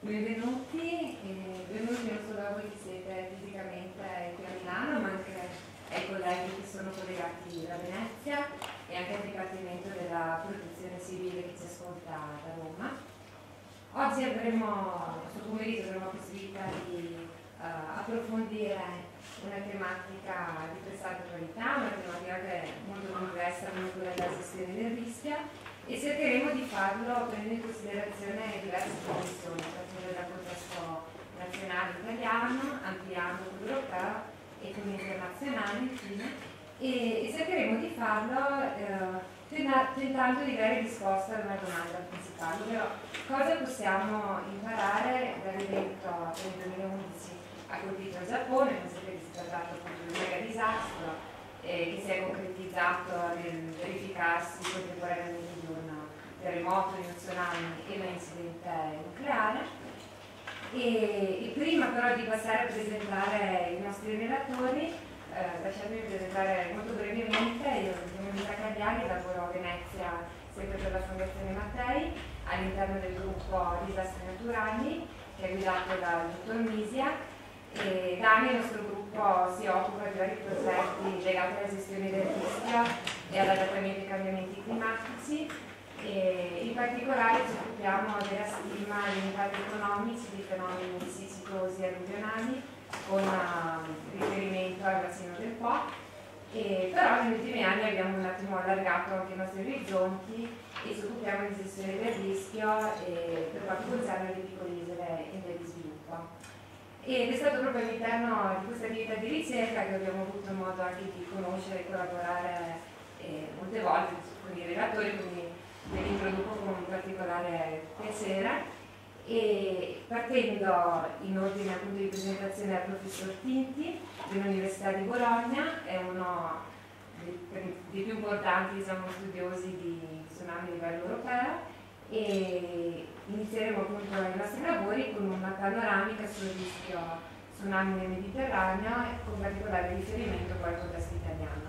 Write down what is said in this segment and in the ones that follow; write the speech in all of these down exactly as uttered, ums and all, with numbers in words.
Benvenuti, e benvenuti non solo a voi che siete fisicamente qui a Milano, ma anche ai colleghi che sono collegati da Venezia e anche al Dipartimento della Protezione Civile che ci ascolta da Roma. Oggi avremo, questo pomeriggio avremo la possibilità di uh, approfondire una tematica di pressante attualità, una tematica che è molto complessa, molto della gestione del rischio, e cercheremo di farlo prendendo in considerazione diverse dimensioni, partendo dal contesto nazionale italiano, ampliando quello europeo e quello internazionale infine, e, e cercheremo di farlo eh, tentando di dare risposta a una domanda principale, ovvero cosa possiamo imparare dall'evento per il duemilaundici ha colpito il Giappone, come sapete si è trattato appunto di un mega disastro eh, che si è concretizzato nel verificarsi contemporaneamente di un terremoto, di uno tsunami e un incidente nucleare. E, e prima però di passare a presentare i nostri relatori, eh, lasciatemi presentare molto brevemente. Io sono Mita Cagliari, lavoro a Venezia sempre per la Fondazione Mattei all'interno del gruppo Disastri Naturali che è guidato dal dottor Misia. E da anni il nostro gruppo si occupa di vari progetti legati alla gestione del rischio e all'adattamento ai cambiamenti climatici, e in particolare ci occupiamo della stima degli impatti economici di fenomeni siccitosi e alluvionali con uh, riferimento al bacino del Po, e però negli ultimi anni abbiamo un attimo allargato anche i nostri orizzonti e ci occupiamo di gestione del rischio e per quanto concerne le piccole isole in via di sviluppo. Ed è stato proprio all'interno di questa attività di ricerca che abbiamo avuto modo anche di conoscere e collaborare eh, molte volte con i relatori, quindi ve li introduco con particolare piacere. E partendo in ordine appunto di presentazione al professor Tinti dell'Università di Bologna, è uno dei, dei più importanti diciamo, studiosi di tsunami a livello europeo, e inizieremo appunto i nostri lavori con una panoramica sul rischio tsunami nel Mediterraneo con particolare riferimento poi al contesto italiano.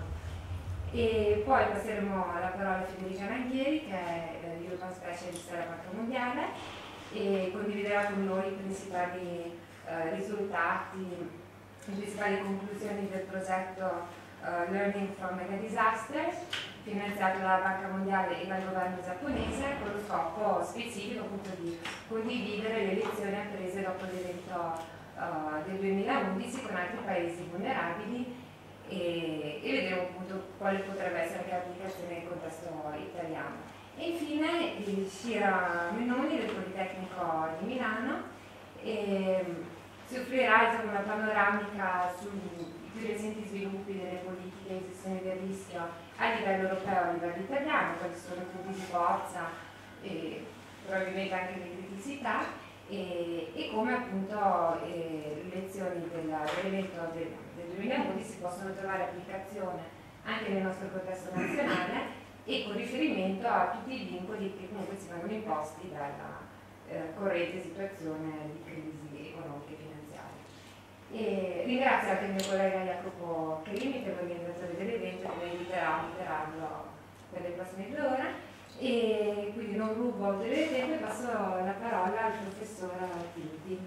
E poi passeremo alla parola a Federica Ranghieri, che è l'European Specialist della Banca Mondiale, e condividerà con noi i principali eh, risultati, le principali conclusioni del progetto uh, Learning from Mega Disasters, finanziato dalla Banca Mondiale e dal governo giapponese, con lo scopo specifico appunto di condividere le lezioni apprese dopo l'evento uh, del duemilaundici con altri paesi vulnerabili e, e vedremo appunto quale potrebbe essere anche l'applicazione nel contesto italiano. E infine il Shira Menoni del Politecnico di Milano e, si offrirà diciamo, una panoramica sui più recenti sviluppi delle politiche di gestione del rischio a livello europeo e a livello italiano, quali sono i punti di forza e probabilmente anche le criticità, e, e come appunto eh, le lezioni dell'evento del, del duemilaundici si possono trovare applicazione anche nel nostro contesto nazionale e con riferimento a tutti i vincoli che comunque ci vengono imposti dalla eh, corrente situazione di crisi economica e finanziaria. E ringrazio anche il mio collega Jacopo Crimi, che è l'organizzatore dell'evento, che mi inviterà a moderarlo per le prossime due ore, e quindi non rubo del tempo e passo la parola al professor Tinti.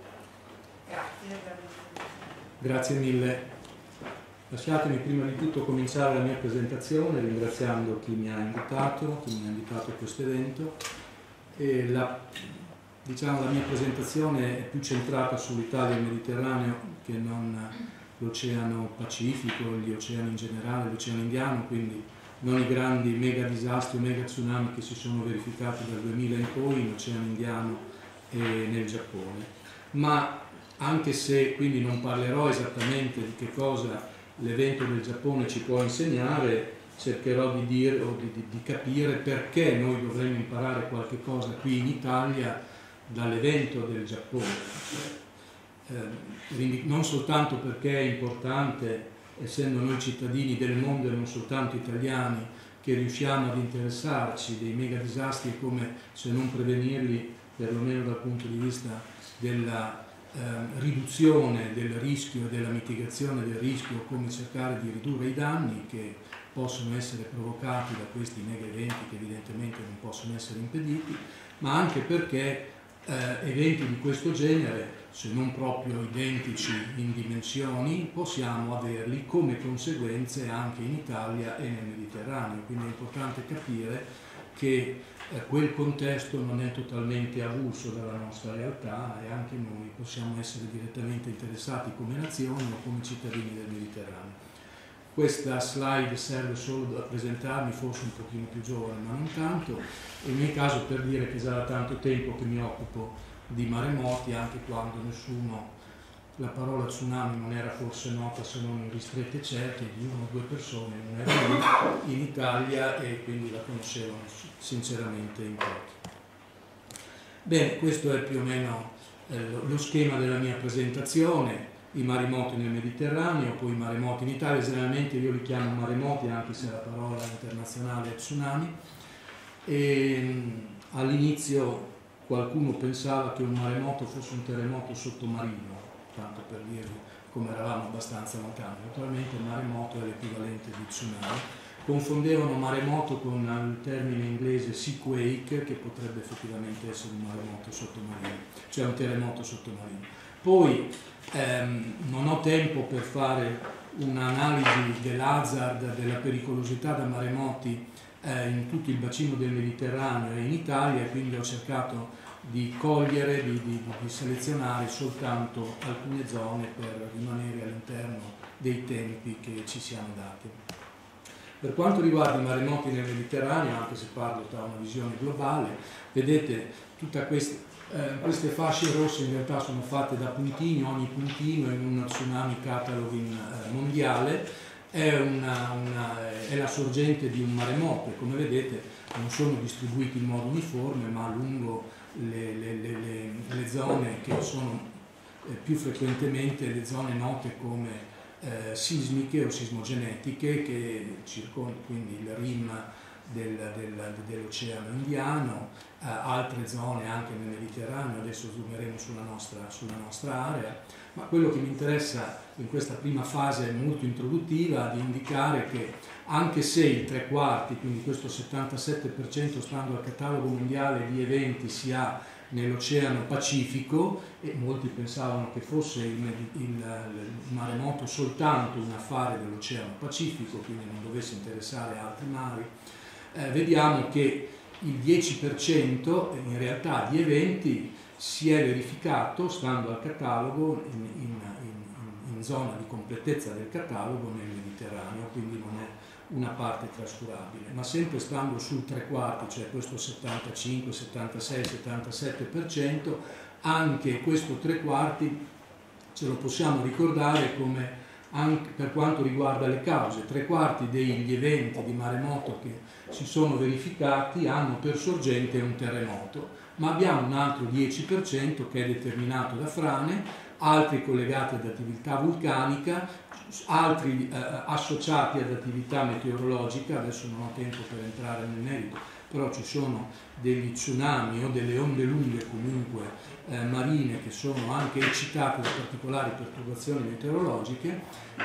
Grazie. Grazie mille. Lasciatemi prima di tutto cominciare la mia presentazione ringraziando chi mi ha invitato, chi mi ha invitato a questo evento. E la, diciamo, la mia presentazione è più centrata sull'Italia e il Mediterraneo che non l'Oceano Pacifico, gli oceani in generale, l'Oceano Indiano, quindi non i grandi mega disastri o mega tsunami che si sono verificati dal duemila in poi in Oceano Indiano e nel Giappone. Ma anche se quindi non parlerò esattamente di che cosa l'evento del Giappone ci può insegnare, cercherò di dire o di, di, di capire perché noi dovremmo imparare qualche cosa qui in Italia dall'evento del Giappone. Eh, non soltanto perché è importante, essendo noi cittadini del mondo e non soltanto italiani, che riusciamo ad interessarci dei mega disastri e come se non prevenirli, perlomeno dal punto di vista della Eh, riduzione del rischio e della mitigazione del rischio, come cercare di ridurre i danni che possono essere provocati da questi mega eventi che evidentemente non possono essere impediti, ma anche perché eh, eventi di questo genere, se non proprio identici in dimensioni, possiamo averli come conseguenze anche in Italia e nel Mediterraneo. Quindi è importante capire che eh, quel contesto non è totalmente avulso dalla nostra realtà e anche noi possiamo essere direttamente interessati come nazione o come cittadini del Mediterraneo. Questa slide serve solo a presentarmi, forse un pochino più giovane, ma non tanto. Nel mio caso per dire che già da tanto tempo che mi occupo di maremoti, anche quando nessuno, la parola tsunami non era forse nota se non in ristrette cerchie di una o due persone, non era lì in Italia, e quindi la conoscevano sinceramente in pochi. Bene, questo è più o meno eh, lo schema della mia presentazione. I maremoti nel Mediterraneo, poi i maremoti in Italia. Generalmente io li chiamo maremoti anche se la parola internazionale è tsunami. E all'inizio qualcuno pensava che un maremoto fosse un terremoto sottomarino, tanto per dirvi come eravamo abbastanza lontani. Naturalmente il maremoto è l'equivalente di tsunami. Confondevano maremoto con il termine inglese seaquake, che potrebbe effettivamente essere un maremoto sottomarino, cioè un terremoto sottomarino. Poi ehm, non ho tempo per fare un'analisi dell'hazard, della pericolosità da maremoti eh, in tutto il bacino del Mediterraneo e in Italia, e quindi ho cercato di cogliere, di, di, di selezionare soltanto alcune zone per rimanere all'interno dei tempi che ci siamo dati. Per quanto riguarda i maremoti nel Mediterraneo, anche se parlo da una visione globale, vedete tutta questa Eh, queste fasce rosse in realtà sono fatte da puntini, ogni puntino in un tsunami cataloging eh, mondiale è, una, una, è la sorgente di un maremoto, e come vedete non sono distribuiti in modo uniforme, ma lungo le, le, le, le, le zone che sono eh, più frequentemente le zone note come eh, sismiche o sismogenetiche, che circondano quindi il rim del, del, dell'Oceano Indiano, eh, altre zone anche nel Mediterraneo. Adesso zoomeremo sulla nostra, sulla nostra area, ma quello che mi interessa in questa prima fase molto introduttiva di indicare che anche se il tre quarti, quindi questo settantasette per cento stando al catalogo mondiale di eventi, si ha nell'Oceano Pacifico, e molti pensavano che fosse il, il, il maremoto soltanto un affare dell'Oceano Pacifico, quindi non dovesse interessare altri mari, Eh, vediamo che il dieci per cento in realtà di eventi si è verificato, stando al catalogo, in, in, in, in zona di completezza del catalogo nel Mediterraneo, quindi non è una parte trascurabile, ma sempre stando sul tre quarti, cioè questo settantacinque, settantasei, settantasette per cento, anche questo tre quarti ce lo possiamo ricordare come, anche per quanto riguarda le cause, tre quarti degli eventi di maremoto che si sono verificati hanno per sorgente un terremoto, ma abbiamo un altro dieci per cento che è determinato da frane, altri collegati ad attività vulcanica, altri eh, associati ad attività meteorologica. Adesso non ho tempo per entrare nel merito, però ci sono degli tsunami o delle onde lunghe comunque eh, marine che sono anche eccitate da particolari perturbazioni meteorologiche,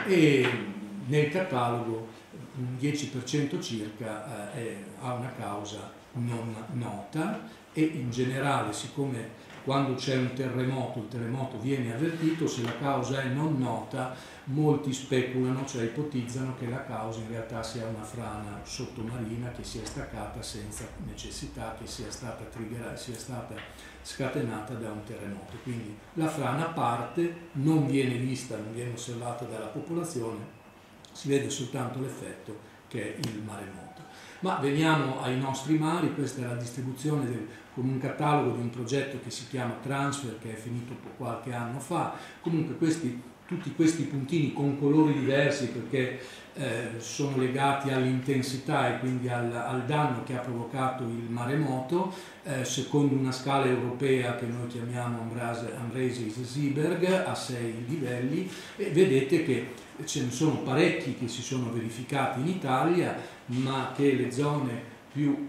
e nel catalogo un dieci per cento circa eh, è, ha una causa non nota, e in generale, siccome quando c'è un terremoto, il terremoto viene avvertito, se la causa è non nota, molti speculano, cioè ipotizzano che la causa in realtà sia una frana sottomarina che sia staccata senza necessità che sia stata triggerata, sia stata scatenata da un terremoto. Quindi la frana parte, non viene vista, non viene osservata dalla popolazione, si vede soltanto l'effetto che è il maremoto. Ma veniamo ai nostri mari. Questa è la distribuzione del, con un catalogo di un progetto che si chiama Transfer, che è finito qualche anno fa. Comunque questi, tutti questi puntini con colori diversi, perché eh, sono legati all'intensità e quindi al, al danno che ha provocato il maremoto, eh, secondo una scala europea che noi chiamiamo Ambrosius-Sieberg, a sei livelli, e vedete che ce ne sono parecchi che si sono verificati in Italia, ma che le zone più,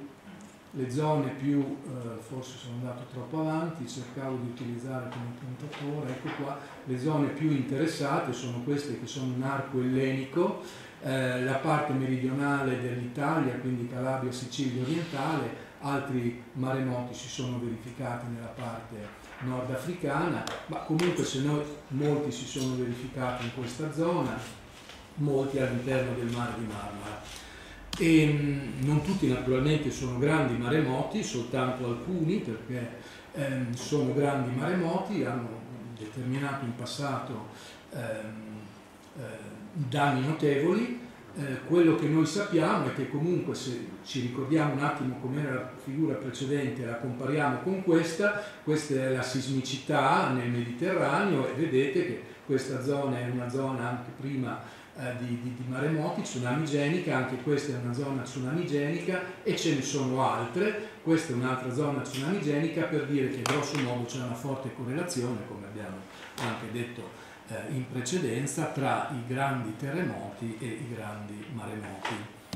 le zone più eh, forse sono andato troppo avanti, cercavo di utilizzare come puntatore, ecco qua, le zone più interessate sono queste che sono in arco ellenico, eh, la parte meridionale dell'Italia, quindi Calabria, Sicilia orientale, altri maremoti si sono verificati nella parte nordafricana, ma comunque se noi molti si sono verificati in questa zona, molti all'interno del Mare di Marmara. E mh, non tutti naturalmente sono grandi maremoti, soltanto alcuni, perché ehm, sono grandi maremoti, hanno determinato in passato ehm, eh, danni notevoli. Eh, quello che noi sappiamo è che comunque, se ci ricordiamo un attimo com'era la figura precedente, la compariamo con questa, questa è la sismicità nel Mediterraneo, e vedete che questa zona è una zona anche prima eh, di, di, di maremoti, tsunamigenica, anche questa è una zona tsunamigenica e ce ne sono altre. Questa è un'altra zona tsunamigenica, per dire che grosso modo c'è una forte correlazione, come abbiamo anche detto in precedenza, tra i grandi terremoti e i grandi maremoti,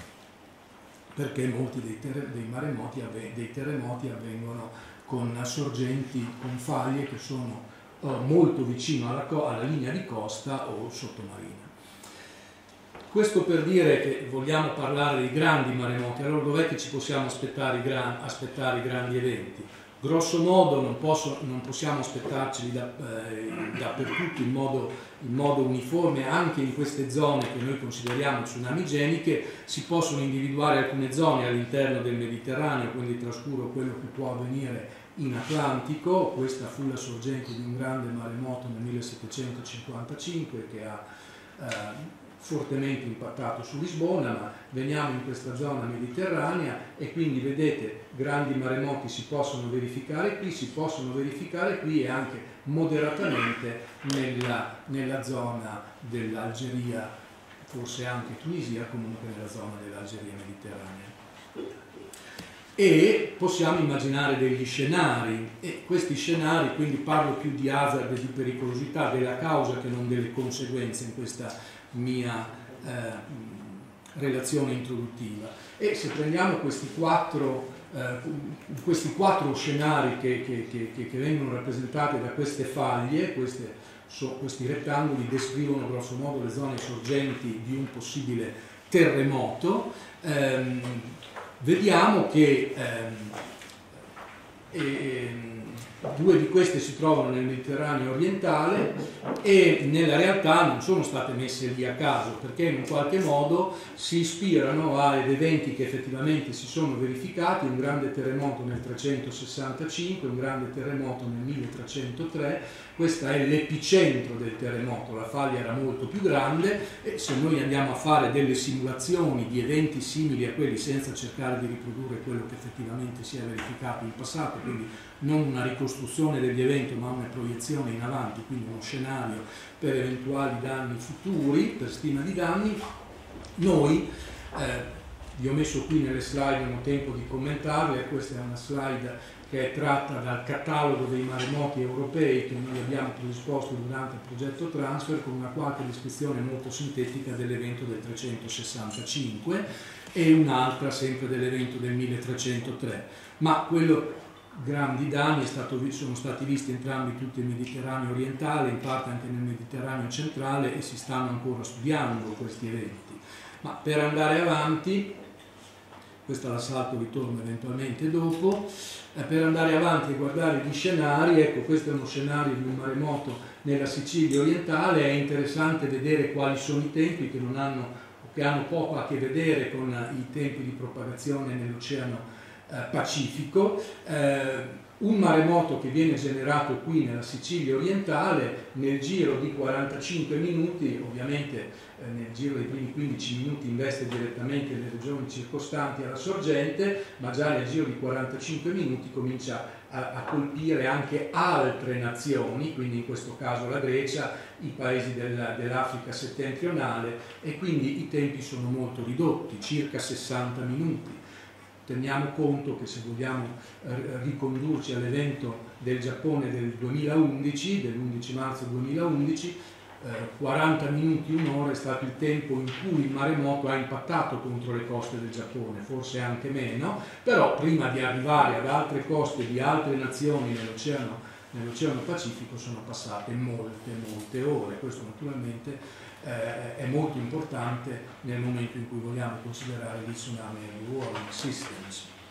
perché molti dei, ter dei, maremoti dei terremoti avvengono con sorgenti, con faglie che sono uh, molto vicino alla, alla linea di costa o sottomarina. Questo per dire che vogliamo parlare di grandi maremoti. Allora dov'è che ci possiamo aspettare i, gran aspettare i grandi eventi? Grosso modo non, posso, non possiamo aspettarceli da, eh, dappertutto in modo, in modo uniforme, anche in queste zone che noi consideriamo tsunamigeniche. Si possono individuare alcune zone all'interno del Mediterraneo, quindi trascuro quello che può avvenire in Atlantico. Questa fu la sorgente di un grande maremoto nel millesettecentocinquantacinque che ha eh, fortemente impattato su Lisbona, ma veniamo in questa zona mediterranea e quindi vedete grandi maremoti si possono verificare qui, si possono verificare qui e anche moderatamente nella, nella zona dell'Algeria, forse anche Tunisia, comunque nella zona dell'Algeria mediterranea. E possiamo immaginare degli scenari, e questi scenari, quindi parlo più di hazard e di pericolosità, della causa che non delle conseguenze in questa mia eh, relazione introduttiva. E se prendiamo questi quattro, eh, questi quattro scenari che, che, che, che vengono rappresentati da queste faglie, queste, so, questi rettangoli descrivono grosso modo le zone sorgenti di un possibile terremoto, ehm, vediamo che ehm, e, due di queste si trovano nel Mediterraneo orientale e nella realtà non sono state messe lì a caso, perché in un qualche modo si ispirano ad eventi che effettivamente si sono verificati: un grande terremoto nel trecentosessantacinque, un grande terremoto nel milletrecentotre. Questo è l'epicentro del terremoto, la faglia era molto più grande e se noi andiamo a fare delle simulazioni di eventi simili a quelli senza cercare di riprodurre quello che effettivamente si è verificato in passato, quindi non una ricostruzione degli eventi ma una proiezione in avanti, quindi uno scenario per eventuali danni futuri, per stima di danni, noi, eh, vi ho messo qui nelle slide, non ho tempo di commentarle, questa è una slide che è tratta dal catalogo dei maremoti europei che noi abbiamo predisposto durante il progetto Transfer, con una qualche descrizione molto sintetica dell'evento del trecentosessantacinque e un'altra sempre dell'evento del milletrecentotre. Ma quello grandi danni è stato, sono stati visti entrambi tutti nel Mediterraneo orientale, in parte anche nel Mediterraneo centrale, e si stanno ancora studiando questi eventi. Ma per andare avanti, questa la salto, ritorno eventualmente dopo, eh, per andare avanti e guardare gli scenari, ecco, questo è uno scenario di un maremoto nella Sicilia orientale. È interessante vedere quali sono i tempi che non hanno, o che hanno poco a che vedere con i tempi di propagazione nell'Oceano eh, Pacifico. Eh, un maremoto che viene generato qui nella Sicilia orientale nel giro di quarantacinque minuti, ovviamente eh, nel giro dei primi quindici minuti investe direttamente le regioni circostanti alla sorgente, ma già nel giro di quarantacinque minuti comincia a, a colpire anche altre nazioni, quindi in questo caso la Grecia, i paesi del, dell'Africa settentrionale, e quindi i tempi sono molto ridotti, circa sessanta minuti. Teniamo conto che se vogliamo ricondurci all'evento del Giappone del duemilaundici, dell'undici marzo duemilaundici, eh, quaranta minuti, un'ora è stato il tempo in cui il maremoto ha impattato contro le coste del Giappone, forse anche meno, però prima di arrivare ad altre coste di altre nazioni nell'Oceano nell'Oceano Pacifico sono passate molte, molte ore. Questo naturalmente Eh, è molto importante nel momento in cui vogliamo considerare gli tsunami e i warning systems.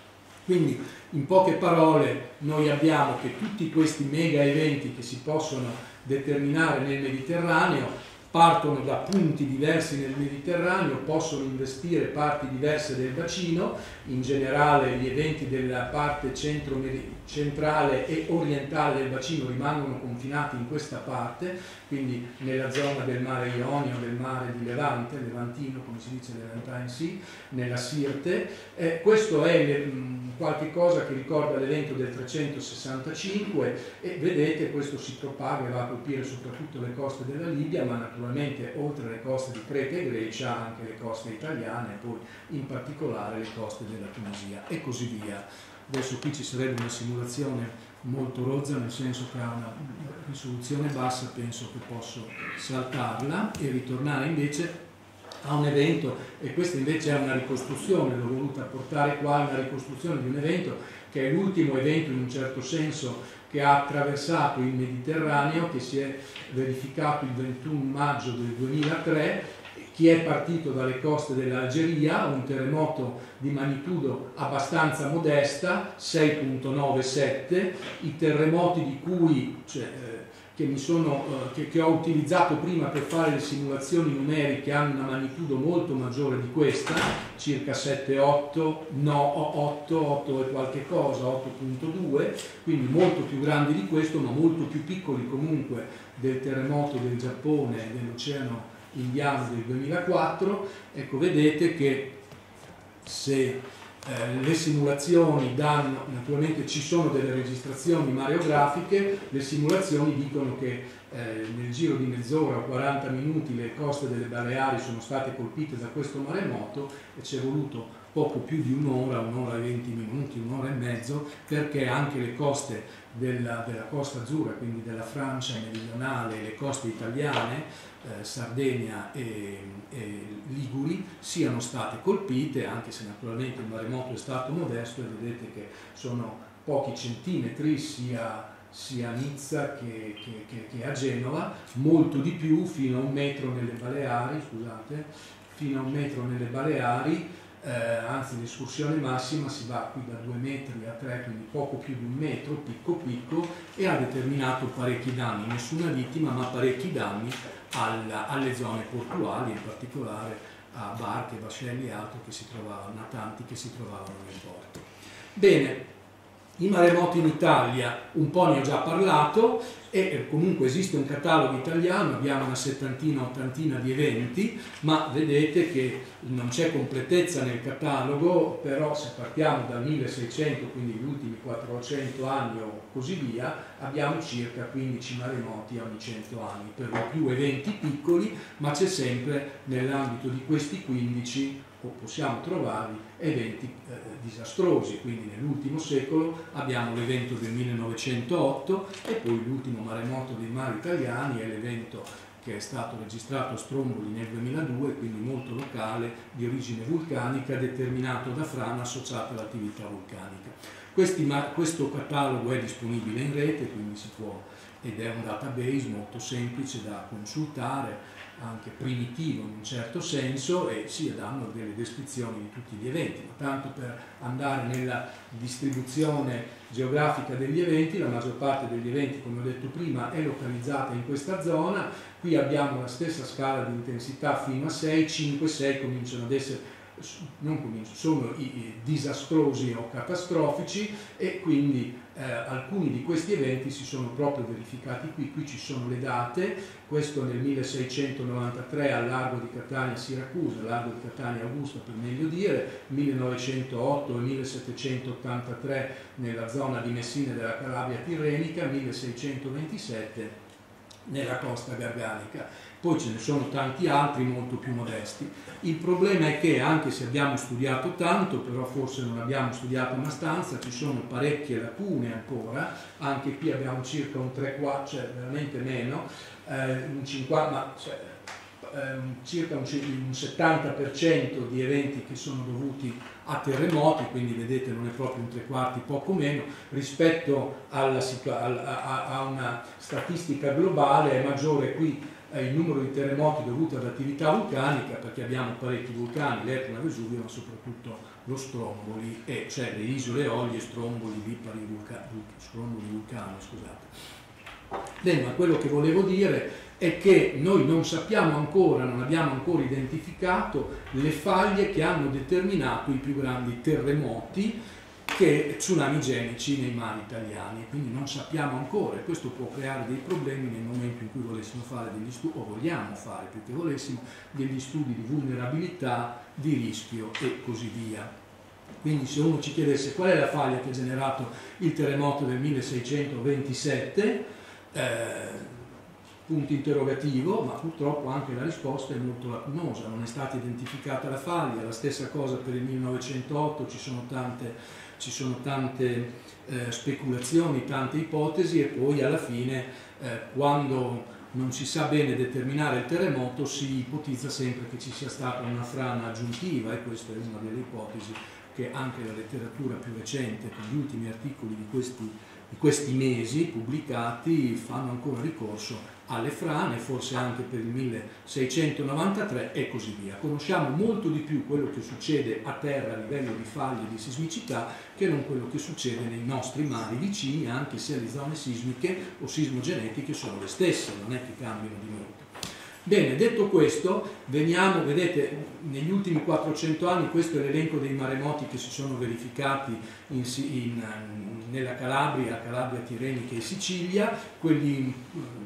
Quindi in poche parole noi abbiamo che tutti questi mega eventi che si possono determinare nel Mediterraneo partono da punti diversi nel Mediterraneo, possono investire parti diverse del bacino, in generale gli eventi della parte centro, centrale e orientale del bacino rimangono confinati in questa parte, quindi nella zona del mare Ionio, del mare di Levante, Levantino come si dice, Levantine Sea, nella Sirte. Eh, questo è mh, qualche cosa che ricorda l'evento del trecentosessantacinque e vedete questo si propaga e va a colpire soprattutto le coste della Libia, ma naturalmente oltre le coste di Creta e Grecia anche le coste italiane e poi in particolare le coste della Tunisia e così via. Adesso qui ci sarebbe una simulazione molto rozza, nel senso che ha una risoluzione bassa, penso che posso saltarla e ritornare invece a un evento, e questa invece è una ricostruzione, l'ho voluta portare qua, una ricostruzione di un evento che è l'ultimo evento in un certo senso che ha attraversato il Mediterraneo, che si è verificato il ventuno maggio del duemilatré. Chi è partito dalle coste dell'Algeria, un terremoto di magnitudo abbastanza modesta, sei virgola novantasette, i terremoti di cui, cioè, eh, che, mi sono, eh, che, che ho utilizzato prima per fare le simulazioni numeriche hanno una magnitudo molto maggiore di questa, circa sette otto, no, otto, otto e qualche cosa, otto virgola due, quindi molto più grandi di questo, ma molto più piccoli comunque del terremoto del Giappone e dell'Oceano Indiano del duemilaquattro. Ecco, vedete che se eh, le simulazioni danno, naturalmente ci sono delle registrazioni mareografiche, le simulazioni dicono che eh, nel giro di mezz'ora o quaranta minuti le coste delle Baleari sono state colpite da questo maremoto e ci è voluto poco più di un'ora, un'ora e venti minuti, un'ora e mezzo, perché anche le coste della, della Costa Azzurra, quindi della Francia meridionale, le coste italiane, eh, Sardegna e, e Liguri, siano state colpite, anche se naturalmente il maremoto è stato modesto e vedete che sono pochi centimetri sia, sia a Nizza che, che, che, che a Genova, molto di più fino a un metro nelle Baleari, scusate, fino a un metro nelle Baleari. Eh, anzi l'escursione massima si va qui da due metri a tre, quindi poco più di un metro, picco picco, e ha determinato parecchi danni, nessuna vittima ma parecchi danni alla, alle zone portuali, in particolare a barche, vascelli e altro che si trovavano, natanti che si trovavano nel porto. Bene, i maremoti in Italia un po' ne ho già parlato e comunque esiste un catalogo italiano, abbiamo una settantina, ottantina di eventi, ma vedete che non c'è completezza nel catalogo, però se partiamo dal milleseicento, quindi gli ultimi quattrocento anni o così via, abbiamo circa quindici maremoti ogni cento anni, per lo più eventi piccoli, ma c'è sempre nell'ambito di questi quindici, o possiamo trovarli, eventi eh, disastrosi. Quindi nell'ultimo secolo abbiamo l'evento del millenovecentootto e poi l'ultimo maremoto dei mari italiani è l'evento che è stato registrato a Stromboli nel duemiladue, quindi molto locale, di origine vulcanica, determinato da frana associata all'attività vulcanica. Questi, questo catalogo è disponibile in rete, quindi si può, ed è un database molto semplice da consultare, anche primitivo in un certo senso, e si danno delle descrizioni di tutti gli eventi. Ma tanto per andare nella distribuzione geografica degli eventi, la maggior parte degli eventi, come ho detto prima, è localizzata in questa zona. Qui abbiamo la stessa scala di intensità fino a sei, cinque, sei cominciano ad essere, non cominciano, sono i, i disastrosi o catastrofici, e quindi eh, alcuni di questi eventi si sono proprio verificati qui. Qui ci sono le date, questo nel milleseicentonovantatré al largo di Catania Siracusa, largo di Catania Augusta per meglio dire, millenovecentootto e millesettecentottantatré nella zona di Messina e della Calabria Tirrenica, milleseicentoventisette nella costa garganica. Poi ce ne sono tanti altri molto più modesti. Il problema è che, anche se abbiamo studiato tanto, però forse non abbiamo studiato abbastanza, ci sono parecchie lacune ancora. Anche qui abbiamo circa un tre quarti, cioè veramente meno, eh, un cinquanta, ma cioè, eh, circa un, un settanta per cento di eventi che sono dovuti a terremoti, quindi vedete non è proprio un tre quarti, poco meno, rispetto alla, a, a una statistica globale è maggiore qui eh, il numero di terremoti dovuti ad attività vulcanica, perché abbiamo parecchi vulcani, l'Etna, Vesuvio, ma soprattutto lo Stromboli, e cioè le isole Eolie, Stromboli, Lipari, vulca, Stromboli vulcano, scusate. Bene, ma quello che volevo dire è che noi non sappiamo ancora, non abbiamo ancora identificato le faglie che hanno determinato i più grandi terremoti che tsunamigenici nei mari italiani, quindi non sappiamo ancora, e questo può creare dei problemi nel momento in cui volessimo fare degli studi, o vogliamo fare più che volessimo, degli studi di vulnerabilità, di rischio e così via. Quindi se uno ci chiedesse qual è la faglia che ha generato il terremoto del milleseicentoventisette, eh, punto interrogativo, ma purtroppo anche la risposta è molto lacunosa, non è stata identificata la faglia. La stessa cosa per il millenovecentootto, ci sono tante, ci sono tante eh, speculazioni, tante ipotesi, e poi alla fine eh, quando non si sa bene determinare il terremoto si ipotizza sempre che ci sia stata una frana aggiuntiva, e questa è una delle ipotesi che anche la letteratura più recente, con gli ultimi articoli di questi, di questi mesi pubblicati, fanno ancora ricorso alle frane, forse anche per il milleseicentonovantatré e così via. Conosciamo molto di più quello che succede a terra a livello di faglie di sismicità che non quello che succede nei nostri mari vicini, anche se le zone sismiche o sismogenetiche sono le stesse, non è che cambiano di molto. Bene, detto questo, veniamo, vedete, negli ultimi quattrocento anni, questo è l'elenco dei maremoti che si sono verificati in, in, nella Calabria, Calabria Tirrenica e Sicilia. Quelli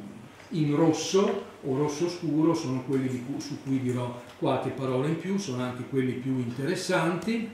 in rosso o rosso scuro sono quelli di cui, su cui dirò qualche parola in più, sono anche quelli più interessanti,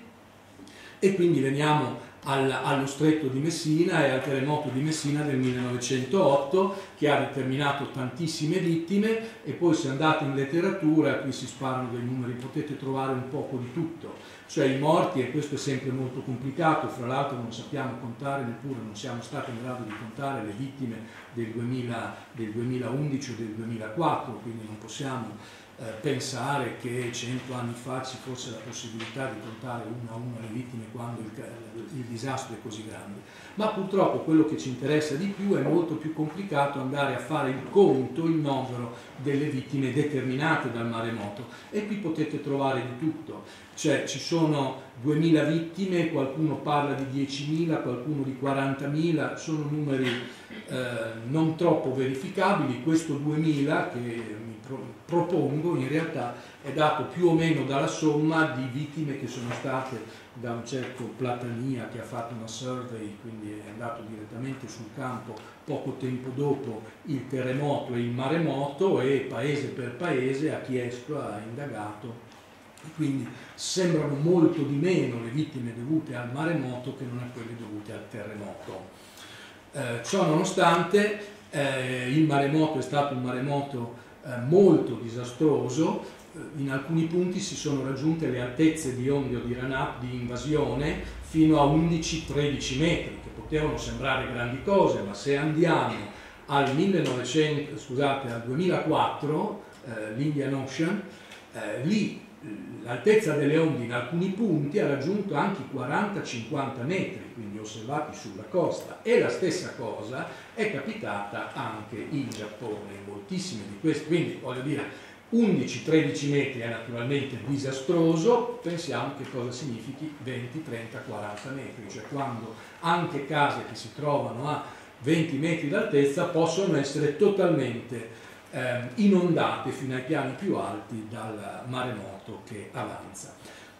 e quindi veniamo al, allo stretto di Messina e al terremoto di Messina del millenovecentootto, che ha determinato tantissime vittime. E poi, se andate in letteratura, qui si sparano dei numeri, potete trovare un poco di tutto, cioè i morti, e questo è sempre molto complicato, fra l'altro non sappiamo contare, neppure non siamo stati in grado di contare le vittime del, duemila, del duemilaundici o del duemilaquattro, quindi non possiamo eh, pensare che cento anni fa ci fosse la possibilità di contare una a una le vittime quando il, il disastro è così grande. Ma purtroppo quello che ci interessa di più è molto più complicato andare a fare il conto, il numero delle vittime determinate dal maremoto, e qui potete trovare di tutto. Cioè ci sono duemila vittime, qualcuno parla di diecimila, qualcuno di quarantamila, sono numeri eh, non troppo verificabili. Questo duemila che mi pro propongo in realtà è dato più o meno dalla somma di vittime che sono state da un certo Platania, che ha fatto una survey, quindi è andato direttamente sul campo poco tempo dopo il terremoto e il maremoto, e paese per paese ha chiesto, ha indagato. Quindi sembrano molto di meno le vittime dovute al maremoto che non a quelle dovute al terremoto. Eh, ciò nonostante eh, il maremoto è stato un maremoto eh, molto disastroso. Eh, in alcuni punti si sono raggiunte le altezze di onde o di run-up di invasione fino a undici tredici metri, che potevano sembrare grandi cose, ma se andiamo al millenovecento, scusate, al duemilaquattro, eh, l'Indian Ocean, eh, lì l'altezza delle onde in alcuni punti ha raggiunto anche i quaranta cinquanta metri, quindi osservati sulla costa, e la stessa cosa è capitata anche in Giappone, moltissime di queste, quindi voglio dire, undici tredici metri è naturalmente disastroso, pensiamo che cosa significhi venti trenta quaranta metri, cioè quando anche case che si trovano a venti metri d'altezza possono essere totalmente Eh, inondate fino ai piani più alti dal maremoto che avanza.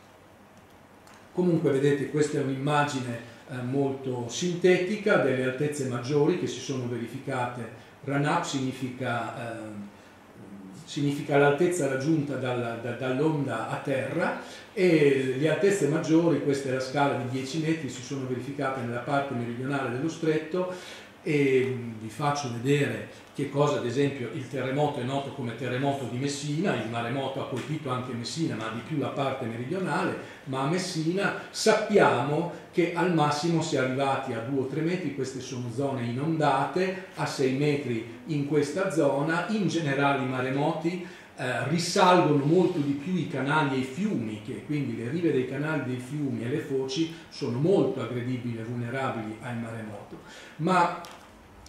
Comunque vedete, questa è un'immagine eh, molto sintetica delle altezze maggiori che si sono verificate. Run-up significa, eh, significa l'altezza raggiunta dal, da, dall'onda a terra, e le altezze maggiori, questa è la scala di dieci metri, si sono verificate nella parte meridionale dello stretto, e vi faccio vedere che cosa, ad esempio, il terremoto è noto come terremoto di Messina. Il maremoto ha colpito anche Messina, ma di più la parte meridionale, ma a Messina sappiamo che al massimo si è arrivati a due o tre metri, queste sono zone inondate, a sei metri in questa zona. In generale i maremoti eh, risalgono molto di più i canali e i fiumi, che quindi le rive dei canali, dei fiumi e le foci sono molto aggredibili e vulnerabili ai maremoto. Ma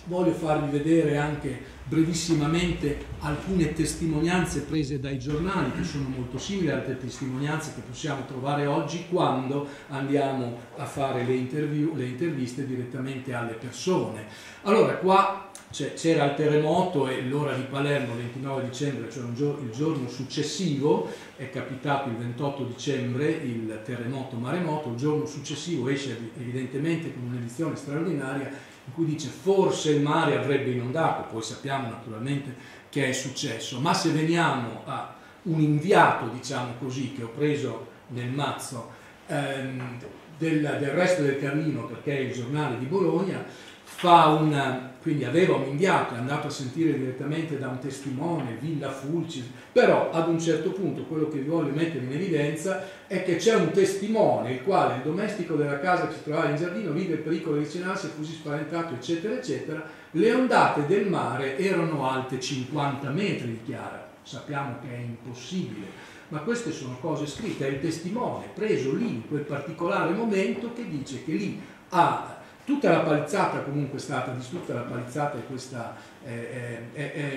voglio farvi vedere anche brevissimamente alcune testimonianze prese dai giornali, che sono molto simili alle testimonianze che possiamo trovare oggi quando andiamo a fare le, interview, le interviste direttamente alle persone. Allora, qua c'era il terremoto e l'ora di Palermo, ventinove dicembre, cioè un giorno, il giorno successivo, è capitato il ventotto dicembre il terremoto maremoto, il giorno successivo esce evidentemente con un'edizione straordinaria in cui dice forse il mare avrebbe inondato, poi sappiamo naturalmente che è successo, ma se veniamo a un inviato, diciamo così, che ho preso nel mazzo ehm, del, del Resto del Carlino, perché è il giornale di Bologna, fa una, quindi aveva un inviato, è andato a sentire direttamente da un testimone, Villa Fulcis, però ad un certo punto quello che vi voglio mettere in evidenza è che c'è un testimone, il quale il domestico della casa che si trovava in giardino vide il pericolo di avvicinarsi, fu così spaventato, eccetera, eccetera. Le ondate del mare erano alte cinquanta metri, dichiara. Sappiamo che è impossibile, ma queste sono cose scritte, è il testimone preso lì in quel particolare momento che dice che lì ha tutta la palizzata, comunque è stata distrutta la palizzata, e questa eh, eh, eh,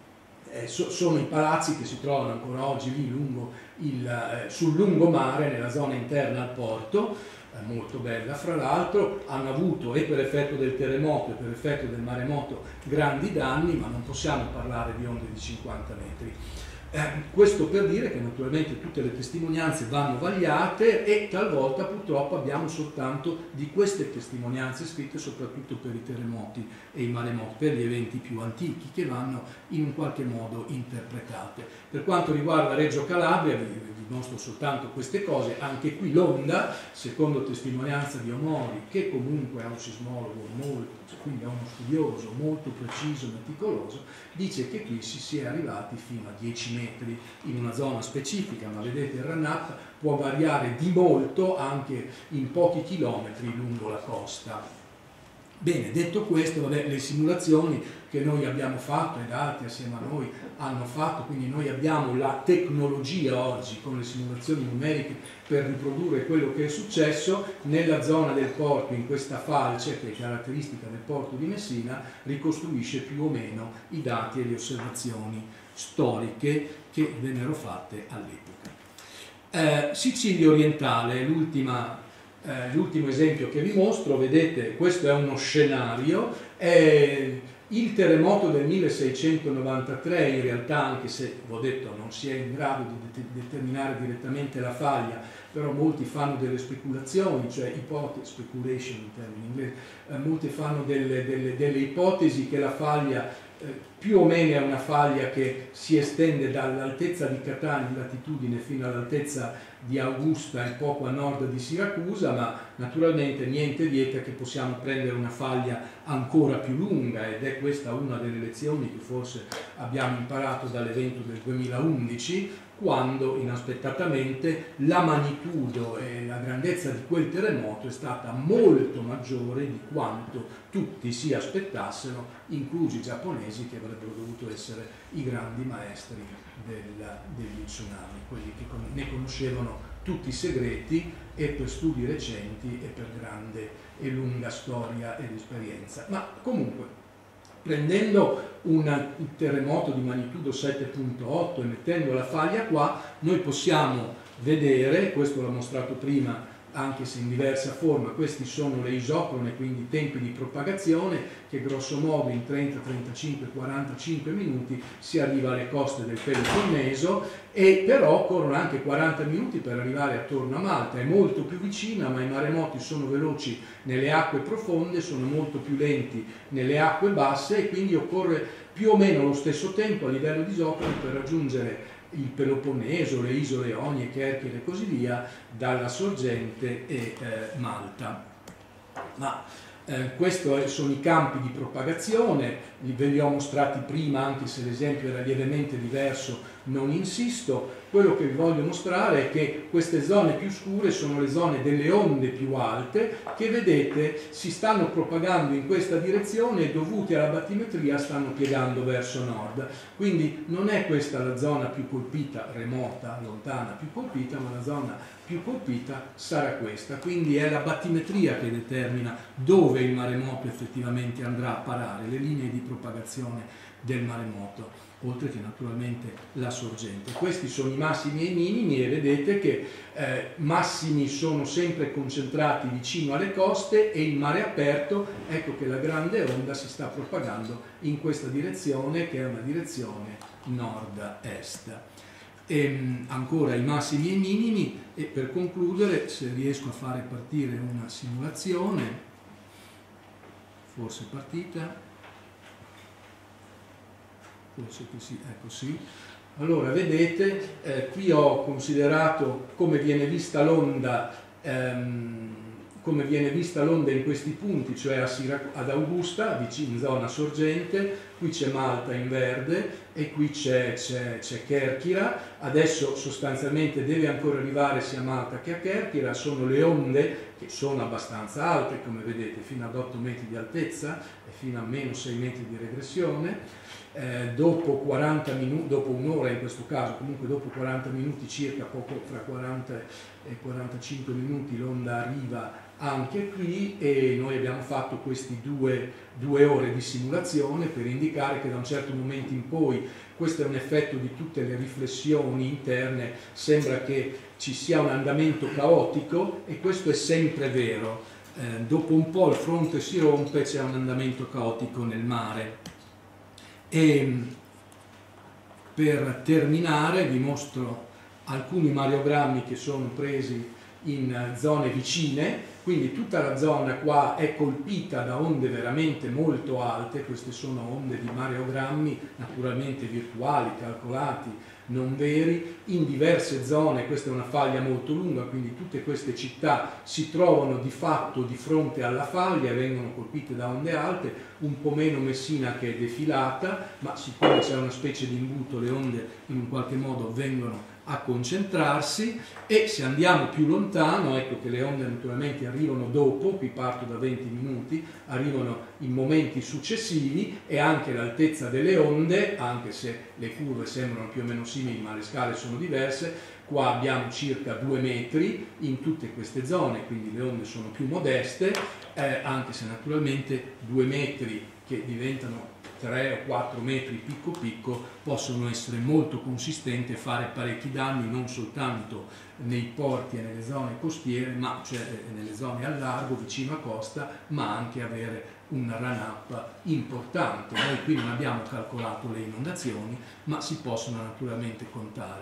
eh, so, sono i palazzi che si trovano ancora oggi lì lungo il, eh, sul lungomare, nella zona interna al porto, eh, molto bella fra l'altro. Hanno avuto, e per effetto del terremoto e per effetto del maremoto, grandi danni, ma non possiamo parlare di onde di cinquanta metri. Eh, questo per dire che naturalmente tutte le testimonianze vanno vagliate e talvolta purtroppo abbiamo soltanto di queste testimonianze scritte soprattutto per i terremoti e i maremoti, per gli eventi più antichi, che vanno in un qualche modo interpretate. Per quanto riguarda Reggio Calabria vi, vi mostro soltanto queste cose. Anche qui l'onda, secondo testimonianza di Omori, che comunque è un sismologo molto, quindi è uno studioso molto preciso e meticoloso, dice che qui si sia arrivati fino a dieci metri in una zona specifica, ma vedete il run-up può variare di molto anche in pochi chilometri lungo la costa. Bene, detto questo, vabbè, le simulazioni che noi abbiamo fatto ed altri assieme a noi hanno fatto, quindi noi abbiamo la tecnologia oggi con le simulazioni numeriche per riprodurre quello che è successo nella zona del porto, in questa falce che è caratteristica del porto di Messina, ricostruisce più o meno i dati e le osservazioni storiche che vennero fatte all'epoca. Eh, Sicilia orientale, l'ultima Eh, l'ultimo esempio che vi mostro, vedete, questo è uno scenario, è il terremoto del milleseicentonovantatré, in realtà, anche se, vi ho detto, non si è in grado di det- determinare direttamente la faglia, però molti fanno delle speculazioni, cioè ipotesi, speculation in termini inglesi, eh, molti fanno delle, delle, delle ipotesi che la faglia eh, più o meno è una faglia che si estende dall'altezza di Catania in latitudine fino all'altezza di Augusta e poco a nord di Siracusa, ma naturalmente niente vieta che possiamo prendere una faglia ancora più lunga, ed è questa una delle lezioni che forse abbiamo imparato dall'evento del duemilaundici, quando inaspettatamente la magnitudo e la grandezza di quel terremoto è stata molto maggiore di quanto tutti si aspettassero, inclusi i giapponesi, che avrebbero dovuto essere i grandi maestri del, degli tsunami, quelli che con, ne conoscevano tutti i segreti, e per studi recenti e per grande e lunga storia ed esperienza. Ma comunque, prendendo un terremoto di magnitudo sette virgola otto e mettendo la faglia qua, noi possiamo vedere, questo l'ho mostrato prima anche se in diversa forma, questi sono le isocrone, quindi i tempi di propagazione, che grosso modo in trenta, trentacinque, quarantacinque minuti si arriva alle coste del Peloponneso, e però occorrono anche quaranta minuti per arrivare attorno a Malta. È molto più vicina, ma i maremoti sono veloci nelle acque profonde, sono molto più lenti nelle acque basse, e quindi occorre più o meno lo stesso tempo a livello di isocrone per raggiungere il Peloponneso, le isole Ionie, Kerchere e così via, dalla sorgente e eh, Malta. Ma eh, questi sono i campi di propagazione, li ve li ho mostrati prima, anche se l'esempio era lievemente diverso, non insisto. quello che vi voglio mostrare è che queste zone più scure sono le zone delle onde più alte che vedete si stanno propagando in questa direzione e dovute alla battimetria stanno piegando verso nord. Quindi non è questa la zona più colpita, remota, lontana, più colpita, ma la zona più colpita sarà questa. Quindi è la battimetria che determina dove il maremoto effettivamente andrà a parare, le linee di propagazione del maremoto, oltre che naturalmente la sorgente. Questi sono i massimi e i minimi e vedete che eh, massimi sono sempre concentrati vicino alle coste e in mare aperto ecco che la grande onda si sta propagando in questa direzione, che è una direzione nord-est. E, ancora i massimi e i minimi, e per concludere, se riesco a fare partire una simulazione, forse è partita, forse così, ecco sì. Allora vedete, eh, qui ho considerato come viene vista l'onda ehm, come viene vista l'onda in questi punti, cioè a Sirac- ad Augusta, vicino in zona sorgente, qui c'è Malta in verde e qui c'è Kerchira. Adesso sostanzialmente deve ancora arrivare sia a Malta che a Kerchira, sono le onde che sono abbastanza alte, come vedete, fino ad otto metri di altezza e fino a meno sei metri di regressione. Eh, dopo quaranta minuti, dopo un'ora in questo caso, comunque dopo quaranta minuti circa, poco fra quaranta e quarantacinque minuti l'onda arriva anche qui e noi abbiamo fatto questi due, due ore di simulazione per indicare che da un certo momento in poi, questo è un effetto di tutte le riflessioni interne, sembra che ci sia un andamento caotico e questo è sempre vero. Eh, dopo un po' il fronte si rompe, c'è un andamento caotico nel mare. E per terminare vi mostro alcuni mareogrammi che sono presi in zone vicine, quindi tutta la zona qua è colpita da onde veramente molto alte. Queste sono onde di mareogrammi naturalmente virtuali, calcolati, non veri, in diverse zone. Questa è una faglia molto lunga, quindi tutte queste città si trovano di fatto di fronte alla faglia e vengono colpite da onde alte, un po' meno Messina che è defilata, ma siccome c'è una specie di imbuto le onde in un qualche modo vengono a concentrarsi. E se andiamo più lontano, ecco che le onde naturalmente arrivano dopo, qui parto da venti minuti, arrivano in momenti successivi e anche l'altezza delle onde, anche se le curve sembrano più o meno simili ma le scale sono diverse, qua abbiamo circa due metri in tutte queste zone, quindi le onde sono più modeste, eh, anche se naturalmente due metri che diventano tre o quattro metri picco picco possono essere molto consistenti e fare parecchi danni non soltanto nei porti e nelle zone costiere, ma cioè nelle zone al largo vicino a costa, ma anche avere un run-up importante. Noi qui non abbiamo calcolato le inondazioni, ma si possono naturalmente contare.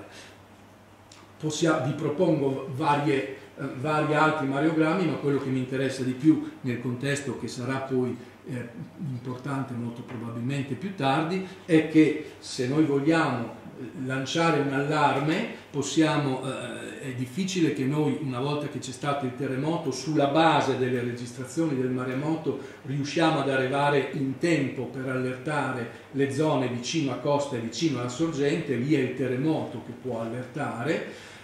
Possiamo, vi propongo varie, eh, vari altri mareogrammi, ma quello che mi interessa di più nel contesto che sarà poi eh, importante molto probabilmente più tardi, è che se noi vogliamo lanciare un allarme, possiamo, eh, è difficile che noi, una volta che c'è stato il terremoto, sulla base delle registrazioni del maremoto riusciamo ad arrivare in tempo per allertare le zone vicino a costa e vicino alla sorgente. Lì è il terremoto che può allertare,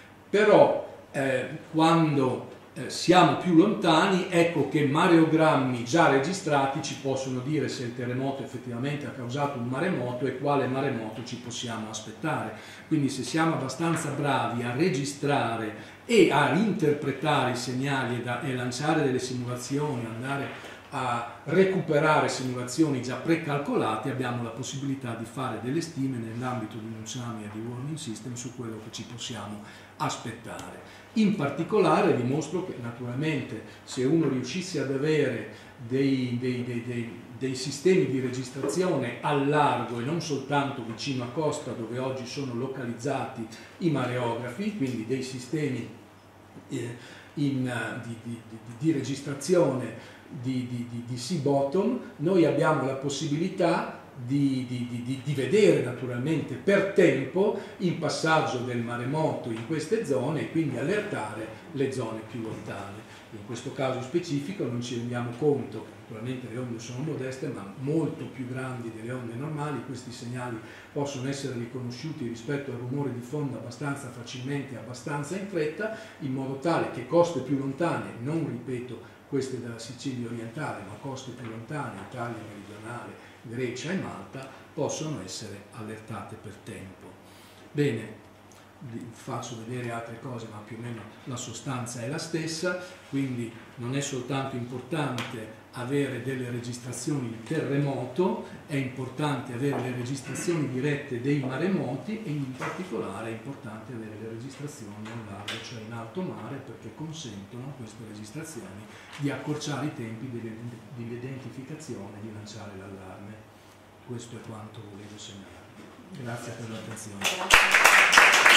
però eh, quando eh, siamo più lontani, ecco che mareogrammi già registrati ci possono dire se il terremoto effettivamente ha causato un maremoto e quale maremoto ci possiamo aspettare. Quindi se siamo abbastanza bravi a registrare e a interpretare i segnali e, da, e lanciare delle simulazioni, andare a recuperare simulazioni già precalcolate, abbiamo la possibilità di fare delle stime nell'ambito di un tsunami e di warning system su quello che ci possiamo aspettare. In particolare vi mostro che naturalmente se uno riuscisse ad avere dei, dei, dei, dei, dei sistemi di registrazione al largo e non soltanto vicino a costa dove oggi sono localizzati i mareografi, quindi dei sistemi eh, in, di, di, di, di registrazione di, di, di, di sea bottom, noi abbiamo la possibilità di, di, di, di vedere naturalmente per tempo il passaggio del maremoto in queste zone e quindi allertare le zone più lontane. In questo caso specifico non ci rendiamo conto che naturalmente le onde sono modeste ma molto più grandi delle onde normali. Questi segnali possono essere riconosciuti rispetto al rumore di fondo abbastanza facilmente e abbastanza in fretta, in modo tale che coste più lontane, non ripeto queste della Sicilia orientale, ma coste più lontane, Italia meridionale, Grecia e Malta, possono essere allertate per tempo. Bene, vi faccio vedere altre cose, ma più o meno la sostanza è la stessa, quindi non è soltanto importante avere delle registrazioni di terremoto, è importante avere le registrazioni dirette dei maremoti e in particolare è importante avere le registrazioni al largo, cioè in alto mare, perché consentono queste registrazioni di accorciare i tempi di identificazione e di lanciare l'allarme. Questo è quanto volevo segnalare. Grazie per l'attenzione.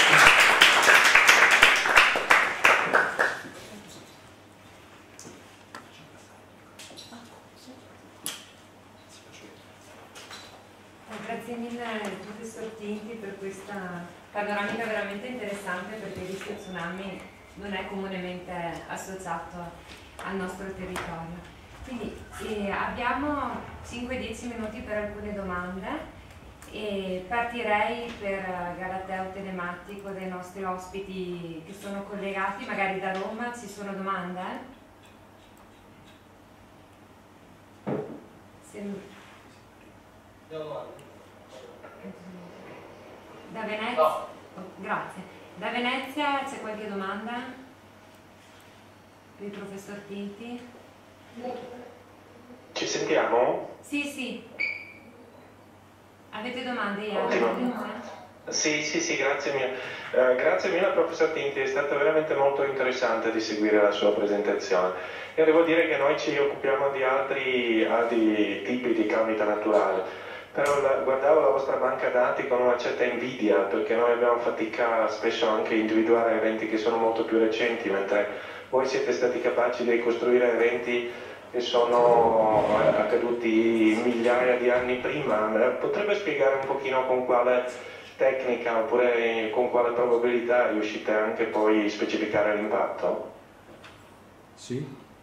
Grazie mille professor Tinti per questa panoramica veramente interessante, perché il rischio tsunami non è comunemente associato al nostro territorio. Quindi eh, abbiamo cinque dieci minuti per alcune domande e partirei per Galateo telematico dei nostri ospiti che sono collegati, magari da Roma. Ci sono domande? Se... Da Venezia? No. Oh, grazie. Da Venezia c'è qualche domanda per il professor Tinti? Ci sentiamo? Sì, sì. Avete domande? Sì, sì, sì, grazie mille. Uh, grazie mille professor Tinti, è stato veramente molto interessante di seguire la sua presentazione. E devo dire che noi ci occupiamo di altri, altri tipi di calamità naturali. Però la, guardavo la vostra banca dati con una certa invidia, perché noi abbiamo fatica spesso anche a individuare eventi che sono molto più recenti, mentre voi siete stati capaci di ricostruire eventi che sono accaduti migliaia di anni prima. Potrebbe spiegare un pochino con quale tecnica oppure con quale probabilità riuscite anche poi a specificare l'impatto? Sì.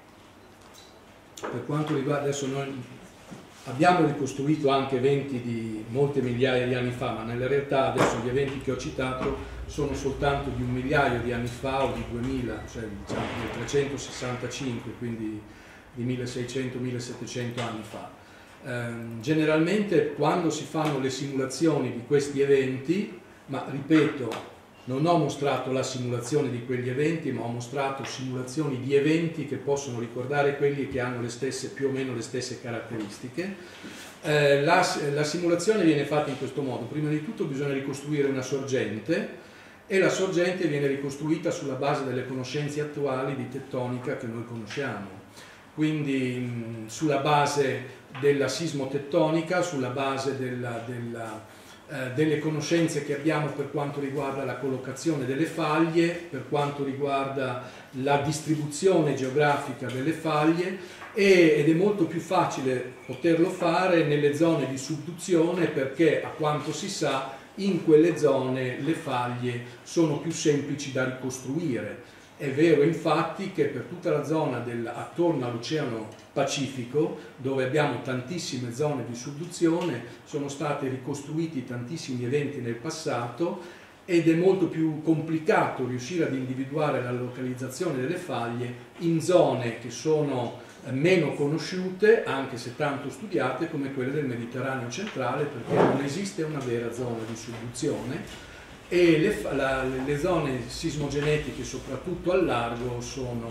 Per quanto riguarda adesso noi abbiamo ricostruito anche eventi di molte migliaia di anni fa, ma nella realtà adesso gli eventi che ho citato sono soltanto di un migliaio di anni fa o di duemila, cioè diciamo del trecentosessantacinque, quindi di milleseicento millesettecento anni fa. Eh, generalmente quando si fanno le simulazioni di questi eventi, ma ripeto, non ho mostrato la simulazione di quegli eventi, ma ho mostrato simulazioni di eventi che possono ricordare quelli che hanno le stesse, più o meno le stesse caratteristiche. Eh, la, la simulazione viene fatta in questo modo. Prima di tutto bisogna ricostruire una sorgente e la sorgente viene ricostruita sulla base delle conoscenze attuali di tettonica che noi conosciamo. Quindi mh, sulla base della sismotettonica, sulla base della... della delle conoscenze che abbiamo per quanto riguarda la collocazione delle faglie, per quanto riguarda la distribuzione geografica delle faglie e, ed è molto più facile poterlo fare nelle zone di subduzione, perché a quanto si sa in quelle zone le faglie sono più semplici da ricostruire. È vero infatti che per tutta la zona del, attorno all'Oceano Pacifico, dove abbiamo tantissime zone di subduzione, sono stati ricostruiti tantissimi eventi nel passato ed è molto più complicato riuscire ad individuare la localizzazione delle faglie in zone che sono meno conosciute, anche se tanto studiate, come quelle del Mediterraneo centrale, perché non esiste una vera zona di subduzione. E le, la, le zone sismogenetiche, soprattutto al largo, sono,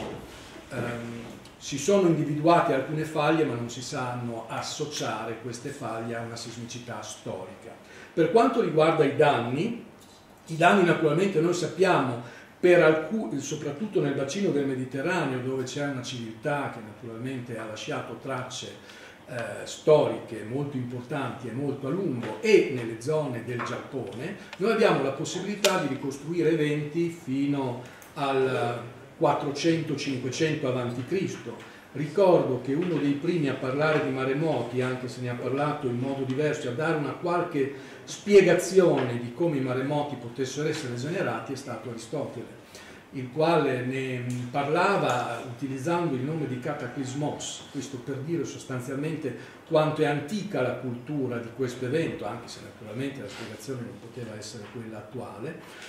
ehm, si sono individuate alcune faglie, ma non si sanno associare queste faglie a una sismicità storica. Per quanto riguarda i danni, i danni naturalmente noi sappiamo, per alcuni, soprattutto nel bacino del Mediterraneo, dove c'è una civiltà che naturalmente ha lasciato tracce Eh, storiche molto importanti e molto a lungo, e nelle zone del Giappone, noi abbiamo la possibilità di ricostruire eventi fino al quattrocento cinquecento avanti Cristo. Ricordo che uno dei primi a parlare di maremoti, anche se ne ha parlato in modo diverso, a dare una qualche spiegazione di come i maremoti potessero essere generati, è stato Aristotele, il quale ne parlava utilizzando il nome di cataclismos, questo per dire sostanzialmente quanto è antica la cultura di questo evento, anche se naturalmente la spiegazione non poteva essere quella attuale.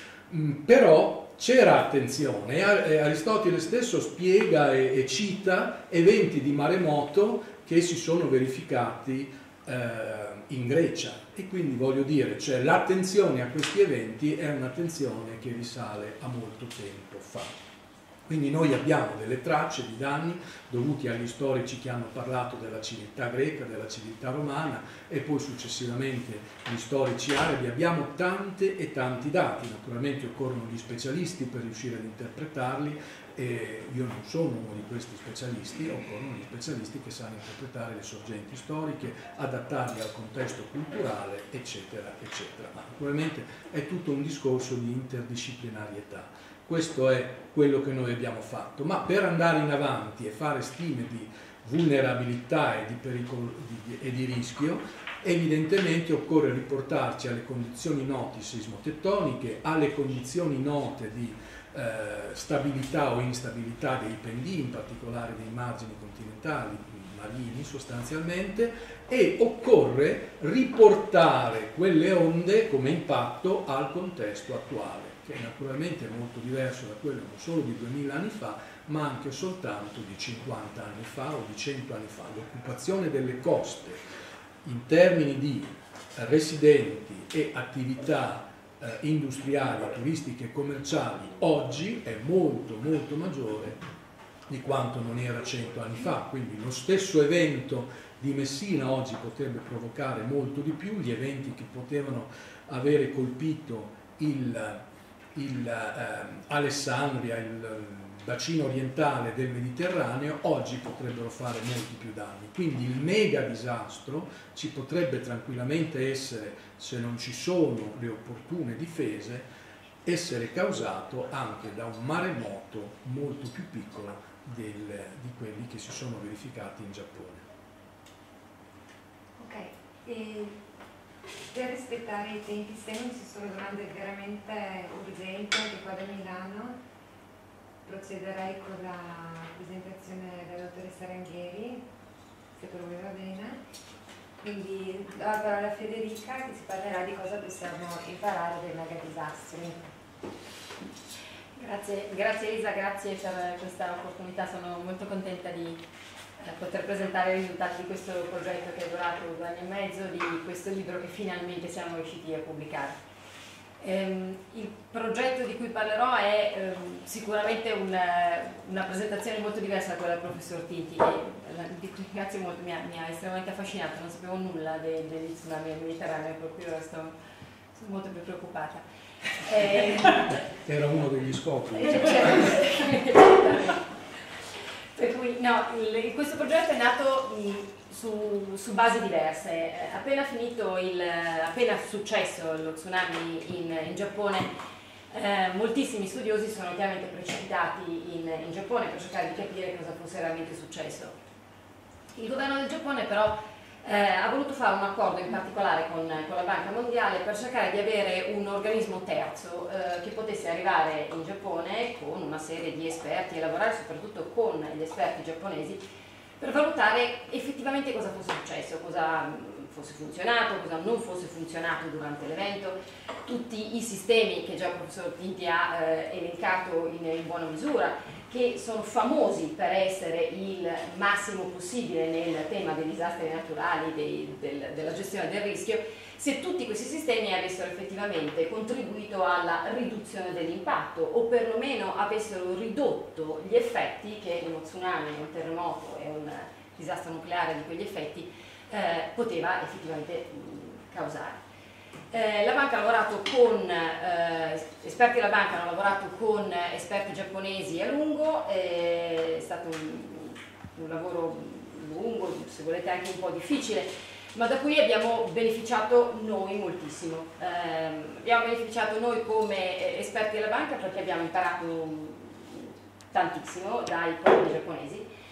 Però c'era attenzione, e Aristotele stesso spiega e, e cita eventi di maremoto che si sono verificati eh, in Grecia, e quindi voglio dire, cioè, l'attenzione a questi eventi è un'attenzione che risale a molto tempo fa. Quindi noi abbiamo delle tracce di danni dovuti agli storici che hanno parlato della civiltà greca, della civiltà romana, e poi successivamente gli storici arabi. Abbiamo tante e tanti dati, naturalmente occorrono gli specialisti per riuscire ad interpretarli, e io non sono uno di questi specialisti, occorrono gli specialisti che sanno interpretare le sorgenti storiche, adattarli al contesto culturale, eccetera, eccetera. Ma naturalmente è tutto un discorso di interdisciplinarietà. Questo è quello che noi abbiamo fatto, ma per andare in avanti e fare stime di vulnerabilità e di pericolo di, e di rischio, evidentemente occorre riportarci alle condizioni note sismotettoniche, alle condizioni note di eh, stabilità o instabilità dei pendii, in particolare dei margini continentali, marini sostanzialmente, e occorre riportare quelle onde come impatto al contesto attuale, che è naturalmente molto diverso da quello non solo di duemila anni fa, ma anche soltanto di cinquanta anni fa o di cento anni fa. L'occupazione delle coste in termini di residenti e attività eh, industriali, turistiche e commerciali oggi è molto molto maggiore di quanto non era cento anni fa, quindi lo stesso evento di Messina oggi potrebbe provocare molto di più. Gli eventi che potevano avere colpito il il eh, Alessandria, il bacino orientale del Mediterraneo, oggi potrebbero fare molti più danni. Quindi il mega disastro ci potrebbe tranquillamente essere, se non ci sono le opportune difese, essere causato anche da un maremoto molto più piccolo del, di quelli che si sono verificati in Giappone. Ok, e per rispettare i tempi, se non ci sono domande veramente urgenti anche qua da Milano, procederei con la presentazione della dottoressa Ranghieri, se per voi va bene. Quindi do la parola a Federica, che ci parlerà di cosa possiamo imparare dai mega disastri. Grazie, grazie Elisa, grazie per questa opportunità, sono molto contenta di poter presentare i risultati di questo progetto che è durato due anni e mezzo, di questo libro che finalmente siamo riusciti a pubblicare. Ehm, il progetto di cui parlerò è ehm, sicuramente una, una presentazione molto diversa da quella del professor Tinti, e di cui ringrazio molto, mi ha, mi ha estremamente affascinato, non sapevo nulla dei, degli tsunami nel Mediterraneo, per cui ora sto, sono molto più preoccupata. Eh, Era uno degli scopi. Per cui, no, il, questo progetto è nato mh, su, su basi diverse. Eh, appena finito il, appena successo lo tsunami in, in Giappone, eh, moltissimi studiosi sono chiaramente precipitati in, in Giappone per cercare di capire cosa fosse realmente successo. Il governo del Giappone però eh, ha voluto fare un accordo in particolare con, con la Banca Mondiale per cercare di avere un organismo terzo eh, che potesse arrivare in Giappone con una serie di esperti e lavorare soprattutto con gli esperti giapponesi per valutare effettivamente cosa fosse successo, cosa fosse funzionato, cosa non fosse funzionato durante l'evento, tutti i sistemi che già il professor Tinti ha eh, elencato in, in buona misura, che sono famosi per essere il massimo possibile nel tema dei disastri naturali, dei, del, della gestione del rischio, se tutti questi sistemi avessero effettivamente contribuito alla riduzione dell'impatto o perlomeno avessero ridotto gli effetti che uno tsunami, un terremoto e un disastro nucleare di quegli effetti eh, poteva effettivamente mh, causare. Eh, la banca ha lavorato con, eh, esperti della banca hanno lavorato con esperti giapponesi a lungo, eh, è stato un, un lavoro lungo, se volete anche un po' difficile, ma da cui abbiamo beneficiato noi moltissimo. Eh, abbiamo beneficiato noi come esperti della banca perché abbiamo imparato tantissimo dai colleghi giapponesi,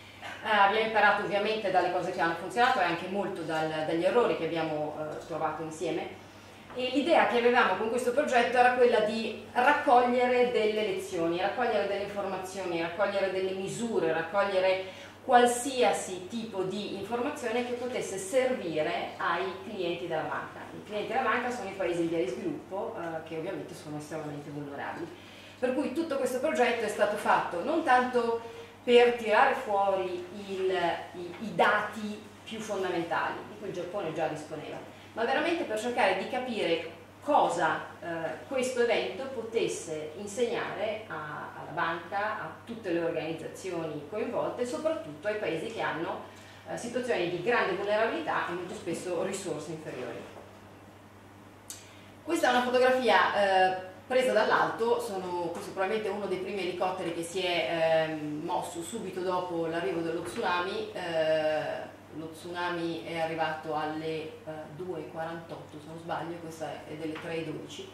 Eh, abbiamo imparato ovviamente dalle cose che hanno funzionato e anche molto dal, dagli errori che abbiamo eh, trovato insieme. E l'idea che avevamo con questo progetto era quella di raccogliere delle lezioni, raccogliere delle informazioni, raccogliere delle misure, raccogliere qualsiasi tipo di informazione che potesse servire ai clienti della banca. I clienti della banca sono i paesi in via di sviluppo, eh, che ovviamente sono estremamente vulnerabili. Per cui tutto questo progetto è stato fatto non tanto per tirare fuori il, i, i dati più fondamentali, di cui il Giappone già disponeva, ma veramente per cercare di capire cosa eh, questo evento potesse insegnare a, alla banca, a tutte le organizzazioni coinvolte, soprattutto ai paesi che hanno eh, situazioni di grande vulnerabilità e molto spesso risorse inferiori. Questa è una fotografia eh, presa dall'alto, sono questo è probabilmente uno dei primi elicotteri che si è eh, mosso subito dopo l'arrivo dello tsunami. Eh, lo tsunami è arrivato alle eh, due e quarantotto se non sbaglio, questa è delle tre e dodici,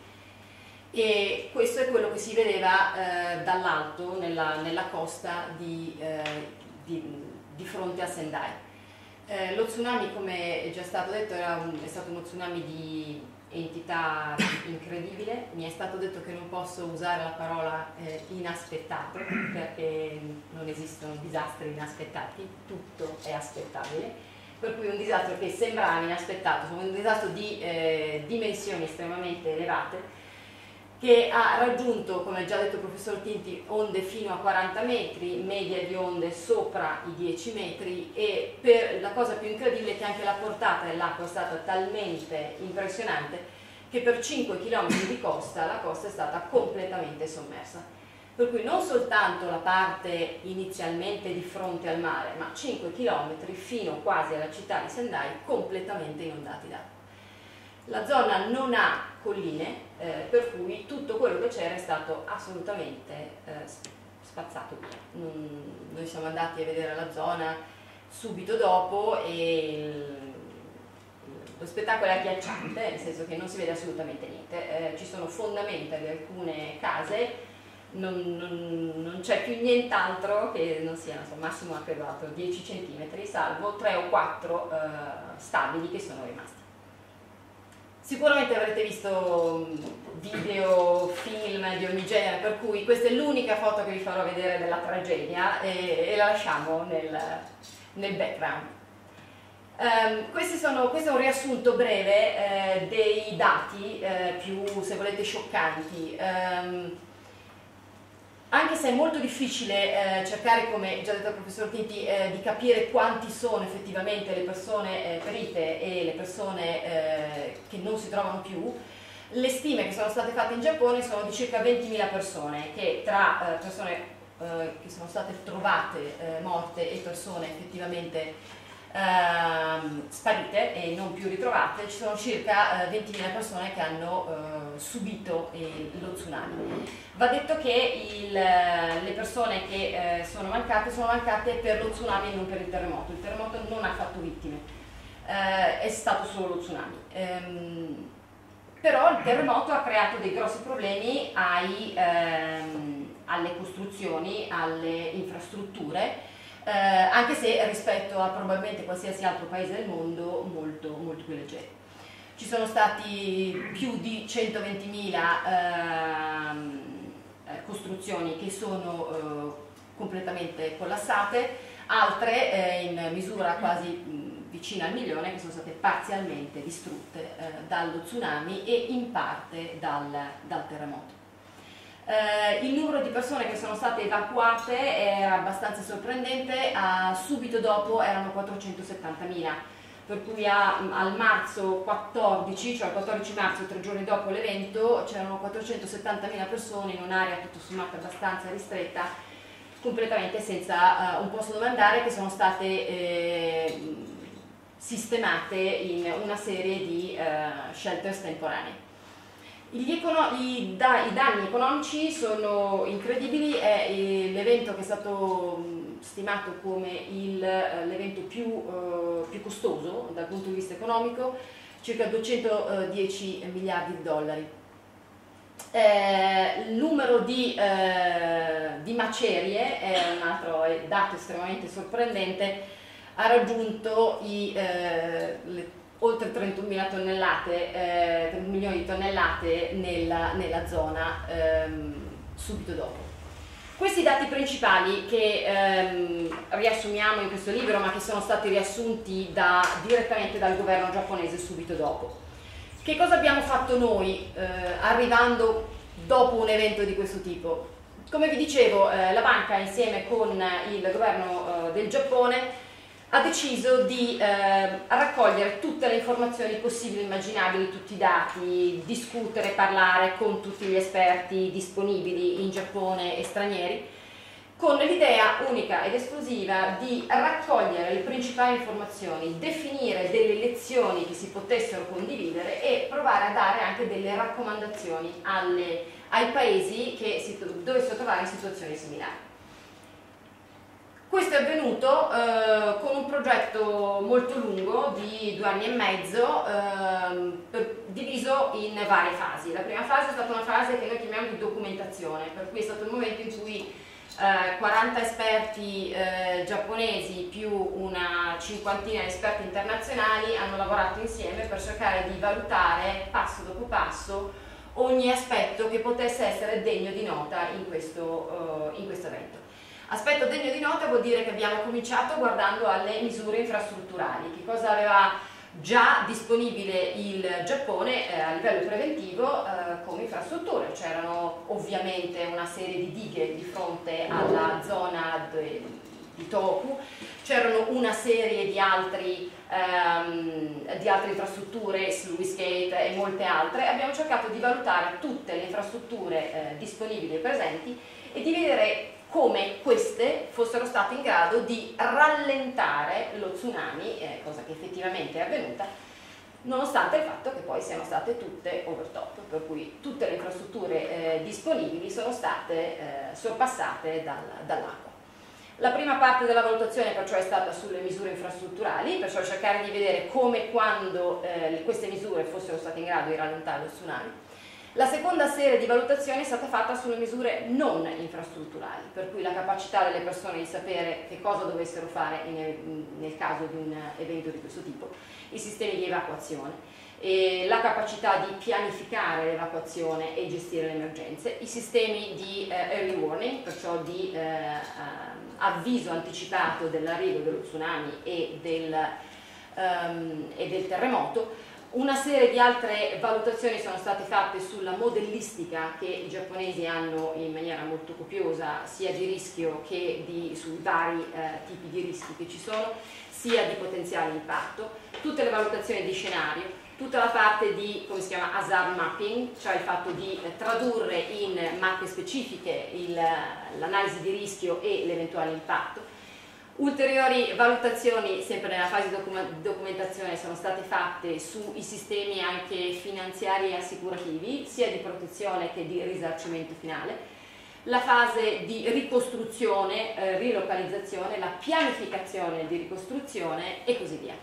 e questo è quello che si vedeva eh, dall'alto nella, nella costa di, eh, di, di fronte a Sendai. Eh, lo tsunami, come è già stato detto, era un, è stato uno tsunami di entità incredibile. Mi è stato detto che non posso usare la parola eh, inaspettato, perché non esistono disastri inaspettati, tutto è aspettabile, per cui un disastro che sembrava inaspettato, un disastro di eh, dimensioni estremamente elevate, che ha raggiunto, come ha già detto il professor Tinti, onde fino a quaranta metri, media di onde sopra i dieci metri, e per la cosa più incredibile è che anche la portata dell'acqua è stata talmente impressionante che per cinque chilometri di costa la costa è stata completamente sommersa. Per cui non soltanto la parte inizialmente di fronte al mare, ma cinque chilometri fino quasi alla città di Sendai completamente inondati d'acqua. La zona non ha colline, eh, per cui tutto quello che c'era è stato assolutamente eh, spazzato via. Non, noi siamo andati a vedere la zona subito dopo e il, lo spettacolo è agghiacciante, nel senso che non si vede assolutamente niente. Eh, ci sono fondamenta di alcune case, non, non, non c'è più nient'altro che non sia, insomma, massimo ha creato dieci centimetri, salvo tre o quattro eh, stabili che sono rimasti. Sicuramente avrete visto video, film di ogni genere, per cui questa è l'unica foto che vi farò vedere della tragedia e, e la lasciamo nel, nel background. Um, questi sono, questo è un riassunto breve eh, dei dati eh, più, se volete, scioccanti. Um, Anche se è molto difficile eh, cercare, come già detto il professor Tinti, eh, di capire quanti sono effettivamente le persone eh, ferite e le persone eh, che non si trovano più, le stime che sono state fatte in Giappone sono di circa ventimila persone, che tra eh, persone eh, che sono state trovate eh, morte e persone effettivamente Uh, sparite e non più ritrovate, ci sono circa uh, ventimila persone che hanno uh, subito eh, lo tsunami. Va detto che il, le persone che eh, sono mancate sono mancate per lo tsunami e non per il terremoto. Il terremoto non ha fatto vittime, uh, è stato solo lo tsunami. Um, però il terremoto ha creato dei grossi problemi ai, um, alle costruzioni, alle infrastrutture, Eh, anche se rispetto a probabilmente qualsiasi altro paese del mondo molto, molto più leggeri. Ci sono stati più di centoventimila ehm, eh, costruzioni che sono eh, completamente collassate, altre eh, in misura quasi mh, vicina al milione che sono state parzialmente distrutte eh, dallo tsunami e in parte dal, dal terremoto. Uh, il numero di persone che sono state evacuate è abbastanza sorprendente, uh, subito dopo erano quattrocentosettantamila, per cui a, al marzo quattordici, cioè il quattordici marzo, tre giorni dopo l'evento, c'erano quattrocentosettantamila persone in un'area tutto sommato abbastanza ristretta, completamente senza uh, un posto dove andare, che sono state eh, sistemate in una serie di uh, shelters temporanei. Gli i, da, I danni economici sono incredibili, è l'evento che è stato stimato come l'evento più, uh, più costoso dal punto di vista economico, circa duecentodieci miliardi di dollari. Eh, il numero di, eh, di macerie, è un altro dato estremamente sorprendente, ha raggiunto i, eh, le, oltre trentunomila tonnellate, eh, trentuno milioni di tonnellate nella, nella zona ehm, subito dopo. Questi dati principali che ehm, riassumiamo in questo libro, ma che sono stati riassunti da, direttamente dal governo giapponese subito dopo. Che cosa abbiamo fatto noi eh, arrivando dopo un evento di questo tipo? Come vi dicevo, eh, la banca insieme con il governo eh, del Giappone ha deciso di eh, raccogliere tutte le informazioni possibili e immaginabili, tutti i dati, discutere, parlare con tutti gli esperti disponibili in Giappone e stranieri, con l'idea unica ed esclusiva di raccogliere le principali informazioni, definire delle lezioni che si potessero condividere e provare a dare anche delle raccomandazioni alle, ai paesi che si dovessero trovare in situazioni similari. Questo è avvenuto eh, con un progetto molto lungo di due anni e mezzo, eh, per, diviso in varie fasi. La prima fase è stata una fase che noi chiamiamo di documentazione, per cui è stato il momento in cui Eh, quaranta esperti eh, giapponesi più una cinquantina di esperti internazionali hanno lavorato insieme per cercare di valutare passo dopo passo ogni aspetto che potesse essere degno di nota in questo, uh, in questo evento. Aspetto degno di nota vuol dire che abbiamo cominciato guardando alle misure infrastrutturali, che cosa aveva già disponibile il Giappone eh, a livello preventivo eh, come infrastrutture. C'erano ovviamente una serie di dighe di fronte alla zona de, di Tohoku, c'erano una serie di, altri, ehm, di altre infrastrutture, Sluice Gate e molte altre. Abbiamo cercato di valutare tutte le infrastrutture eh, disponibili e presenti e di vedere come queste fossero state in grado di rallentare lo tsunami, eh, cosa che effettivamente è avvenuta, nonostante il fatto che poi siano state tutte overtop, per cui tutte le infrastrutture eh, disponibili sono state eh, sorpassate dal, dall'acqua. La prima parte della valutazione perciò è stata sulle misure infrastrutturali, perciò cercare di vedere come e quando eh, queste misure fossero state in grado di rallentare lo tsunami. La seconda serie di valutazioni è stata fatta sulle misure non infrastrutturali, per cui la capacità delle persone di sapere che cosa dovessero fare in, nel caso di un evento di questo tipo, i sistemi di evacuazione, e la capacità di pianificare l'evacuazione e gestire le emergenze, i sistemi di eh, early warning, perciò di eh, avviso anticipato dell'arrivo dello tsunami e del, um, e del terremoto. Una serie di altre valutazioni sono state fatte sulla modellistica che i giapponesi hanno in maniera molto copiosa, sia di rischio che di, sui vari eh, tipi di rischi che ci sono, sia di potenziale impatto, tutte le valutazioni di scenario, tutta la parte di, come si chiama, hazard mapping, cioè il fatto di eh, tradurre in mappe specifiche l'analisi di rischio e l'eventuale impatto. Ulteriori valutazioni, sempre nella fase di documentazione, sono state fatte sui sistemi anche finanziari e assicurativi, sia di protezione che di risarcimento finale, la fase di ricostruzione, eh, rilocalizzazione, la pianificazione di ricostruzione e così via.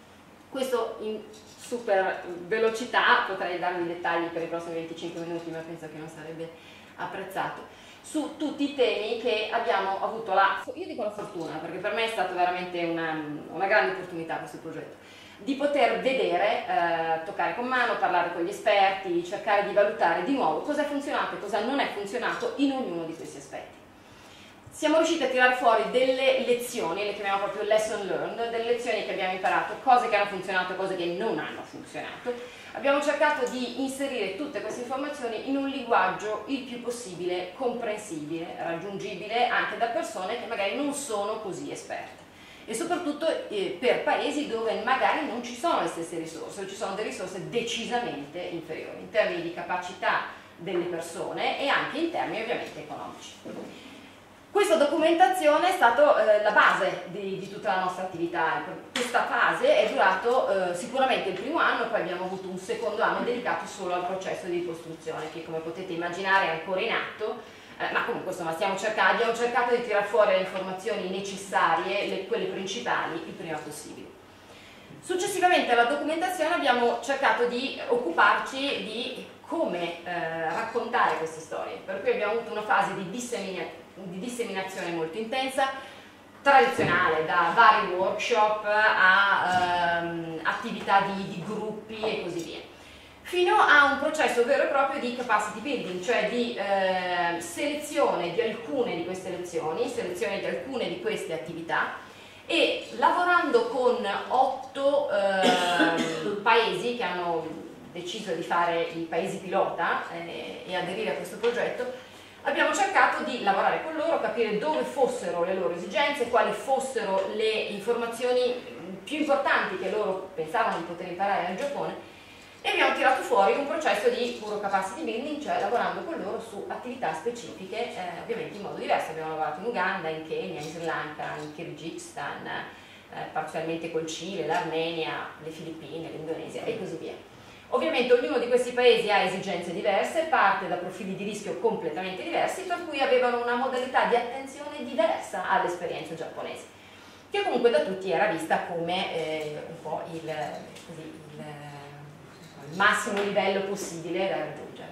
Questo in super velocità, potrei darvi i dettagli per i prossimi venticinque minuti, ma penso che non sarebbe apprezzato, su tutti i temi che abbiamo avuto la, io dico la fortuna, perché per me è stata veramente una, una grande opportunità questo progetto, di poter vedere, eh, toccare con mano, parlare con gli esperti, cercare di valutare di nuovo cosa è funzionato e cosa non è funzionato in ognuno di questi aspetti. Siamo riusciti a tirare fuori delle lezioni, le chiamiamo proprio lesson learned, delle lezioni che abbiamo imparato, cose che hanno funzionato e cose che non hanno funzionato. Abbiamo cercato di inserire tutte queste informazioni in un linguaggio il più possibile comprensibile, raggiungibile anche da persone che magari non sono così esperte. E soprattutto eh, per paesi dove magari non ci sono le stesse risorse, o ci sono delle risorse decisamente inferiori, in termini di capacità delle persone e anche in termini ovviamente economici. Questa documentazione è stata eh, la base di, di tutta la nostra attività. Questa fase è durato eh, sicuramente il primo anno, poi abbiamo avuto un secondo anno dedicato solo al processo di ricostruzione, che come potete immaginare è ancora in atto, eh, ma comunque insomma stiamo cercando, abbiamo cercato di tirar fuori le informazioni necessarie, le, quelle principali, il prima possibile. Successivamente alla documentazione abbiamo cercato di occuparci di come eh, raccontare queste storie, per cui abbiamo avuto una fase di, dissemina di disseminazione molto intensa, tradizionale, da vari workshop a ehm, attività di, di gruppi e così via, fino a un processo vero e proprio di capacity building, cioè di eh, selezione di alcune di queste lezioni, selezione di alcune di queste attività, e lavorando con otto eh, paesi che hanno deciso di fare i paesi pilota eh, e aderire a questo progetto, abbiamo cercato di lavorare con loro, capire dove fossero le loro esigenze, quali fossero le informazioni più importanti che loro pensavano di poter imparare nel Giappone, e abbiamo tirato fuori un processo di puro capacity building, cioè lavorando con loro su attività specifiche, eh, ovviamente in modo diverso. Abbiamo lavorato in Uganda, in Kenya, in Sri Lanka, in Kyrgyzstan, eh, parzialmente col Cile, l'Armenia, le Filippine, l'Indonesia e così via. Ovviamente ognuno di questi paesi ha esigenze diverse, parte da profili di rischio completamente diversi, per cui avevano una modalità di attenzione diversa all'esperienza giapponese, che comunque da tutti era vista come eh, un po' il, così, il il massimo livello possibile da raggiungere.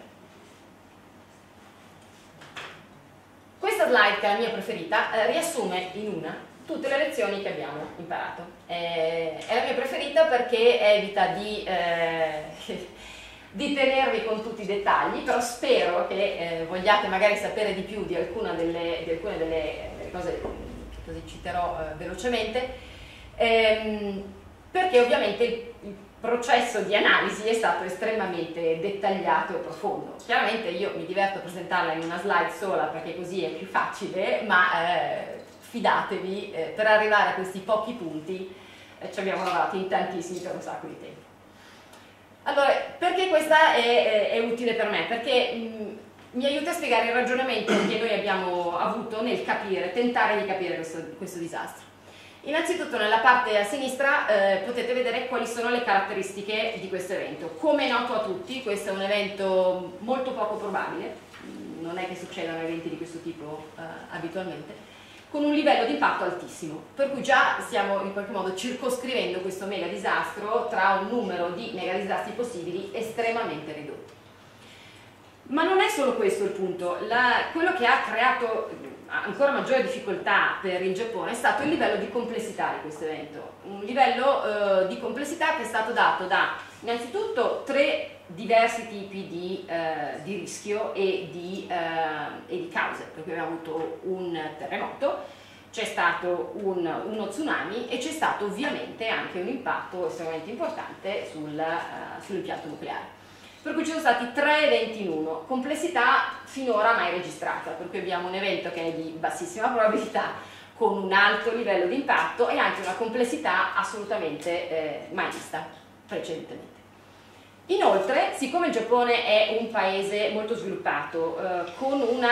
Questa slide, che è la mia preferita, eh, riassume in una tutte le lezioni che abbiamo imparato. Eh, è la mia preferita perché evita di, eh, di tenervi con tutti i dettagli, però spero che eh, vogliate magari sapere di più di, alcuna delle, di alcune delle, delle cose che così citerò eh, velocemente, ehm, perché ovviamente il, il processo di analisi è stato estremamente dettagliato e profondo. Chiaramente io mi diverto a presentarla in una slide sola perché così è più facile, ma eh, fidatevi, eh, per arrivare a questi pochi punti eh, ci abbiamo lavorato in tantissimi per un sacco di tempo. Allora, perché questa è, è, è utile per me? Perché mh, mi aiuta a spiegare il ragionamento che noi abbiamo avuto nel capire, tentare di capire questo, questo disastro. Innanzitutto nella parte a sinistra eh, potete vedere quali sono le caratteristiche di questo evento. Come è noto a tutti, questo è un evento molto poco probabile, non è che succedano eventi di questo tipo eh, abitualmente, con un livello di impatto altissimo, per cui già stiamo in qualche modo circoscrivendo questo mega disastro tra un numero di mega disastri possibili estremamente ridotto. Ma non è solo questo il punto. La, quello che ha creato ancora maggiore difficoltà per il Giappone è stato il livello di complessità di questo evento, un livello eh, di complessità che è stato dato da innanzitutto tre diversi tipi di, eh, di rischio e di, eh, e di cause, perché abbiamo avuto un terremoto, c'è stato un, uno tsunami e c'è stato ovviamente anche un impatto estremamente importante sul, uh, sull'impianto nucleare. Per cui ci sono stati tre eventi in uno, complessità finora mai registrata, per cui abbiamo un evento che è di bassissima probabilità, con un alto livello di impatto e anche una complessità assolutamente eh, mai vista precedentemente. Inoltre, siccome il Giappone è un paese molto sviluppato, eh, con un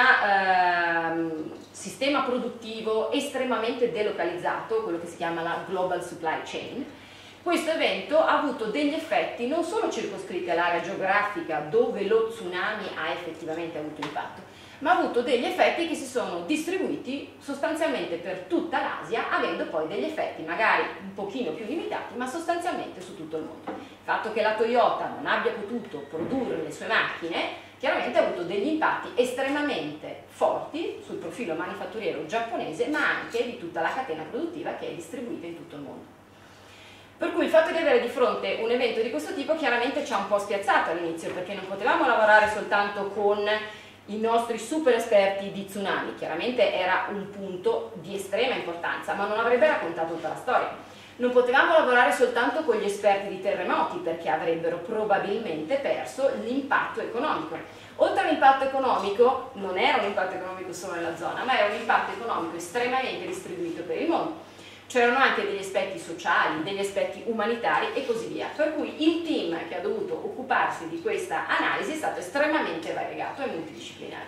eh, sistema produttivo estremamente delocalizzato, quello che si chiama la Global Supply Chain, questo evento ha avuto degli effetti non solo circoscritti all'area geografica dove lo tsunami ha effettivamente avuto impatto, ma ha avuto degli effetti che si sono distribuiti sostanzialmente per tutta l'Asia, avendo poi degli effetti magari un pochino più limitati, ma sostanzialmente su tutto il mondo. Il fatto che la Toyota non abbia potuto produrre le sue macchine chiaramente ha avuto degli impatti estremamente forti sul profilo manifatturiero giapponese, ma anche di tutta la catena produttiva che è distribuita in tutto il mondo. Per cui il fatto di avere di fronte un evento di questo tipo chiaramente ci ha un po' spiazzato all'inizio, perché non potevamo lavorare soltanto con i nostri super esperti di tsunami, chiaramente era un punto di estrema importanza, ma non avrebbe raccontato tutta la storia. Non potevamo lavorare soltanto con gli esperti di terremoti, perché avrebbero probabilmente perso l'impatto economico. Oltre all'impatto economico, non era un impatto economico solo nella zona, ma era un impatto economico estremamente distribuito per il mondo. C'erano anche degli aspetti sociali, degli aspetti umanitari e così via, per cui il team che ha dovuto occuparsi di questa analisi è stato estremamente variegato e multidisciplinare.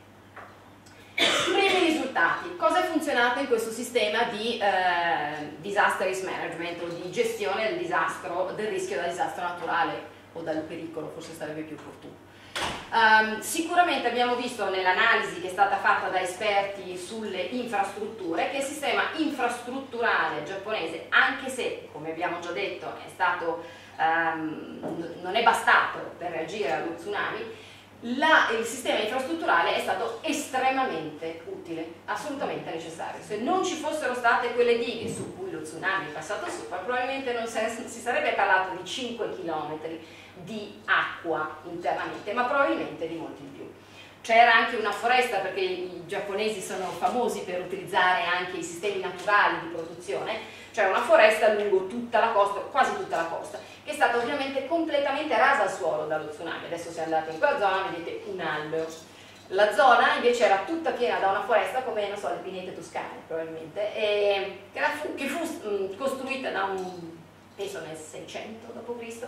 Primi risultati. Cosa è funzionato in questo sistema di eh, disaster risk management o di gestione del disastro, del rischio da disastro naturale o dal pericolo, forse sarebbe più opportuno. Um, sicuramente abbiamo visto nell'analisi che è stata fatta da esperti sulle infrastrutture che il sistema infrastrutturale giapponese, anche se, come abbiamo già detto, è stato ehm, non è bastato per reagire allo tsunami, La, il sistema infrastrutturale è stato estremamente utile, assolutamente necessario. Se non ci fossero state quelle dighe su cui lo tsunami è passato sopra, probabilmente non si sarebbe parlato di cinque chilometri di acqua internamente, ma probabilmente di molti di più. C'era anche una foresta, perché i giapponesi sono famosi per utilizzare anche i sistemi naturali di produzione, c'è una foresta lungo tutta la costa, quasi tutta la costa, che è stata ovviamente completamente rasa al suolo dallo tsunami. Adesso se andate in quella zona vedete un albero. La zona invece era tutta piena da una foresta come, non so, le pinete toscane probabilmente, e che, era, che fu mh, costruita da un, penso nel seicento dopo Cristo,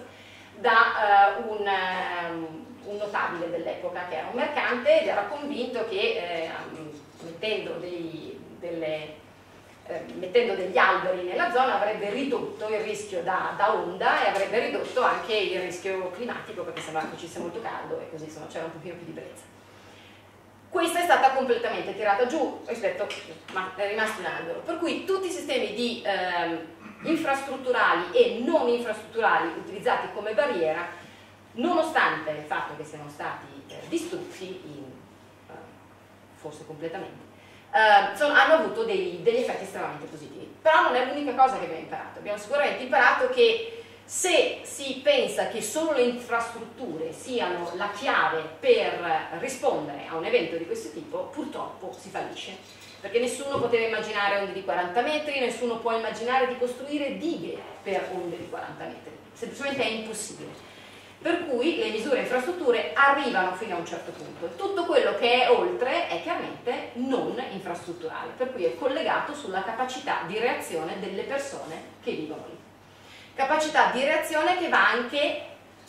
da uh, un, uh, un notabile dell'epoca che era un mercante ed era convinto che eh, mettendo, dei, delle, eh, mettendo degli alberi nella zona avrebbe ridotto il rischio da, da onda e avrebbe ridotto anche il rischio climatico, perché sembrava che facesse molto caldo e così insomma c'era un pochino più di brezza. Questa è stata completamente tirata giù rispetto, ma è rimasto un albero, per cui tutti i sistemi di eh, infrastrutturali e non infrastrutturali utilizzati come barriera, nonostante il fatto che siano stati eh, distrutti, in, eh, forse completamente, eh, sono, hanno avuto dei, degli effetti estremamente positivi. Però non è l'unica cosa che abbiamo imparato. Abbiamo sicuramente imparato che se si pensa che solo le infrastrutture siano la chiave per rispondere a un evento di questo tipo, purtroppo si fallisce. Perché nessuno poteva immaginare onde di quaranta metri, nessuno può immaginare di costruire dighe per onde di quaranta metri, semplicemente è impossibile. Per cui le misure e infrastrutture arrivano fino a un certo punto, tutto quello che è oltre è chiaramente non infrastrutturale, per cui è collegato sulla capacità di reazione delle persone che vivono lì. Capacità di reazione che va anche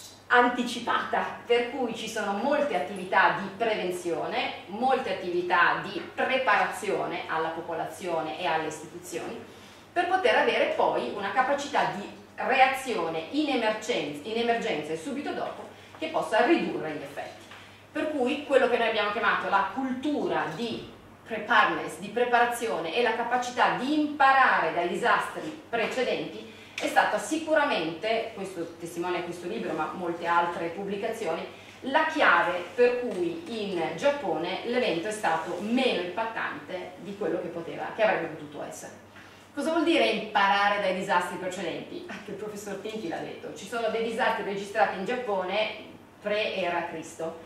anticipata, per cui ci sono molte attività di prevenzione, molte attività di preparazione alla popolazione e alle istituzioni, per poter avere poi una capacità di reazione in emergenza, in emergenza e subito dopo che possa ridurre gli effetti. Per cui quello che noi abbiamo chiamato la cultura di preparedness, di preparazione e la capacità di imparare dai disastri precedenti è stata sicuramente, questo testimonia questo libro ma molte altre pubblicazioni, la chiave per cui in Giappone l'evento è stato meno impattante di quello che, poteva, che avrebbe potuto essere. Cosa vuol dire imparare dai disastri precedenti? Anche il professor Tinti l'ha detto, ci sono dei disastri registrati in Giappone pre-era Cristo.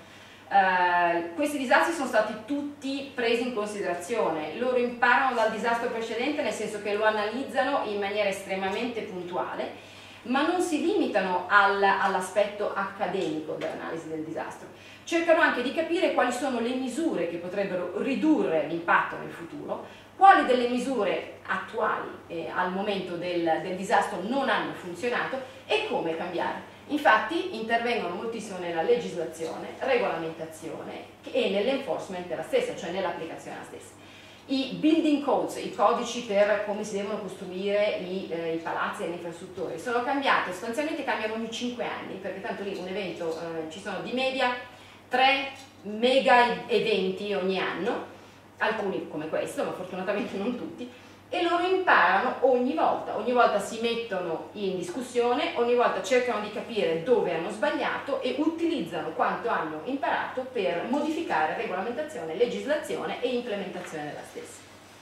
Uh, questi disastri sono stati tutti presi in considerazione, loro imparano dal disastro precedente nel senso che lo analizzano in maniera estremamente puntuale, ma non si limitano al, all'aspetto accademico dell'analisi del disastro, cercano anche di capire quali sono le misure che potrebbero ridurre l'impatto nel futuro, quali delle misure attuali eh, al momento del, del disastro non hanno funzionato e come cambiare. Infatti intervengono moltissimo nella legislazione, regolamentazione e nell'enforcement della stessa, cioè nell'applicazione della stessa. I building codes, i codici per come si devono costruire i, eh, i palazzi e le infrastrutture, sono cambiati, sostanzialmente cambiano ogni cinque anni, perché tanto lì un evento, eh, ci sono di media tre mega eventi ogni anno, alcuni come questo, ma fortunatamente non tutti, e loro imparano ogni volta, ogni volta si mettono in discussione, ogni volta cercano di capire dove hanno sbagliato e utilizzano quanto hanno imparato per modificare regolamentazione, legislazione e implementazione della stessa.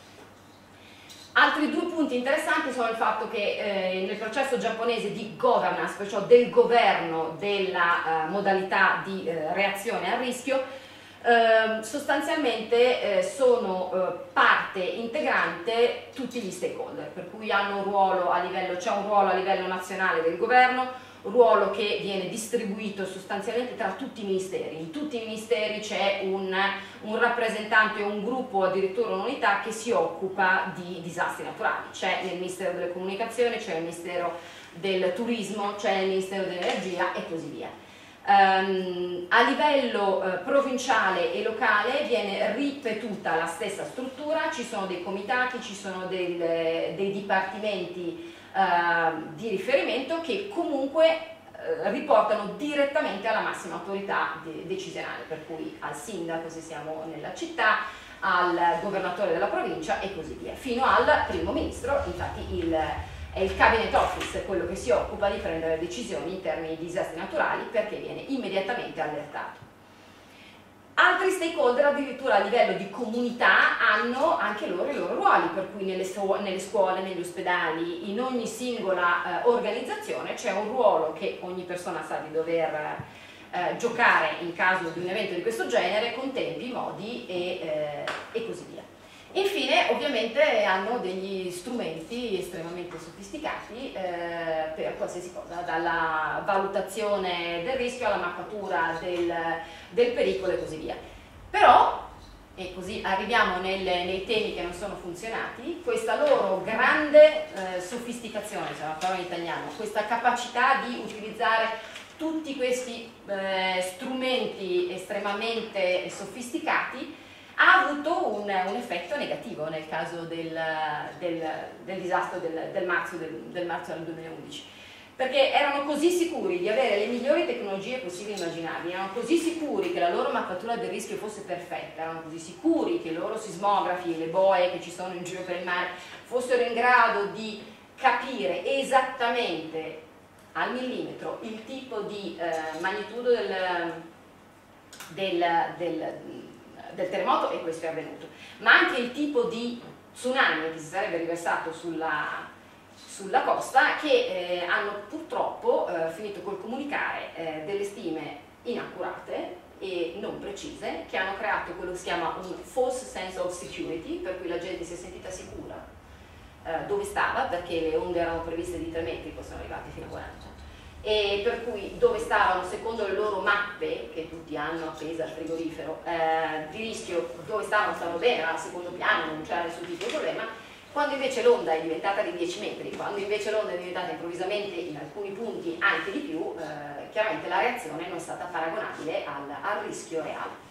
Altri due punti interessanti sono il fatto che eh, nel processo giapponese di governance, perciò del governo della eh, modalità di eh, reazione al rischio, Uh, sostanzialmente eh, sono uh, parte integrante tutti gli stakeholder, per cui hanno un ruolo a livello, c'è un ruolo a livello nazionale del governo, un ruolo che viene distribuito sostanzialmente tra tutti i ministeri. In tutti i ministeri c'è un, un rappresentante o un gruppo, addirittura un'unità che si occupa di disastri naturali. C'è nel Ministero delle Comunicazioni, c'è nel Ministero del Turismo, c'è nel Ministero dell'Energia e così via. Um, a livello uh, provinciale e locale viene ripetuta la stessa struttura, ci sono dei comitati, ci sono del, dei dipartimenti uh, di riferimento che comunque uh, riportano direttamente alla massima autorità de decisionale, per cui al sindaco se siamo nella città, al governatore della provincia e così via, fino al primo ministro. Infatti il È il Cabinet Office quello che si occupa di prendere decisioni in termini di disastri naturali, perché viene immediatamente allertato. Altri stakeholder addirittura a livello di comunità hanno anche loro i loro ruoli, per cui nelle, nelle scuole, negli ospedali, in ogni singola eh, organizzazione c'è un ruolo che ogni persona sa di dover eh, giocare in caso di un evento di questo genere, con tempi, modi e, eh, e così via. Infine, ovviamente, hanno degli strumenti estremamente sofisticati eh, per qualsiasi cosa, dalla valutazione del rischio alla mappatura del, del pericolo e così via. Però, e così arriviamo nel, nei temi che non sono funzionati, questa loro grande eh, sofisticazione, c'è una parola in italiano, questa capacità di utilizzare tutti questi eh, strumenti estremamente sofisticati ha avuto un, un effetto negativo nel caso del, del, del disastro del, del, marzo, del, del marzo del duemilaundici, perché erano così sicuri di avere le migliori tecnologie possibili e immaginabili, erano così sicuri che la loro mappatura del rischio fosse perfetta, erano così sicuri che i loro sismografi, le boe che ci sono in giro per il mare, fossero in grado di capire esattamente al millimetro il tipo di eh, magnitudo del, del, del del terremoto, e questo è avvenuto, ma anche il tipo di tsunami che si sarebbe riversato sulla, sulla costa, che eh, hanno purtroppo eh, finito col comunicare eh, delle stime inaccurate e non precise, che hanno creato quello che si chiama un false sense of security, per cui la gente si è sentita sicura eh, dove stava, perché le onde erano previste di tre metri, poi sono arrivati fino a quaranta, e per cui dove stavano secondo le loro mappe che tutti hanno appese al frigorifero eh, di rischio, dove stavano stavano bene, era al secondo piano, non c'era nessun tipo di problema. Quando invece l'onda è diventata di dieci metri, quando invece l'onda è diventata improvvisamente in alcuni punti anche di più, eh, chiaramente la reazione non è stata paragonabile al, al rischio reale.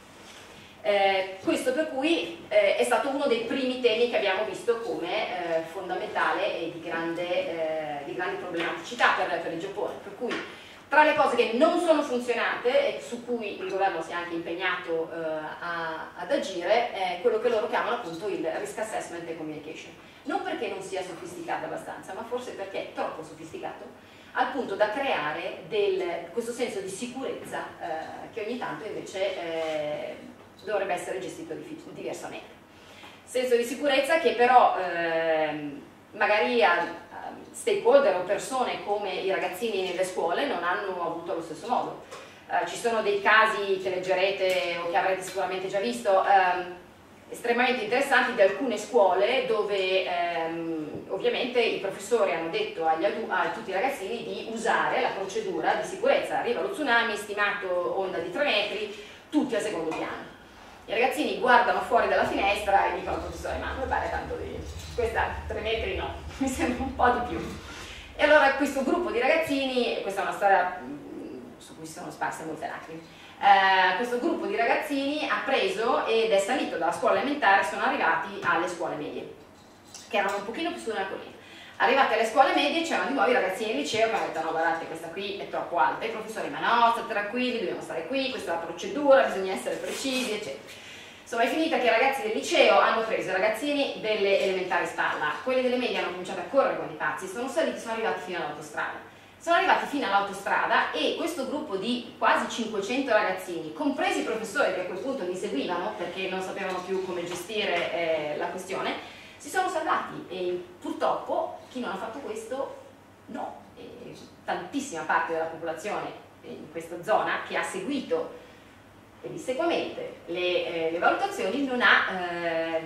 Eh, questo per cui eh, è stato uno dei primi temi che abbiamo visto come eh, fondamentale e di grande, eh, di grande problematicità per, per il Giappone, per cui tra le cose che non sono funzionate e su cui il governo si è anche impegnato eh, a, ad agire è quello che loro chiamano appunto il risk assessment e communication, non perché non sia sofisticato abbastanza, ma forse perché è troppo sofisticato al punto da creare del, questo senso di sicurezza eh, che ogni tanto invece eh, dovrebbe essere gestito diversamente. Senso di sicurezza che però ehm, magari a, a stakeholder o persone come i ragazzini nelle scuole non hanno avuto allo stesso modo. Eh, ci sono dei casi che leggerete o che avrete sicuramente già visto, ehm, estremamente interessanti di alcune scuole dove ehm, ovviamente i professori hanno detto agli a tutti i ragazzini di usare la procedura di sicurezza. Arriva lo tsunami, stimato onda di tre metri, tutti al secondo piano. I ragazzini guardano fuori dalla finestra e dicono al professore: ma non mi pare tanto di questa tre metri, no, mi sembra un po' di più. E allora questo gruppo di ragazzini, questa è una storia su cui si sono sparse molte lacrime, eh, questo gruppo di ragazzini ha preso ed è salito dalla scuola elementare, sono arrivati alle scuole medie, che erano un pochino più su nella collina. Arrivati alle scuole medie c'erano di nuovo i ragazzini del liceo che hanno detto: no, guardate, questa qui è troppo alta. I professori: ma no, state tranquilli, dobbiamo stare qui, questa è la procedura, bisogna essere precisi, eccetera. Insomma, è finita che i ragazzi del liceo hanno preso i ragazzini delle elementari spalla, quelli delle medie hanno cominciato a correre come dei pazzi, sono saliti, sono arrivati fino all'autostrada. Sono arrivati fino all'autostrada e questo gruppo di quasi cinquecento ragazzini, compresi i professori che a quel punto li seguivano perché non sapevano più come gestire eh, la questione, si sono salvati, e purtroppo chi non ha fatto questo no, e tantissima parte della popolazione in questa zona che ha seguito pedissequamente le, eh, le valutazioni non ha, eh,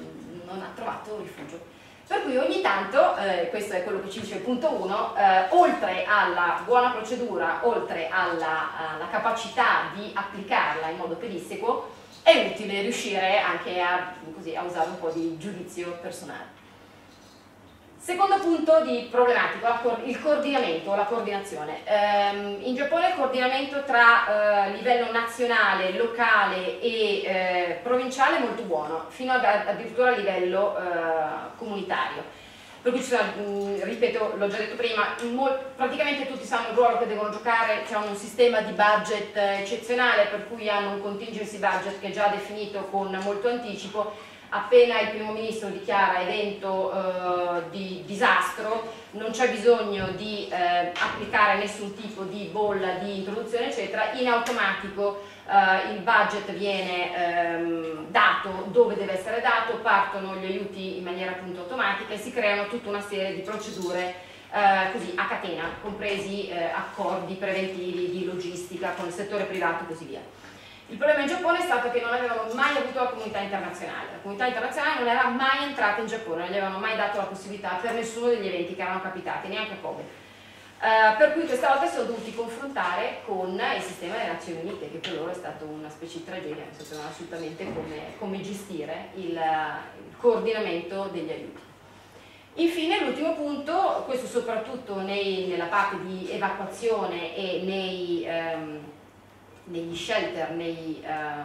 non ha trovato rifugio. Per cui ogni tanto, eh, questo è quello che ci dice il punto uno, eh, oltre alla buona procedura, oltre alla, alla capacità di applicarla in modo pedissequo, è utile riuscire anche a, così, a usare un po' di giudizio personale. Secondo punto di problematica, il coordinamento, la coordinazione. Ehm, in Giappone il coordinamento tra eh, livello nazionale, locale e eh, provinciale è molto buono, fino ad, addirittura a livello eh, comunitario. Per cui ci sono, mh, ripeto, l'ho già detto prima, praticamente tutti sanno il ruolo che devono giocare, c'è un sistema di budget eccezionale, per cui hanno un contingency budget che è già definito con molto anticipo. Appena il primo ministro dichiara evento eh, di disastro, non c'è bisogno di eh, applicare nessun tipo di bolla di introduzione eccetera, in automatico eh, il budget viene ehm, dato dove deve essere dato, partono gli aiuti in maniera appunto automatica e si creano tutta una serie di procedure eh, così a catena, compresi eh, accordi preventivi di logistica con il settore privato e così via. Il problema in Giappone è stato che non avevano mai avuto la comunità internazionale, la comunità internazionale non era mai entrata in Giappone, non gli avevano mai dato la possibilità per nessuno degli eventi che erano capitati, neanche a Kobe. Uh, per cui questa volta si sono dovuti confrontare con il sistema delle Nazioni Unite, che per loro è stato una specie di tragedia, non sapevano assolutamente come, come gestire il, il coordinamento degli aiuti. Infine l'ultimo punto, questo soprattutto nei, nella parte di evacuazione e nei... Um, negli shelter, nei,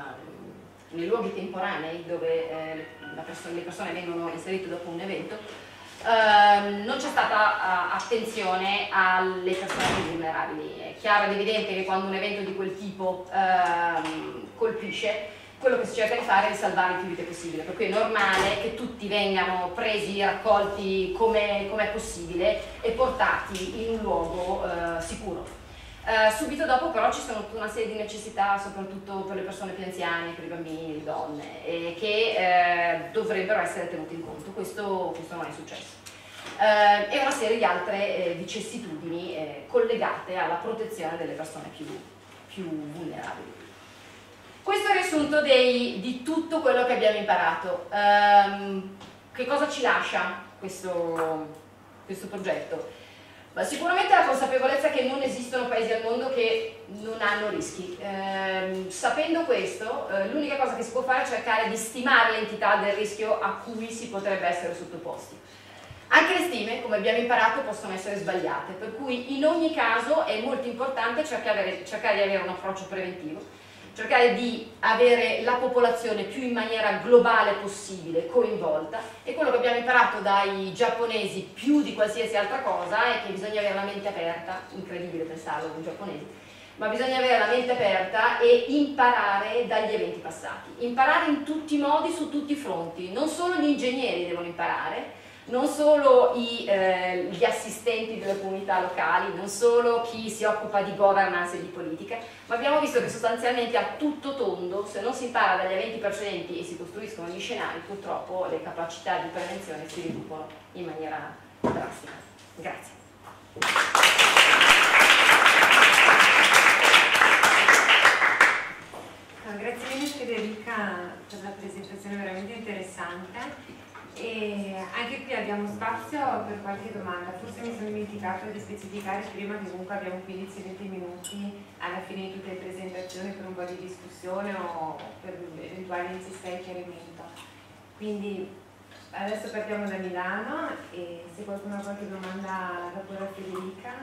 uh, nei luoghi temporanei dove eh, la persona, le persone vengono inserite dopo un evento, uh, non c'è stata uh, attenzione alle persone più vulnerabili. È chiaro ed evidente che quando un evento di quel tipo uh, colpisce, quello che si cerca di fare è di salvare il più vite possibile, per cui è normale che tutti vengano presi, raccolti come è possibile e portati in un luogo uh, sicuro. Uh, subito dopo però ci sono tutta una serie di necessità, soprattutto per le persone più anziane, per i bambini, le donne, eh, che eh, dovrebbero essere tenute in conto. Questo, questo non è successo. Uh, e una serie di altre eh, vicissitudini eh, collegate alla protezione delle persone più, più vulnerabili. Questo è il riassunto dei, di tutto quello che abbiamo imparato. Um, che cosa ci lascia questo, questo progetto? Ma sicuramente la consapevolezza che non esistono paesi al mondo che non hanno rischi. Eh, sapendo questo, eh, l'unica cosa che si può fare è cercare di stimare l'entità del rischio a cui si potrebbe essere sottoposti. Anche le stime, come abbiamo imparato, possono essere sbagliate, per cui in ogni caso è molto importante cercare, cercare di avere un approccio preventivo, cercare di avere la popolazione più in maniera globale possibile coinvolta, e quello che abbiamo imparato dai giapponesi più di qualsiasi altra cosa è che bisogna avere la mente aperta, incredibile pensarlo con i giapponesi, ma bisogna avere la mente aperta e imparare dagli eventi passati, imparare in tutti i modi, su tutti i fronti. Non solo gli ingegneri devono imparare, non solo i, eh, gli assistenti delle comunità locali, non solo chi si occupa di governance e di politica, ma abbiamo visto che sostanzialmente a tutto tondo, se non si impara dagli eventi precedenti e si costruiscono gli scenari, purtroppo le capacità di prevenzione si riducono in maniera drastica. Grazie. Grazie mille Federica per la presentazione veramente interessante. E anche qui abbiamo spazio per qualche domanda. Forse mi sono dimenticato di specificare prima che comunque abbiamo quindici venti minuti alla fine di tutte le presentazioni per un po' di discussione o per eventuali necessità di chiarimento. Quindi adesso partiamo da Milano e se qualcuno ha qualche domanda la pure a Federica,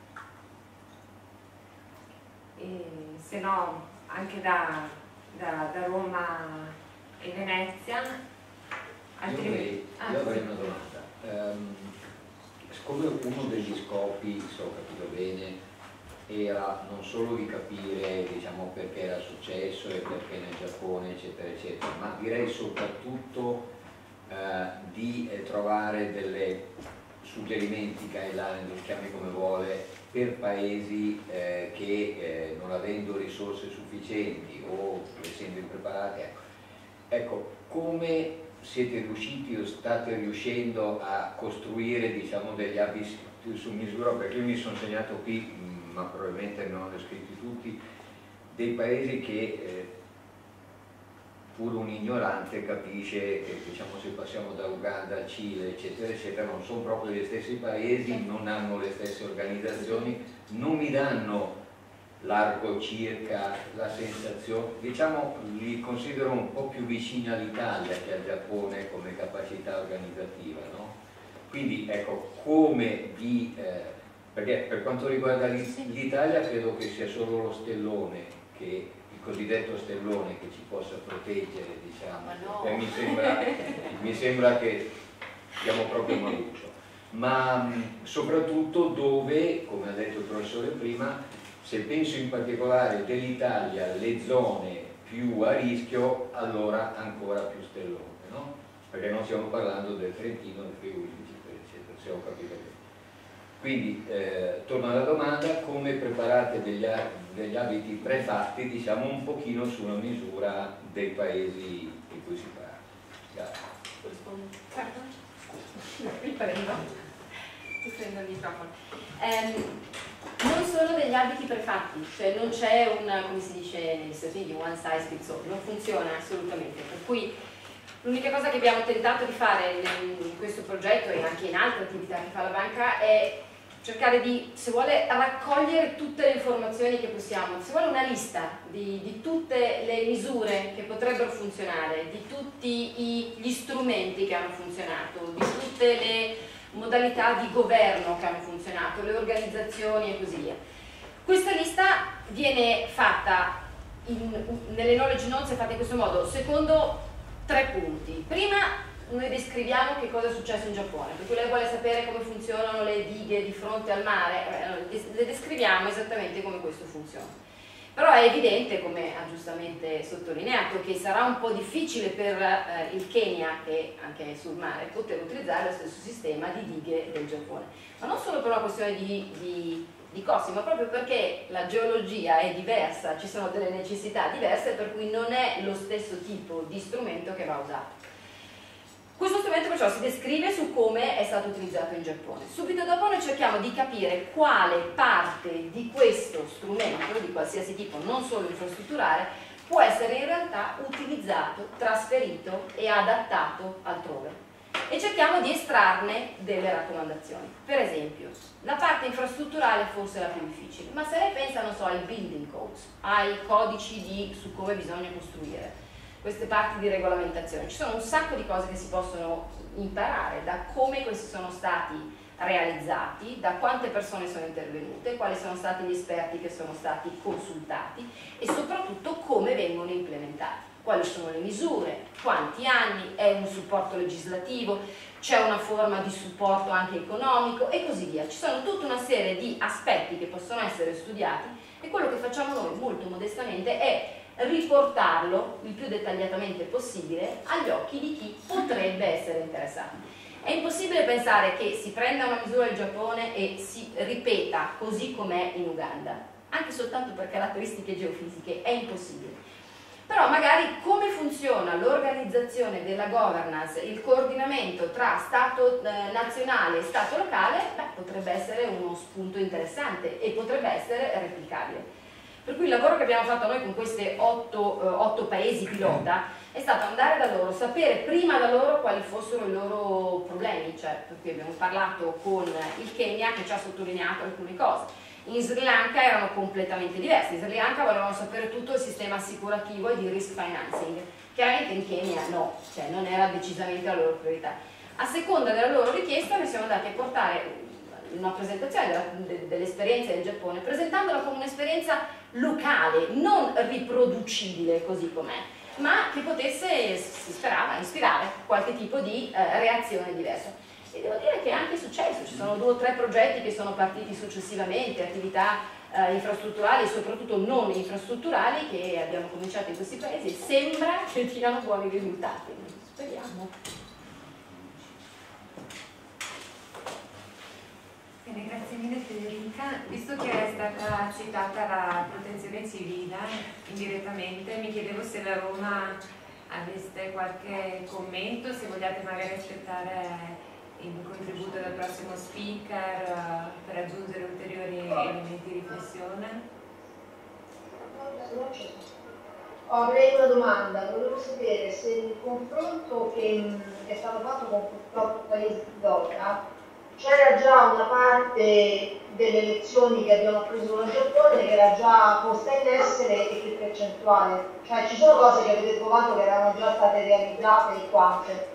e se no anche da, da, da Roma e Venezia. Io avrei, ah, io avrei sì. una domanda. Um, siccome uno degli scopi, se ho capito bene, era non solo di capire, diciamo, perché era successo e perché nel Giappone, eccetera, eccetera, ma direi soprattutto uh, di eh, trovare delle suggerimenti, guideline, lo chiami come vuole, per paesi eh, che eh, non avendo risorse sufficienti o essendo impreparati, ecco, ecco come siete riusciti o state riuscendo a costruire, diciamo, degli abiti su misura, perché io mi sono segnato qui, ma probabilmente non li ho scritti tutti, dei paesi che eh, pure un ignorante capisce che, diciamo, se passiamo da Uganda al Cile, eccetera, eccetera, non sono proprio gli stessi paesi, non hanno le stesse organizzazioni, non mi danno largo circa la sensazione, diciamo, li considero un po' più vicini all'Italia che al Giappone come capacità organizzativa, no? Quindi ecco, come di, eh, perché per quanto riguarda l'Italia credo che sia solo lo stellone, che, il cosiddetto stellone, che ci possa proteggere, diciamo, ma no. e mi sembra, mi sembra che siamo proprio maluccio, ma soprattutto dove, come ha detto il professore prima, se penso in particolare dell'Italia alle zone più a rischio, allora ancora più stellone, no? Perché non stiamo parlando del Trentino, del Friuli, eccetera, eccetera, se ho capito bene. Quindi eh, torno alla domanda: come preparate degli, degli abiti prefatti, diciamo un pochino sulla misura dei paesi di cui si parla? Grazie. Certo. Riprendo. Riprendo il microfono. Ehm, non sono degli abiti prefatti, cioè non c'è un, come si dice negli Stati Uniti, one size fits all, non funziona assolutamente. Per cui l'unica cosa che abbiamo tentato di fare in questo progetto e anche in altre attività che fa la banca è cercare di, se vuole, raccogliere tutte le informazioni che possiamo, se vuole una lista di, di tutte le misure che potrebbero funzionare, di tutti i, gli strumenti che hanno funzionato, di tutte le modalità di governo che hanno funzionato, le organizzazioni e così via. Questa lista viene fatta, in, nelle knowledge notes è fatta in questo modo, secondo tre punti. Prima noi descriviamo che cosa è successo in Giappone, per cui lei vuole sapere come funzionano le dighe di fronte al mare, le descriviamo esattamente come questo funziona. Però è evidente, come ha giustamente sottolineato, che sarà un po' difficile per eh, il Kenya, che anche è sul mare, poter utilizzare lo stesso sistema di dighe del Giappone. Ma non solo per una questione di, di, di costi, ma proprio perché la geologia è diversa, ci sono delle necessità diverse, per cui non è lo stesso tipo di strumento che va usato. Questo strumento perciò si descrive su come è stato utilizzato in Giappone. Subito dopo noi cerchiamo di capire quale parte di questo strumento, di qualsiasi tipo, non solo infrastrutturale, può essere in realtà utilizzato, trasferito e adattato altrove. E cerchiamo di estrarne delle raccomandazioni. Per esempio, la parte infrastrutturale forse è la più difficile, ma se lei pensa, non so, ai building codes, ai codici di, su come bisogna costruire, queste parti di regolamentazione, ci sono un sacco di cose che si possono imparare da come questi sono stati realizzati, da quante persone sono intervenute, quali sono stati gli esperti che sono stati consultati e soprattutto come vengono implementati, quali sono le misure, quanti anni, è un supporto legislativo, c'è una forma di supporto anche economico e così via. Ci sono tutta una serie di aspetti che possono essere studiati e quello che facciamo noi molto modestamente è riportarlo il più dettagliatamente possibile agli occhi di chi potrebbe essere interessato. È impossibile pensare che si prenda una misura del Giappone e si ripeta così com'è in Uganda, anche soltanto per caratteristiche geofisiche è impossibile. Però magari come funziona l'organizzazione della governance, il coordinamento tra Stato eh, nazionale e Stato locale, beh, potrebbe essere uno spunto interessante e potrebbe essere replicabile. Per cui il lavoro che abbiamo fatto noi con questi otto, eh, otto paesi pilota è stato andare da loro, sapere prima da loro quali fossero i loro problemi, cioè per cui abbiamo parlato con il Kenya che ci ha sottolineato alcune cose. In Sri Lanka erano completamente diversi, in Sri Lanka volevano sapere tutto il sistema assicurativo e di risk financing, chiaramente in Kenya no, cioè non era decisamente la loro priorità. A seconda della loro richiesta noi siamo andati a portare una presentazione dell'esperienza del Giappone, presentandola come un'esperienza locale, non riproducibile così com'è, ma che potesse, si sperava, ispirare qualche tipo di eh, reazione diversa. E devo dire che è anche successo, ci sono due o tre progetti che sono partiti successivamente, attività eh, infrastrutturali e soprattutto non infrastrutturali che abbiamo cominciato in questi paesi e sembra che diano buoni risultati, speriamo. Bene, grazie mille Federica. Visto che è stata citata la protezione civile indirettamente, mi chiedevo se da Roma aveste qualche commento, se vogliate magari aspettare il contributo del prossimo speaker uh, per aggiungere ulteriori elementi di riflessione. Avrei una domanda, volevo sapere se il confronto che è stato fatto con quattro paesi d'Oca c'era già una parte delle lezioni che abbiamo preso con il Giappone che era già posta in essere e che percentuale? Cioè ci sono cose che avete trovato che erano già state realizzate e quante?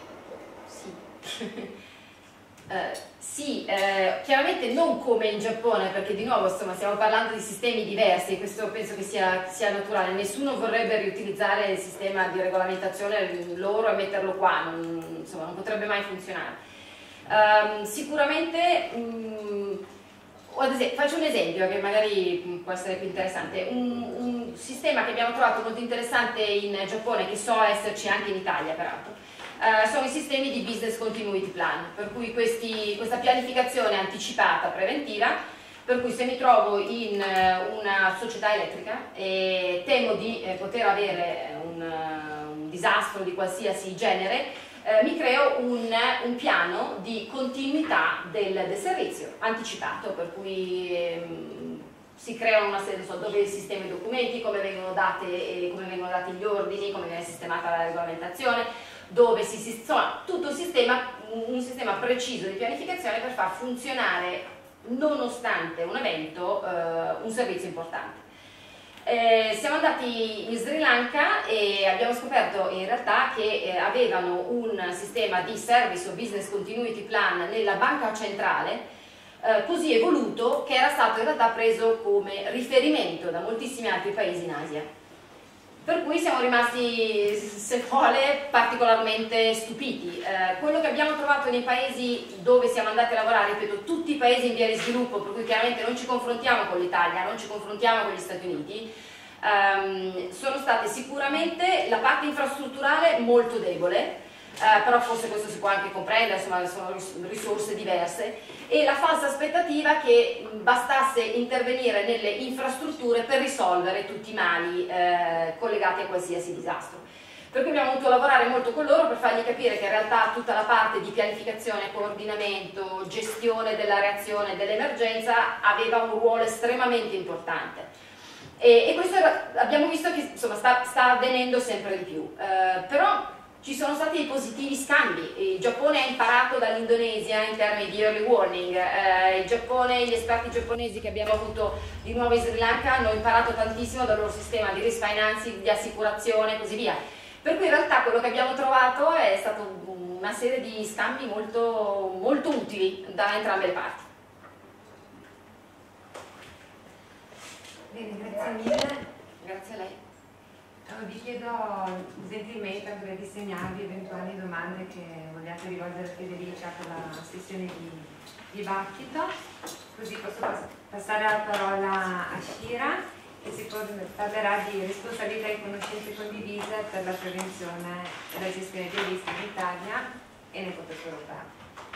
Sì. Uh, sì, eh, chiaramente non come in Giappone, perché di nuovo insomma, stiamo parlando di sistemi diversi e questo penso che sia, sia naturale. Nessuno vorrebbe riutilizzare il sistema di regolamentazione loro e metterlo qua, non, insomma, non potrebbe mai funzionare. Um, sicuramente, um, ad esempio, faccio un esempio che magari può essere più interessante. Un, un sistema che abbiamo trovato molto interessante in Giappone, che so esserci anche in Italia peraltro, eh, sono i sistemi di Business Continuity Plan, per cui questi, questa pianificazione anticipata, preventiva, per cui se mi trovo in una società elettrica e temo di eh, poter avere un, un disastro di qualsiasi genere, eh, mi creo un, un piano di continuità del, del servizio anticipato, per cui ehm, si creano una serie, so, dove il sistema di documenti, come vengono, date, eh, come vengono dati gli ordini, come viene sistemata la regolamentazione, dove si, si insomma, tutto il sistema, un sistema preciso di pianificazione per far funzionare, nonostante un evento, eh, un servizio importante. Eh, siamo andati in Sri Lanka e abbiamo scoperto in realtà che eh, avevano un sistema di Service o Business Continuity Plan nella banca centrale eh, così evoluto che era stato in realtà preso come riferimento da moltissimi altri paesi in Asia. Per cui siamo rimasti, se vuole, particolarmente stupiti. Eh, quello che abbiamo trovato nei paesi dove siamo andati a lavorare, ripeto, tutti i paesi in via di sviluppo, per cui chiaramente non ci confrontiamo con l'Italia, non ci confrontiamo con gli Stati Uniti, ehm, sono state sicuramente la parte infrastrutturale molto debole, eh, però forse questo si può anche comprendere, insomma sono risorse diverse, e la falsa aspettativa che bastasse intervenire nelle infrastrutture per risolvere tutti i mali eh, collegati a qualsiasi disastro. Per cui abbiamo dovuto lavorare molto con loro per fargli capire che in realtà tutta la parte di pianificazione, coordinamento, gestione della reazione dell'emergenza aveva un ruolo estremamente importante. E, e questo era, abbiamo visto che insomma, sta, sta avvenendo sempre di più. Eh, però ci sono stati dei positivi scambi. Il Giappone ha imparato dall'Indonesia in termini di early warning, eh, il Giappone, gli esperti giapponesi che abbiamo avuto di nuovo in Sri Lanka hanno imparato tantissimo dal loro sistema di risk financing, di assicurazione e così via. Per cui in realtà quello che abbiamo trovato è stata una serie di scambi molto, molto utili da entrambe le parti. Bene, grazie mille. Grazie a lei. Vi chiedo gentilmente anche di segnarvi eventuali domande che vogliate rivolgere a Federica per la sessione di dibattito, così posso pass passare la parola a Shira e si parlerà di responsabilità e conoscenze condivise per la prevenzione e la gestione dei rischi in Italia e nel contesto europeo.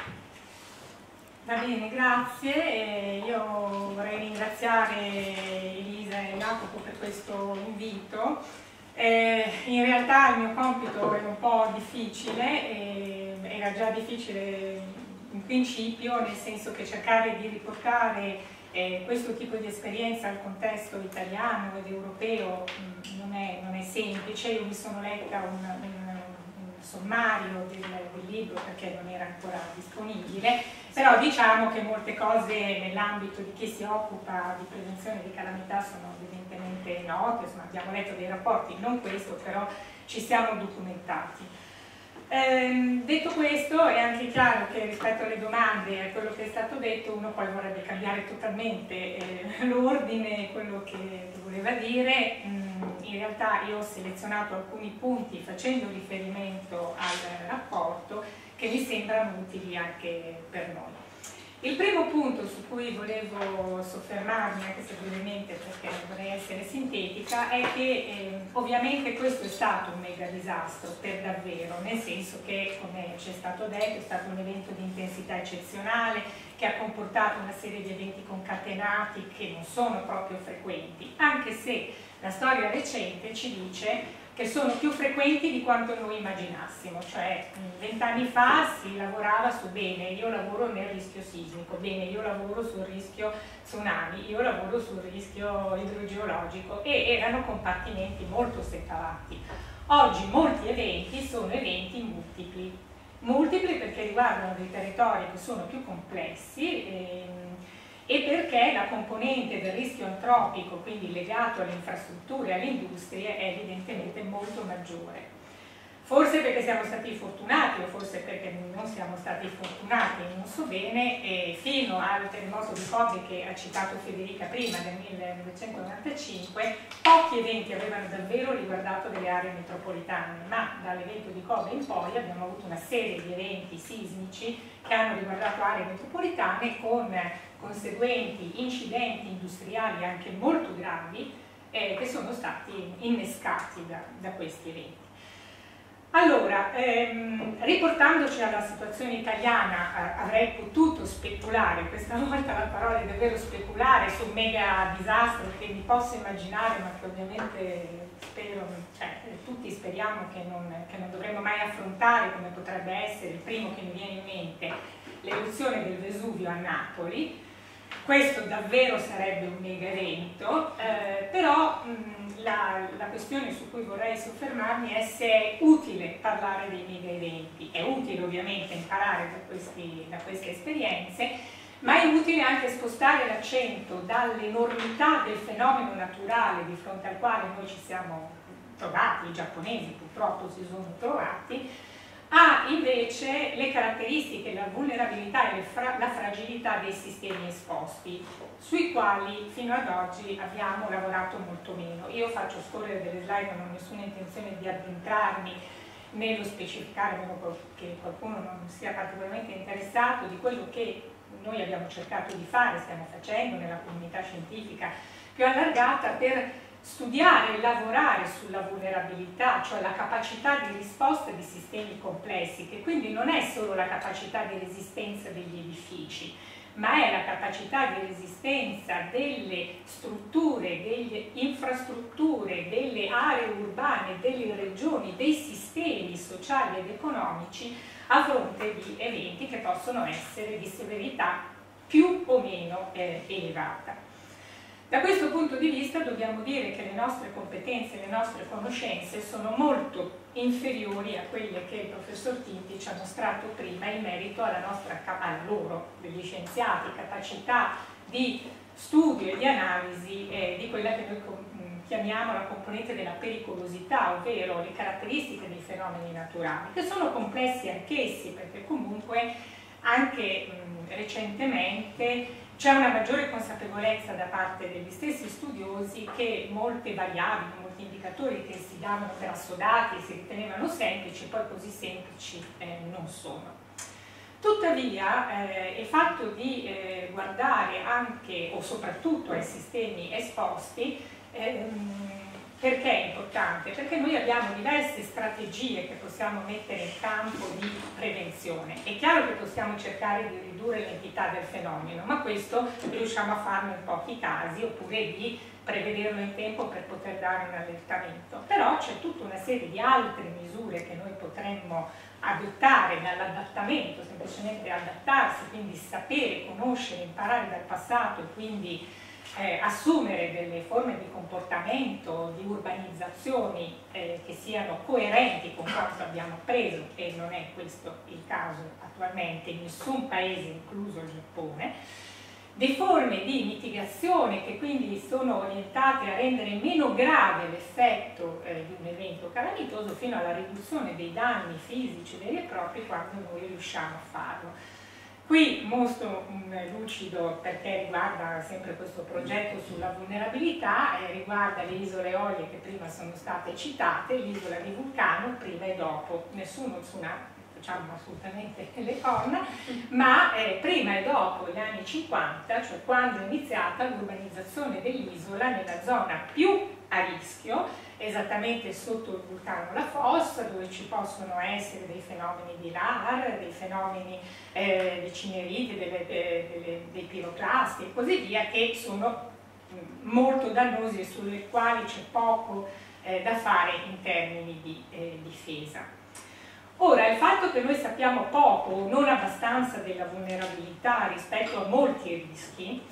Va bene, grazie. Io vorrei ringraziare Elisa e Jacopo per questo invito. Eh, in realtà il mio compito è un po' difficile, eh, era già difficile in principio, nel senso che cercare di riportare eh, questo tipo di esperienza al contesto italiano ed europeo mh, non, è, non è semplice. Io mi sono letta un, un, un sommario del, del libro perché non era ancora disponibile, però diciamo che molte cose nell'ambito di chi si occupa di prevenzione di calamità sono evidentemente note, insomma, abbiamo letto dei rapporti, non questo, però ci siamo documentati. Ehm, detto questo, è anche chiaro che rispetto alle domande e a quello che è stato detto, uno poi vorrebbe cambiare totalmente eh, l'ordine, quello che, che voleva dire. Mm, in realtà io ho selezionato alcuni punti facendo riferimento al rapporto che mi sembrano utili anche per noi. Il primo punto su cui volevo soffermarmi, anche se brevemente perché vorrei essere sintetica, è che eh, ovviamente questo è stato un mega disastro per davvero, nel senso che, come ci è stato detto, è stato un evento di intensità eccezionale che ha comportato una serie di eventi concatenati che non sono proprio frequenti, anche se la storia recente ci dice che sono più frequenti di quanto noi immaginassimo, cioè vent'anni fa si lavorava su bene, io lavoro nel rischio sismico, bene, io lavoro sul rischio tsunami, io lavoro sul rischio idrogeologico e erano compartimenti molto separati. Oggi molti eventi sono eventi multipli, multipli perché riguardano dei territori che sono più complessi ehm, e perché la componente del rischio antropico, quindi legato alle infrastrutture e alle industrie, è evidentemente molto maggiore. Forse perché siamo stati fortunati o forse perché non siamo stati fortunati, non so bene, e fino al terremoto di Kobe che ha citato Federica prima del millenovecentonovantacinque, pochi eventi avevano davvero riguardato delle aree metropolitane, ma dall'evento di Kobe in poi abbiamo avuto una serie di eventi sismici che hanno riguardato aree metropolitane con conseguenti incidenti industriali anche molto gravi eh, che sono stati innescati da, da questi eventi. Allora, ehm, riportandoci alla situazione italiana, eh, avrei potuto speculare, questa volta la parola è davvero speculare, su un mega disastro che mi posso immaginare, ma che ovviamente spero, cioè, tutti speriamo che non, che non dovremo mai affrontare, come potrebbe essere il primo che mi viene in mente, l'eruzione del Vesuvio a Napoli. Questo davvero sarebbe un mega evento, eh, però mh, la, la questione su cui vorrei soffermarmi è se è utile parlare dei mega eventi. È utile ovviamente imparare da, questi, da queste esperienze, ma è utile anche spostare l'accento dall'enormità del fenomeno naturale di fronte al quale noi ci siamo trovati, i giapponesi purtroppo si sono trovati, ha invece le caratteristiche, la vulnerabilità e le fra la fragilità dei sistemi esposti, sui quali fino ad oggi abbiamo lavorato molto meno. Io faccio scorrere delle slide, non ho nessuna intenzione di addentrarmi nello specificare, a meno che qualcuno non sia particolarmente interessato, di quello che noi abbiamo cercato di fare, stiamo facendo nella comunità scientifica più allargata, per studiare e lavorare sulla vulnerabilità, cioè la capacità di risposta di sistemi complessi, che quindi non è solo la capacità di resistenza degli edifici, ma è la capacità di resistenza delle strutture, delle infrastrutture, delle aree urbane, delle regioni, dei sistemi sociali ed economici a fronte di eventi che possono essere di severità più o meno eh, elevata. Da questo punto di vista dobbiamo dire che le nostre competenze, le nostre conoscenze sono molto inferiori a quelle che il professor Tinti ci ha mostrato prima in merito alla nostra, a loro, degli scienziati, capacità di studio e di analisi eh, di quella che noi chiamiamo la componente della pericolosità, ovvero le caratteristiche dei fenomeni naturali, che sono complessi anch'essi, perché comunque anche mh, recentemente c'è una maggiore consapevolezza da parte degli stessi studiosi che molte variabili, molti indicatori che si davano per assodati e si ritenevano semplici, poi così semplici eh, non sono. Tuttavia eh, il fatto di eh, guardare anche o soprattutto ai sistemi esposti, ehm, perché è importante? Perché noi abbiamo diverse strategie che possiamo mettere in campo di prevenzione. È chiaro che possiamo cercare di ridurre l'entità del fenomeno, ma questo riusciamo a farlo in pochi casi, oppure di prevederlo in tempo per poter dare un allertamento. Però c'è tutta una serie di altre misure che noi potremmo adottare, dall'adattamento, semplicemente adattarsi, quindi sapere, conoscere, imparare dal passato e quindi Eh, assumere delle forme di comportamento, di urbanizzazioni eh, che siano coerenti con quanto abbiamo appreso, e non è questo il caso attualmente in nessun paese, incluso il Giappone, di forme di mitigazione che quindi sono orientate a rendere meno grave l'effetto eh, di un evento calamitoso, fino alla riduzione dei danni fisici veri e propri quando noi riusciamo a farlo. Qui mostro un lucido perché riguarda sempre questo progetto sulla vulnerabilità, eh, riguarda le isole Eolie che prima sono state citate, l'isola di Vulcano prima e dopo, nessuno tsunami, facciamo assolutamente le corna, ma eh, prima e dopo gli anni cinquanta, cioè quando è iniziata l'urbanizzazione dell'isola nella zona più a rischio, esattamente sotto il vulcano La Fossa, dove ci possono essere dei fenomeni di lar, dei fenomeni eh, di cinerite, delle, delle, dei piroclasti e così via, che sono molto dannosi e sulle quali c'è poco eh, da fare in termini di eh, difesa. Ora, il fatto che noi sappiamo poco o non abbastanza della vulnerabilità rispetto a molti rischi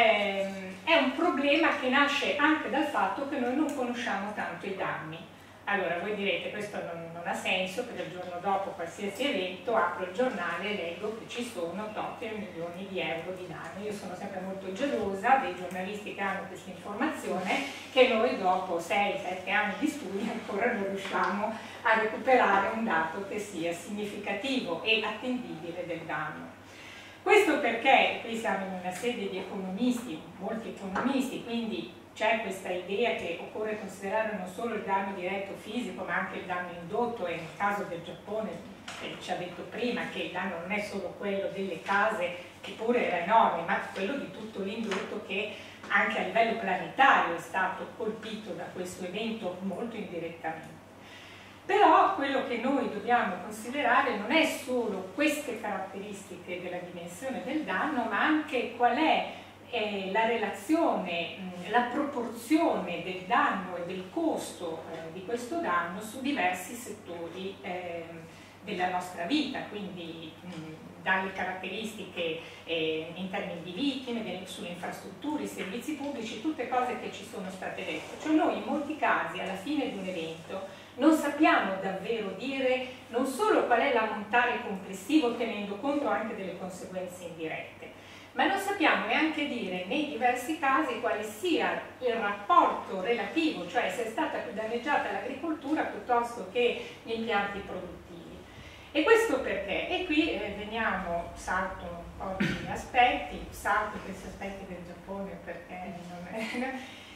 è un problema che nasce anche dal fatto che noi non conosciamo tanto i danni. Allora, voi direte, questo non, non ha senso, perché il giorno dopo qualsiasi evento apro il giornale e leggo che ci sono tot milioni di euro di danni. Io sono sempre molto gelosa dei giornalisti che hanno questa informazione, che noi dopo sei sette anni di studio ancora non riusciamo a recuperare un dato che sia significativo e attendibile del danno. Questo perché qui siamo in una sede di economisti, molti economisti, quindi c'è questa idea che occorre considerare non solo il danno diretto fisico ma anche il danno indotto, e nel caso del Giappone eh, ci ha detto prima che il danno non è solo quello delle case, che pure era enorme, ma quello di tutto l'indotto che anche a livello planetario è stato colpito da questo evento molto indirettamente. Però quello che noi dobbiamo considerare non è solo queste caratteristiche della dimensione del danno, ma anche qual è eh, la relazione, mh, la proporzione del danno e del costo eh, di questo danno su diversi settori eh, della nostra vita, quindi mh, dalle caratteristiche eh, in termini di vittime, sulle infrastrutture, i servizi pubblici, tutte cose che ci sono state dette. Cioè noi in molti casi alla fine di un evento non sappiamo davvero dire non solo qual è l'ammontare complessivo tenendo conto anche delle conseguenze indirette, ma non sappiamo neanche dire nei diversi casi quale sia il rapporto relativo, cioè se è stata più danneggiata l'agricoltura piuttosto che gli impianti produttivi. E questo perché? E qui eh, veniamo, salto un po' di aspetti, salto questi aspetti del Giappone perché non è...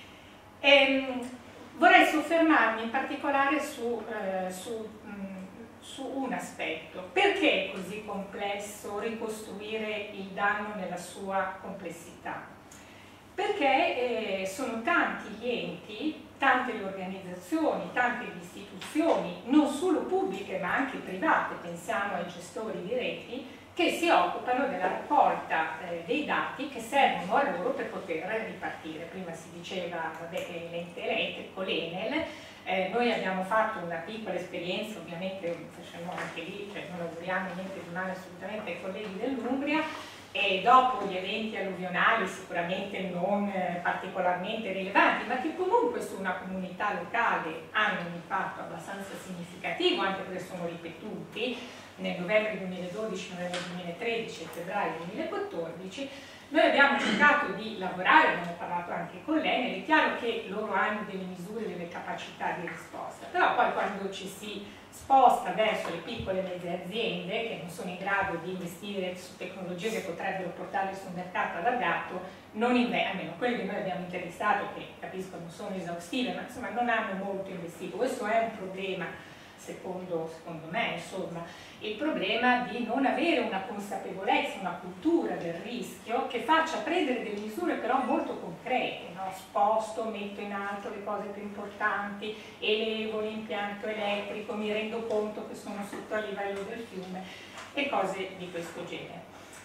ehm, vorrei soffermarmi in particolare su, eh, su, mh, su un aspetto. Perché è così complesso ricostruire il danno nella sua complessità? Perché eh, sono tanti gli enti, tante le organizzazioni, tante le istituzioni, non solo pubbliche ma anche private, pensiamo ai gestori di reti, che si occupano della raccolta eh, dei dati che servono a loro per poter ripartire. Prima si diceva vabbè, che l'ente elettrico, l'Enel, eh, noi abbiamo fatto una piccola esperienza, ovviamente facciamo anche lì, cioè non auguriamo niente di male assolutamente ai colleghi dell'Umbria, e dopo gli eventi alluvionali sicuramente non eh, particolarmente rilevanti, ma che comunque su una comunità locale hanno un impatto abbastanza significativo, anche perché sono ripetuti nel novembre duemiladodici, novembre duemilatredici e febbraio duemilaquattordici. Noi abbiamo cercato di lavorare, abbiamo parlato anche con l'Enel, è chiaro che loro hanno delle misure, delle capacità di risposta, però poi quando ci si sposta verso le piccole e medie aziende che non sono in grado di investire su tecnologie che potrebbero portarle sul mercato allargato, non almeno quelli che noi abbiamo intervistato, che capisco non sono esaustive, ma insomma non hanno molto investito. Questo è un problema, secondo, secondo me, insomma, il problema di non avere una consapevolezza, una cultura del rischio che faccia prendere delle misure però molto concrete, no? Sposto, metto in alto le cose più importanti, elevo l'impianto elettrico, mi rendo conto che sono sotto il livello del fiume e cose di questo genere.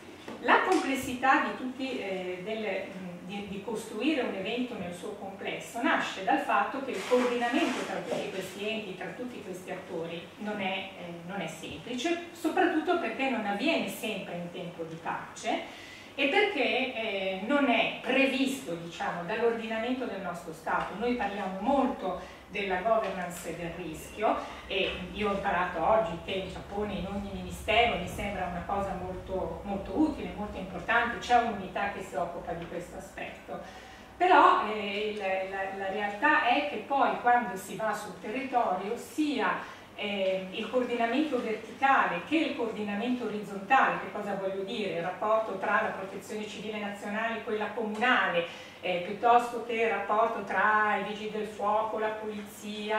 La complessità di, tutti, eh, del, di, di costruire un evento nel suo complesso nasce dal fatto che il coordinamento tra tutti questi enti, tra tutti questi attori non è, eh, non è semplice, soprattutto perché non avviene sempre in tempo di pace e perché eh, non è previsto, diciamo, dall'ordinamento del nostro Stato. Noi parliamo molto della governance del rischio e io ho imparato oggi che in Giappone in ogni ministero mi sembra una cosa molto, molto utile, molto importante, c'è un'unità che si occupa di questo aspetto. Però eh, la, la, la realtà è che poi quando si va sul territorio sia eh, il coordinamento verticale che il coordinamento orizzontale, che cosa voglio dire? Il rapporto tra la protezione civile nazionale e quella comunale, Eh, piuttosto che il rapporto tra i vigili del fuoco, la polizia,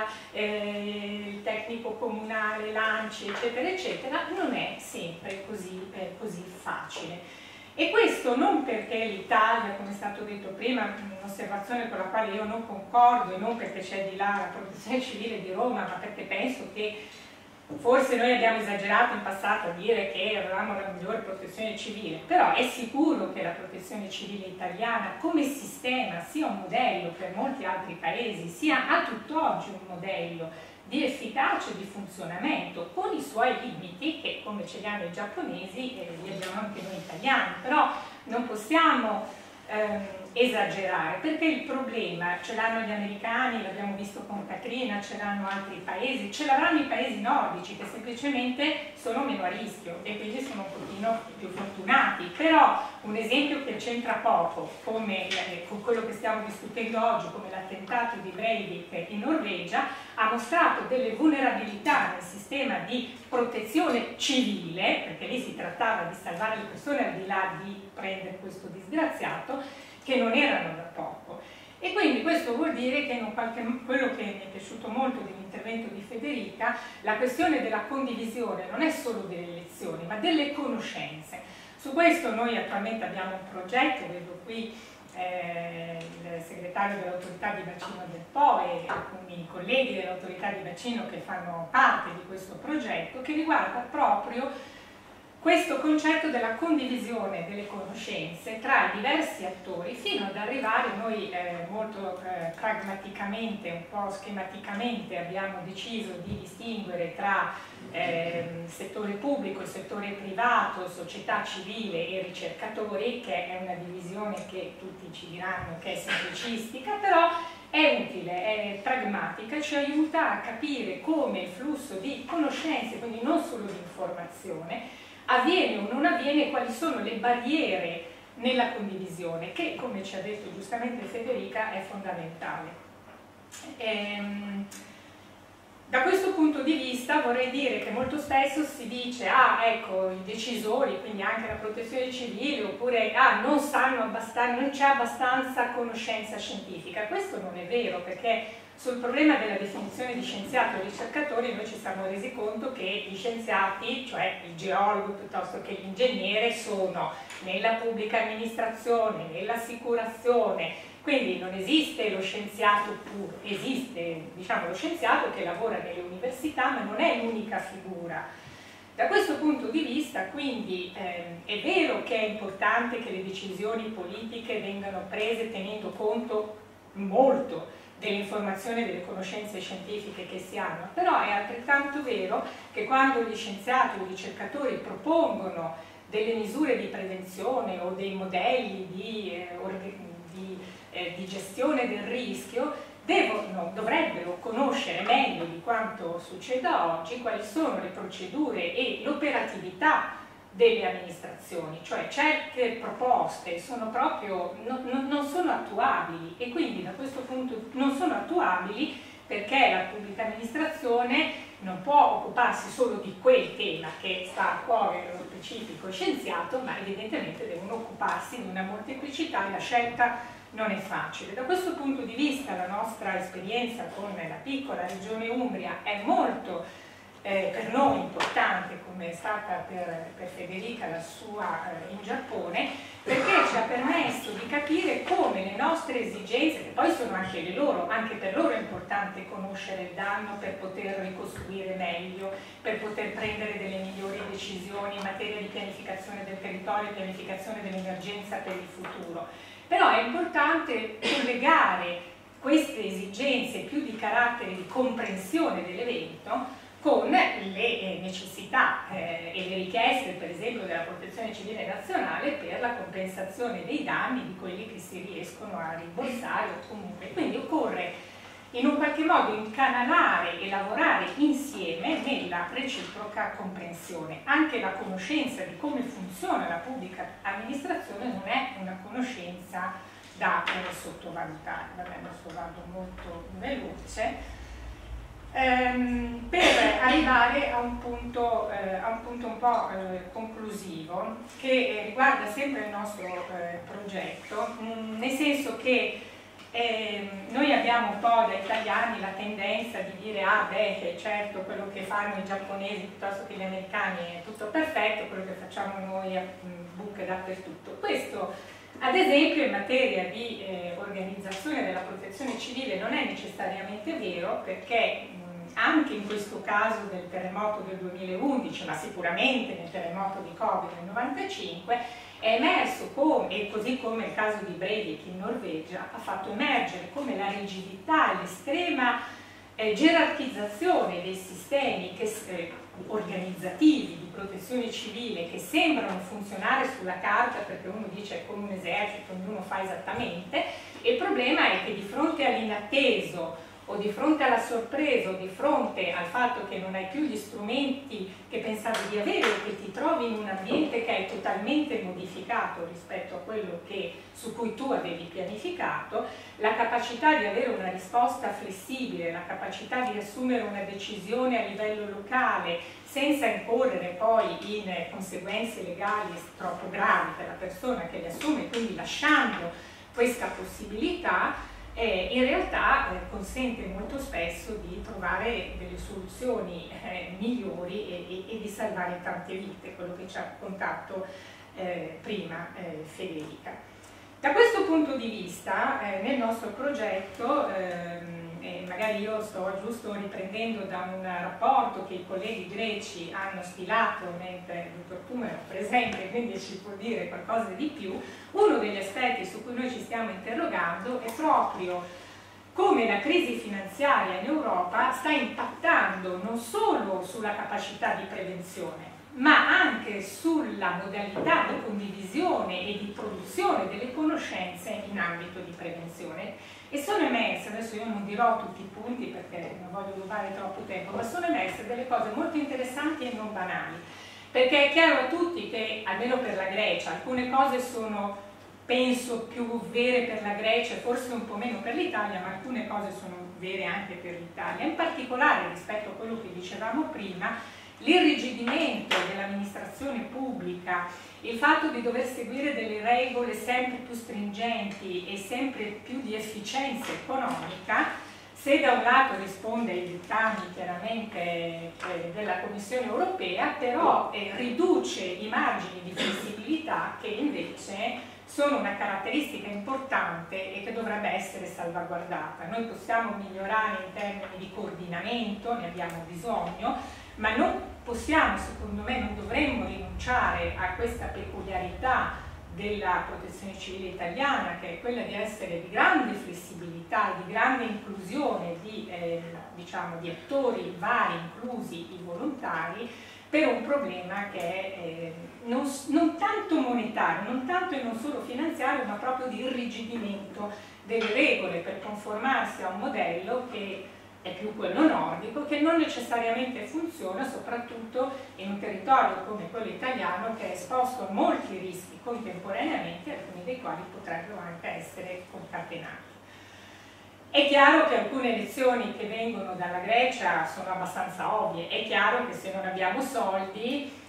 eh, il tecnico comunale, l'ANCI, eccetera, eccetera, non è sempre così, eh, così facile. E questo non perché l'Italia, come è stato detto prima, un'osservazione con la quale io non concordo, e non perché c'è di là la protezione civile di Roma, ma perché penso che forse noi abbiamo esagerato in passato a dire che avevamo la migliore protezione civile, però è sicuro che la protezione civile italiana come sistema sia un modello per molti altri paesi, sia a tutt'oggi un modello di efficacia e di funzionamento, con i suoi limiti che come ce li hanno i giapponesi eh, li abbiamo anche noi italiani, però non possiamo ehm, esagerare, perché il problema ce l'hanno gli americani, l'abbiamo visto con Katrina, ce l'hanno altri paesi, ce l'avranno i paesi nordici che semplicemente sono meno a rischio e quindi sono un pochino più fortunati, però un esempio che c'entra poco come, eh, con quello che stiamo discutendo oggi, come l'attentato di Breivik in Norvegia, ha mostrato delle vulnerabilità nel sistema di protezione civile, perché lì si trattava di salvare le persone al di là di prendere questo disgraziato, che non erano da poco. E quindi questo vuol dire che in qualche, quello che mi è piaciuto molto dell'intervento di Federica, la questione della condivisione non è solo delle lezioni, ma delle conoscenze. Su questo noi attualmente abbiamo un progetto, vedo qui eh, il segretario dell'autorità di bacino del Po e alcuni colleghi dell'autorità di bacino che fanno parte di questo progetto, che riguarda proprio questo concetto della condivisione delle conoscenze tra i diversi attori, fino ad arrivare, noi eh, molto eh, pragmaticamente, un po' schematicamente abbiamo deciso di distinguere tra eh, settore pubblico, settore privato, società civile e ricercatori, che è una divisione che tutti ci diranno che è semplicistica, però è utile, è pragmatica, ci aiuta a capire come il flusso di conoscenze, quindi non solo di informazione, avviene o non avviene, quali sono le barriere nella condivisione, che, come ci ha detto giustamente Federica, è fondamentale. Ehm, da questo punto di vista vorrei dire che molto spesso si dice, ah, ecco, i decisori, quindi anche la protezione civile, oppure, ah, non sanno abbastanza, non c'è abbastanza conoscenza scientifica. Questo non è vero, perché sul problema della definizione di scienziato e ricercatore noi ci siamo resi conto che gli scienziati, cioè il geologo piuttosto che l'ingegnere, sono nella pubblica amministrazione, nell'assicurazione, quindi non esiste lo scienziato puro, esiste, diciamo, lo scienziato che lavora nelle università, ma non è l'unica figura. Da questo punto di vista, quindi, ehm, è vero che è importante che le decisioni politiche vengano prese tenendo conto molto dell'informazione e delle conoscenze scientifiche che si hanno, però è altrettanto vero che quando gli scienziati o i ricercatori propongono delle misure di prevenzione o dei modelli di, eh, di, eh, di gestione del rischio, devono, dovrebbero conoscere meglio di quanto succeda oggi quali sono le procedure e l'operatività delle amministrazioni, cioè certe proposte sono proprio, no, no, non sono attuabili, e quindi da questo punto non sono attuabili perché la pubblica amministrazione non può occuparsi solo di quel tema che sta a cuore nello specifico scienziato, ma evidentemente devono occuparsi di una molteplicità e la scelta non è facile. Da questo punto di vista la nostra esperienza con la piccola regione Umbria è molto Eh, per noi importante, come è stata per, per Federica la sua eh, in Giappone, perché ci ha permesso di capire come le nostre esigenze, che poi sono anche le loro, anche per loro è importante conoscere il danno per poter ricostruire meglio, per poter prendere delle migliori decisioni in materia di pianificazione del territorio e pianificazione dell'emergenza per il futuro. Però è importante collegare queste esigenze più di carattere di comprensione dell'evento con le necessità eh, e le richieste, per esempio, della Protezione Civile Nazionale per la compensazione dei danni di quelli che si riescono a rimborsare o comunque. Quindi occorre in un qualche modo incanalare e lavorare insieme nella reciproca comprensione. Anche la conoscenza di come funziona la pubblica amministrazione non è una conoscenza da eh, sottovalutare. Vabbè, adesso vado molto veloce. Ehm, per arrivare a un punto, eh, a un, punto un po' eh, conclusivo che eh, riguarda sempre il nostro eh, progetto, mh, nel senso che eh, noi abbiamo un po' da italiani la tendenza di dire ah beh, certo, quello che fanno i giapponesi piuttosto che gli americani è tutto perfetto, quello che facciamo noi a buche dappertutto. Questo, ad esempio, in materia di eh, organizzazione della protezione civile non è necessariamente vero, perché mh, anche in questo caso del terremoto del duemilaundici, ma sicuramente nel terremoto di Covid del novantacinque, è emerso come, e così come il caso di Breivik in Norvegia, ha fatto emergere come la rigidità e l'estrema eh, gerarchizzazione dei sistemi che, eh, organizzativi di protezione civile che sembrano funzionare sulla carta perché uno dice è come un esercito, ognuno fa esattamente, e il problema è che di fronte all'inatteso o di fronte alla sorpresa o di fronte al fatto che non hai più gli strumenti che pensavi di avere o che ti trovi in un ambiente che è totalmente modificato rispetto a quello che, su cui tu avevi pianificato, la capacità di avere una risposta flessibile, la capacità di assumere una decisione a livello locale senza incorrere poi in conseguenze legali troppo gravi per la persona che le assume, quindi lasciando questa possibilità, Eh, in realtà eh, consente molto spesso di trovare delle soluzioni eh, migliori e, e, e di salvare tante vite, quello che ci ha raccontato eh, prima eh, Federica. Da questo punto di vista, eh, nel nostro progetto, ehm, e magari io sto giusto riprendendo da un rapporto che i colleghi greci hanno stilato mentre il dottor Tumero è presente, quindi ci può dire qualcosa di più, uno degli aspetti su cui noi ci stiamo interrogando è proprio come la crisi finanziaria in Europa sta impattando non solo sulla capacità di prevenzione, ma anche sulla modalità di condivisione e di produzione delle conoscenze in ambito di prevenzione. E sono emerse, adesso io non dirò tutti i punti perché non voglio rubare troppo tempo, ma sono emerse delle cose molto interessanti e non banali, perché è chiaro a tutti che, almeno per la Grecia, alcune cose sono, penso, più vere per la Grecia e forse un po' meno per l'Italia, ma alcune cose sono vere anche per l'Italia. In particolare, rispetto a quello che dicevamo prima, l'irrigidimento dell'amministrazione pubblica, il fatto di dover seguire delle regole sempre più stringenti e sempre più di efficienza economica, se da un lato risponde ai dettami chiaramente eh, della Commissione europea, però eh, riduce i margini di flessibilità che invece sono una caratteristica importante e che dovrebbe essere salvaguardata. Noi possiamo migliorare in termini di coordinamento, ne abbiamo bisogno, ma non possiamo, secondo me, non dovremmo rinunciare a questa peculiarità della protezione civile italiana, che è quella di essere di grande flessibilità, di grande inclusione di, eh, diciamo, di attori vari, inclusi i volontari, per un problema che è eh, non, non tanto monetario, non tanto e non solo finanziario, ma proprio di irrigidimento delle regole per conformarsi a un modello che è più quello nordico, che non necessariamente funziona, soprattutto in un territorio come quello italiano che è esposto a molti rischi contemporaneamente, alcuni dei quali potrebbero anche essere concatenati. È chiaro che alcune lezioni che vengono dalla Grecia sono abbastanza ovvie, è chiaro che se non abbiamo soldi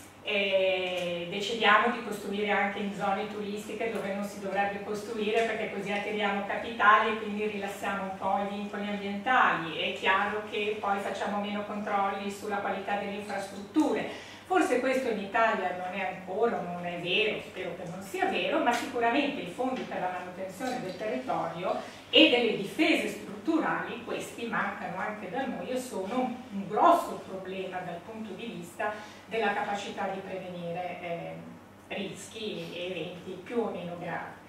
e decidiamo di costruire anche in zone turistiche dove non si dovrebbe costruire perché così attiriamo capitali e quindi rilassiamo un po' i vincoli ambientali. È chiaro che poi facciamo meno controlli sulla qualità delle infrastrutture. Forse questo in Italia non è ancora, non è vero, spero che non sia vero, ma sicuramente i fondi per la manutenzione del territorio e delle difese strutturali, questi mancano anche da noi e sono un grosso problema dal punto di vista della capacità di prevenire eh, rischi e eventi più o meno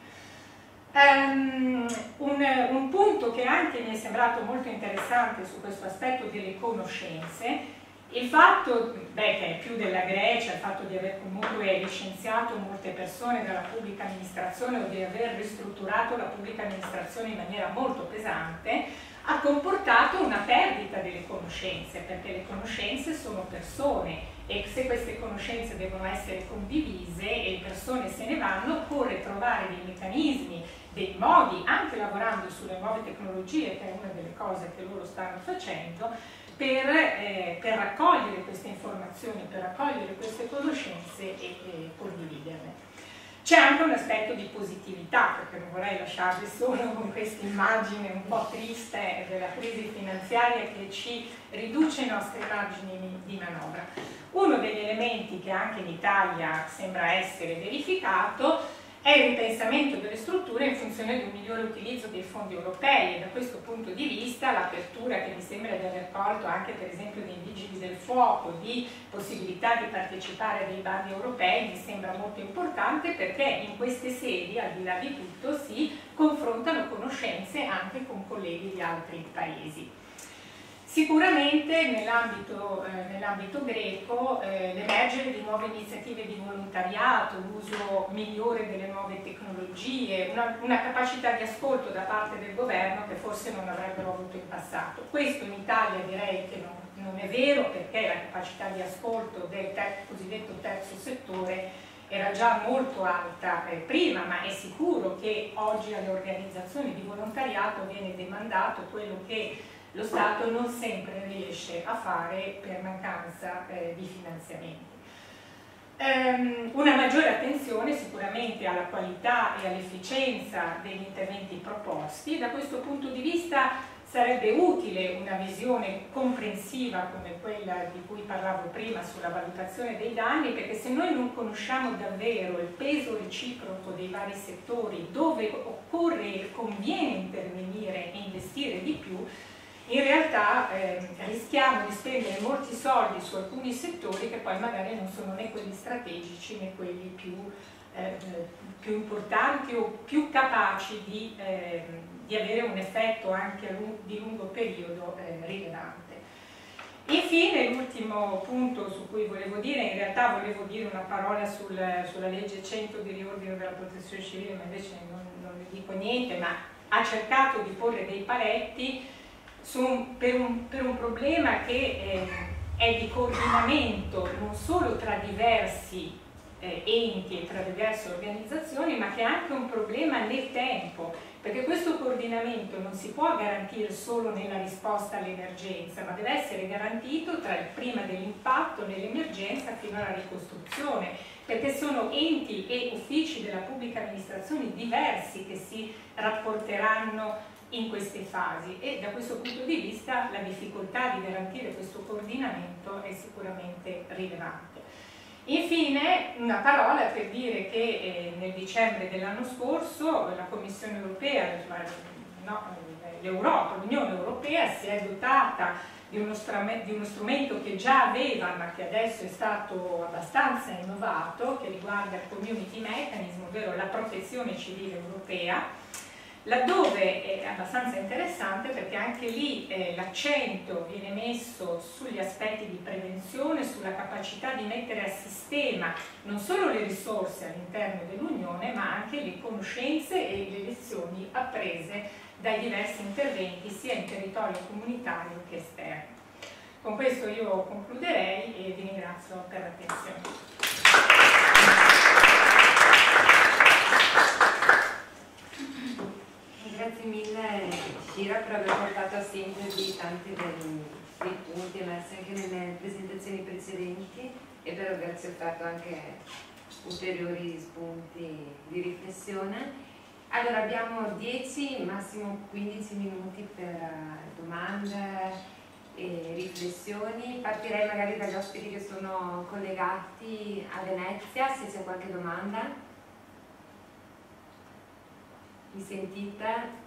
gravi. Um, un, un punto che anche mi è sembrato molto interessante su questo aspetto delle conoscenze, il fatto, beh, che è più della Grecia, il fatto di aver comunque licenziato molte persone dalla pubblica amministrazione o di aver ristrutturato la pubblica amministrazione in maniera molto pesante, ha comportato una perdita delle conoscenze, perché le conoscenze sono persone e se queste conoscenze devono essere condivise e le persone se ne vanno, occorre trovare dei meccanismi, dei modi, anche lavorando sulle nuove tecnologie, che è una delle cose che loro stanno facendo, per, eh, per raccogliere queste informazioni, per raccogliere queste conoscenze e, e condividerle. C'è anche un aspetto di positività, perché non vorrei lasciarvi solo con questa immagine un po' triste della crisi finanziaria che ci riduce i nostri margini di manovra. Uno degli elementi che anche in Italia sembra essere verificato è il ripensamento delle strutture in funzione di un migliore utilizzo dei fondi europei e da questo punto di vista l'apertura che mi sembra di aver colto anche per esempio dei vigili del fuoco di possibilità di partecipare a dei bandi europei mi sembra molto importante perché in queste sedi al di là di tutto si confrontano conoscenze anche con colleghi di altri paesi. Sicuramente nell'ambito eh, nell'ambito greco eh, l'emergere di nuove iniziative di volontariato, l'uso migliore delle nuove tecnologie, una, una capacità di ascolto da parte del governo che forse non avrebbero avuto in passato. Questo in Italia direi che non, non è vero perché la capacità di ascolto del ter- cosiddetto terzo settore era già molto alta eh, prima, ma è sicuro che oggi alle organizzazioni di volontariato viene demandato quello che lo Stato non sempre riesce a fare per mancanza eh, di finanziamenti. Um, una maggiore attenzione sicuramente alla alla qualità e all'efficienza degli interventi proposti. Da questo punto di vista sarebbe utile una visione comprensiva come quella di cui parlavo prima sulla valutazione dei danni, perché se noi non conosciamo davvero il peso reciproco dei vari settori, dove occorre e conviene intervenire e investire di più, in realtà eh, rischiamo di spendere molti soldi su alcuni settori che poi magari non sono né quelli strategici né quelli più, eh, più importanti o più capaci di, eh, di avere un effetto anche a lungo, di lungo periodo eh, rilevante. Infine, l'ultimo punto su cui volevo dire, in realtà volevo dire una parola sul, sulla legge cento di riordino della protezione civile, ma invece non, non ne dico niente, ma ha cercato di porre dei paletti Su un, per, un, per un problema che eh, è di coordinamento non solo tra diversi eh, enti e tra diverse organizzazioni, ma che è anche un problema nel tempo, perché questo coordinamento non si può garantire solo nella risposta all'emergenza, ma deve essere garantito tra il prima dell'impatto nell'emergenza fino alla ricostruzione, perché sono enti e uffici della pubblica amministrazione diversi che si rapporteranno in queste fasi, e da questo punto di vista la difficoltà di garantire questo coordinamento è sicuramente rilevante. Infine una parola per dire che eh, nel dicembre dell'anno scorso la Commissione europea, no, l'Europa, l'Unione Europea si è dotata di uno, di uno strumento che già aveva ma che adesso è stato abbastanza innovato, che riguarda il Community Mechanism, ovvero la protezione civile europea, laddove è abbastanza interessante perché anche lì eh, l'accento viene messo sugli aspetti di prevenzione, sulla capacità di mettere a sistema non solo le risorse all'interno dell'Unione, ma anche le conoscenze e le lezioni apprese dai diversi interventi sia in territorio comunitario che esterno. Con questo io concluderei e vi ringrazio per l'attenzione. Grazie mille Shira per aver portato a sintesi tanti dei, dei punti emersi anche nelle presentazioni precedenti e per averci offerto anche ulteriori spunti di riflessione. Allora abbiamo dieci, massimo quindici minuti per domande e riflessioni. Partirei magari dagli ospiti che sono collegati a Venezia, se c'è qualche domanda. Mi sentite?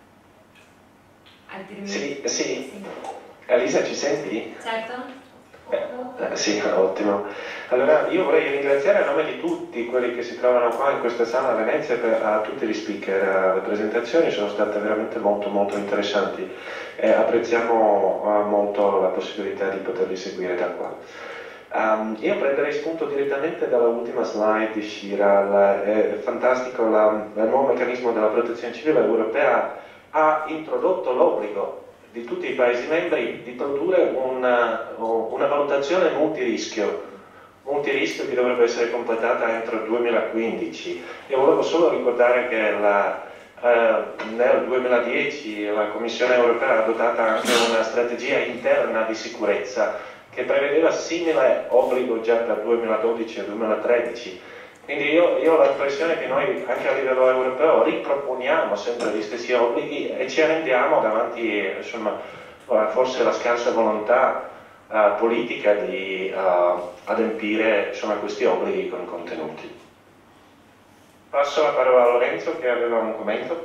Altrimenti... Sì, sì. sì. Elisa, ci senti? Certo. Eh, sì, ottimo. Allora io vorrei ringraziare a nome di tutti quelli che si trovano qua in questa sala a Venezia, per, a tutti gli speaker. Le presentazioni sono state veramente molto molto interessanti e apprezziamo uh, molto la possibilità di poterli seguire da qua. Um, io prenderei spunto direttamente dalla ultima slide di Shira. È fantastico, la, il nuovo meccanismo della protezione civile europea ha introdotto l'obbligo di tutti i Paesi membri di produrre una, una valutazione multirischio, multirischio che dovrebbe essere completata entro il duemilaquindici. Io volevo solo ricordare che la, eh, nel duemiladieci la Commissione europea ha adottato anche una strategia interna di sicurezza che prevedeva simile obbligo già per duemiladodici e duemilatredici. Quindi io, io ho l'impressione che noi anche a livello europeo riproponiamo sempre gli stessi obblighi e ci arrendiamo davanti, insomma, forse la scarsa volontà uh, politica di uh, adempiere, insomma, questi obblighi con contenuti. Passo la parola a Lorenzo che aveva un commento.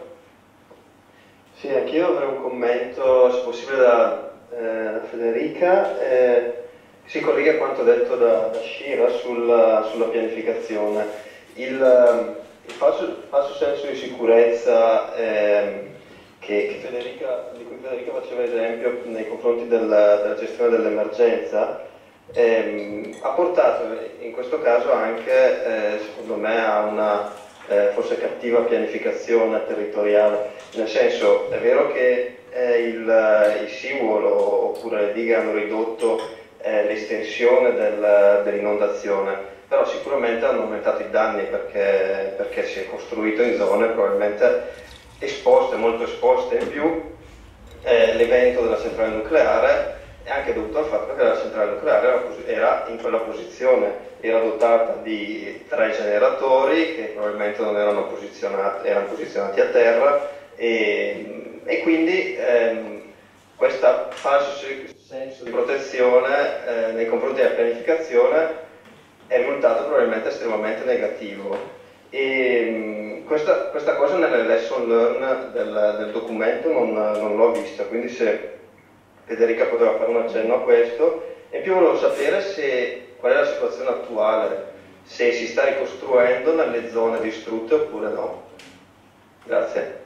Sì, anch'io avrei un commento, se possibile, da eh, Federica. Eh, si collega a quanto detto da, da Shira sulla, sulla pianificazione. Il, il falso, falso senso di sicurezza eh, che, che Federica, di cui Federica faceva esempio nei confronti del, della gestione dell'emergenza eh, ha portato in questo caso anche, eh, secondo me, a una eh, forse cattiva pianificazione territoriale. Nel senso, è vero che eh, il, il seawall oppure le dighe hanno ridotto l'estensione del, dell'inondazione, però sicuramente hanno aumentato i danni perché, perché si è costruito in zone probabilmente esposte, molto esposte. In più eh, l'evento della centrale nucleare è anche dovuto al fatto che la centrale nucleare era, era in quella posizione era dotata di tre generatori che probabilmente non erano posizionati, erano posizionati a terra e, e quindi ehm, questo falso senso di protezione eh, nei confronti della pianificazione è risultato probabilmente estremamente negativo. E questa, questa cosa nelle lesson learn del, del documento non, non l'ho vista, quindi se Federica poteva fare un accenno a questo. E in più volevo sapere se, qual è la situazione attuale, se si sta ricostruendo nelle zone distrutte oppure no. Grazie.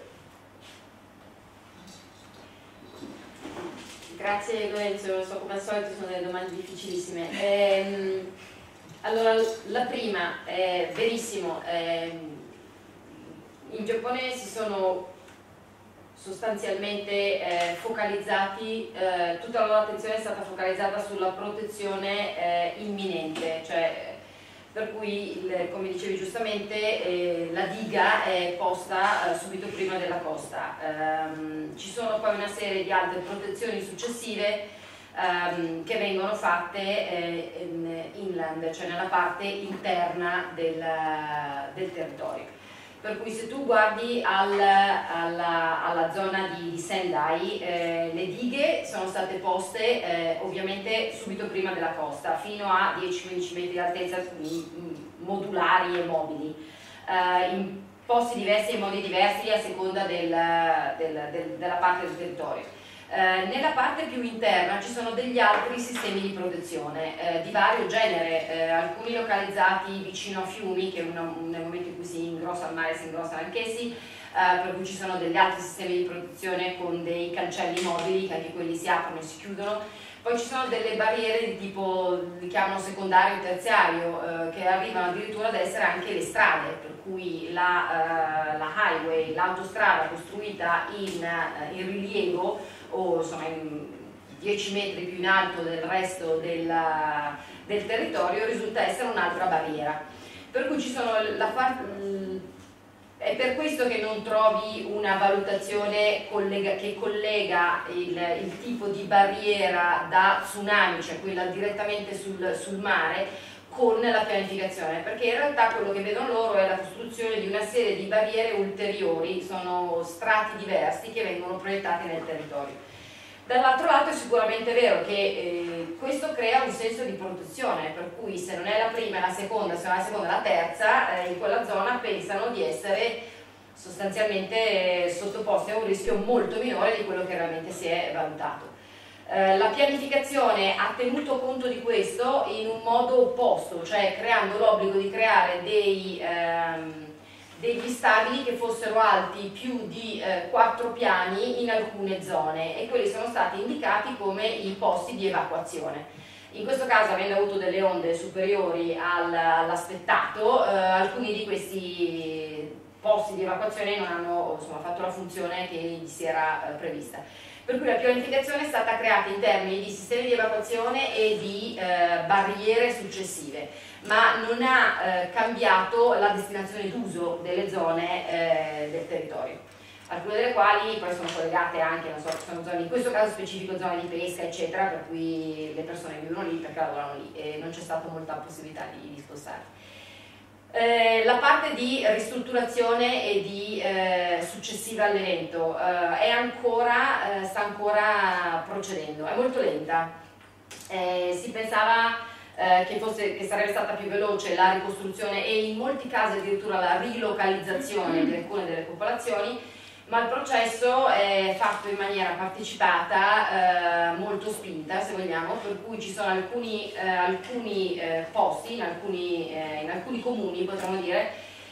Grazie Lorenzo, so come al solito sono delle domande difficilissime. Ehm, allora, la prima è verissimo, ehm, in Giappone si sono sostanzialmente eh, focalizzati, eh, tutta la loro attenzione è stata focalizzata sulla protezione eh, imminente, cioè per cui, il, come dicevi giustamente, eh, la diga è posta eh, subito prima della costa. Ehm, ci sono poi una serie di altre protezioni successive ehm, che vengono fatte eh, in inland, cioè nella parte interna del, del territorio. Per cui se tu guardi al, alla, alla zona di, di Sendai, eh, le dighe sono state poste eh, ovviamente subito prima della costa, fino a dieci quindici metri di altezza, modulari e mobili, eh, in posti diversi e in modi diversi a seconda del, del, del, della parte del territorio. Eh, nella parte più interna ci sono degli altri sistemi di protezione eh, di vario genere, eh, alcuni localizzati vicino a fiumi che una, nel momento in cui si ingrossa il mare si ingrossano anch'essi, eh, per cui ci sono degli altri sistemi di protezione con dei cancelli mobili che anche quelli si aprono e si chiudono. Poi ci sono delle barriere di tipo, li chiamano secondario e terziario, eh, che arrivano addirittura ad essere anche le strade, per cui la, eh, la highway, l'autostrada costruita in, eh, in rilievo o insomma in dieci metri più in alto del resto della, del territorio risulta essere un'altra barriera. Per cui ci sono la è per questo che non trovi una valutazione collega, che collega il, il tipo di barriera da tsunami, cioè quella direttamente sul, sul mare, con la pianificazione, perché in realtà quello che vedono loro è la costruzione di una serie di barriere ulteriori, sono strati diversi che vengono proiettati nel territorio. Dall'altro lato è sicuramente vero che eh, questo crea un senso di protezione, per cui se non è la prima e la seconda, se non è la seconda e la terza, eh, in quella zona pensano di essere sostanzialmente eh, sottoposti a un rischio molto minore di quello che realmente si è valutato. Eh, la pianificazione ha tenuto conto di questo in un modo opposto, cioè creando l'obbligo di creare dei, ehm, degli stabili che fossero alti più di eh, quattro piani in alcune zone, e quelli sono stati indicati come i posti di evacuazione. In questo caso, avendo avuto delle onde superiori al, all'aspettato, eh, alcuni di questi posti di evacuazione non hanno insomma, fatto la funzione che gli si era eh, prevista. Per cui la pianificazione è stata creata in termini di sistemi di evacuazione e di eh, barriere successive, ma non ha eh, cambiato la destinazione d'uso delle zone eh, del territorio, alcune delle quali poi sono collegate anche, non so, sono zone, in questo caso specifico zone di pesca eccetera, per cui le persone vivono lì perché lavorano lì e non c'è stata molta possibilità di, di spostarsi. Eh, la parte di ristrutturazione e di eh, successiva all'evento eh, è ancora, eh, sta ancora procedendo, è molto lenta. Eh, si pensava eh, che, fosse, che sarebbe stata più veloce la ricostruzione e in molti casi addirittura la rilocalizzazione di alcune delle popolazioni, ma il processo è fatto in maniera partecipata, eh, molto spinta se vogliamo, per cui ci sono alcuni, eh, alcuni eh, posti, in alcuni, eh, in alcuni comuni potremmo dire,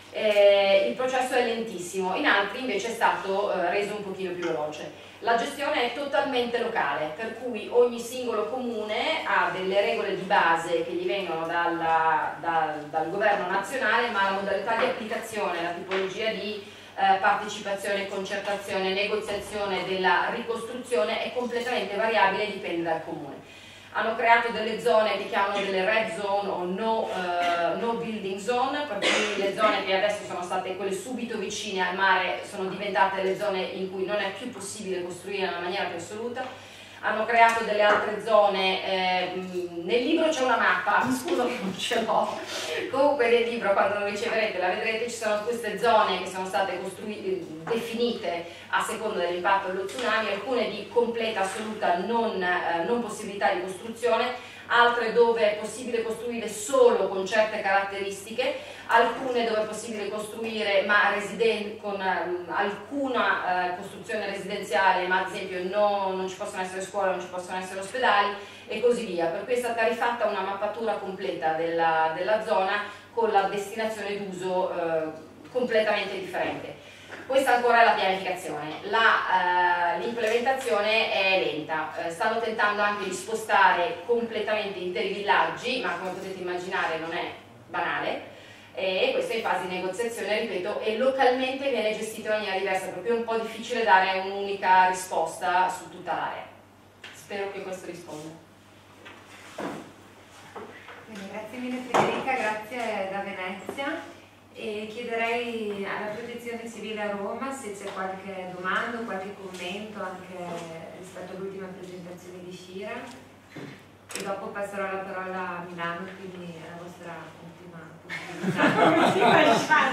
eh, il processo è lentissimo, in altri invece è stato eh, reso un pochino più veloce. La gestione è totalmente locale, per cui ogni singolo comune ha delle regole di base che gli vengono dalla, dal, dal governo nazionale, ma la modalità di applicazione, la tipologia di Eh, partecipazione, concertazione, negoziazione della ricostruzione è completamente variabile e dipende dal comune. Hanno creato delle zone che chiamano delle red zone o no, eh, no building zone, per cui le zone che adesso sono state quelle subito vicine al mare sono diventate le zone in cui non è più possibile costruire nella maniera più assoluta. hanno creato delle altre zone, eh, nel libro c'è una mappa, mi scuso che non ce l'ho, comunque nel libro quando lo riceverete la vedrete, ci sono queste zone che sono state costruite, definite a seconda dell'impatto dello tsunami, alcune di completa assoluta non, eh, non possibilità di costruzione, altre dove è possibile costruire solo con certe caratteristiche, alcune dove è possibile costruire ma con um, alcuna uh, costruzione residenziale, ma ad esempio no, non ci possono essere scuole, non ci possono essere ospedali e così via. Per cui è stata rifatta una mappatura completa della, della zona con la destinazione d'uso uh, completamente differente. Questa ancora è la pianificazione, l'implementazione eh, è lenta, eh, stanno tentando anche di spostare completamente interi villaggi, ma come potete immaginare non è banale, e questo è in fase di negoziazione, ripeto, e localmente viene gestito in maniera diversa, per cui è un po' difficile dare un'unica risposta su tutta l'area. Spero che questo risponda. Bene, grazie mille Federica, grazie da Venezia. E chiederei alla Protezione Civile a Roma se c'è qualche domanda o qualche commento anche rispetto all'ultima presentazione di Scira, e dopo passerò la parola a Milano, quindi è la vostra ultima possibilità.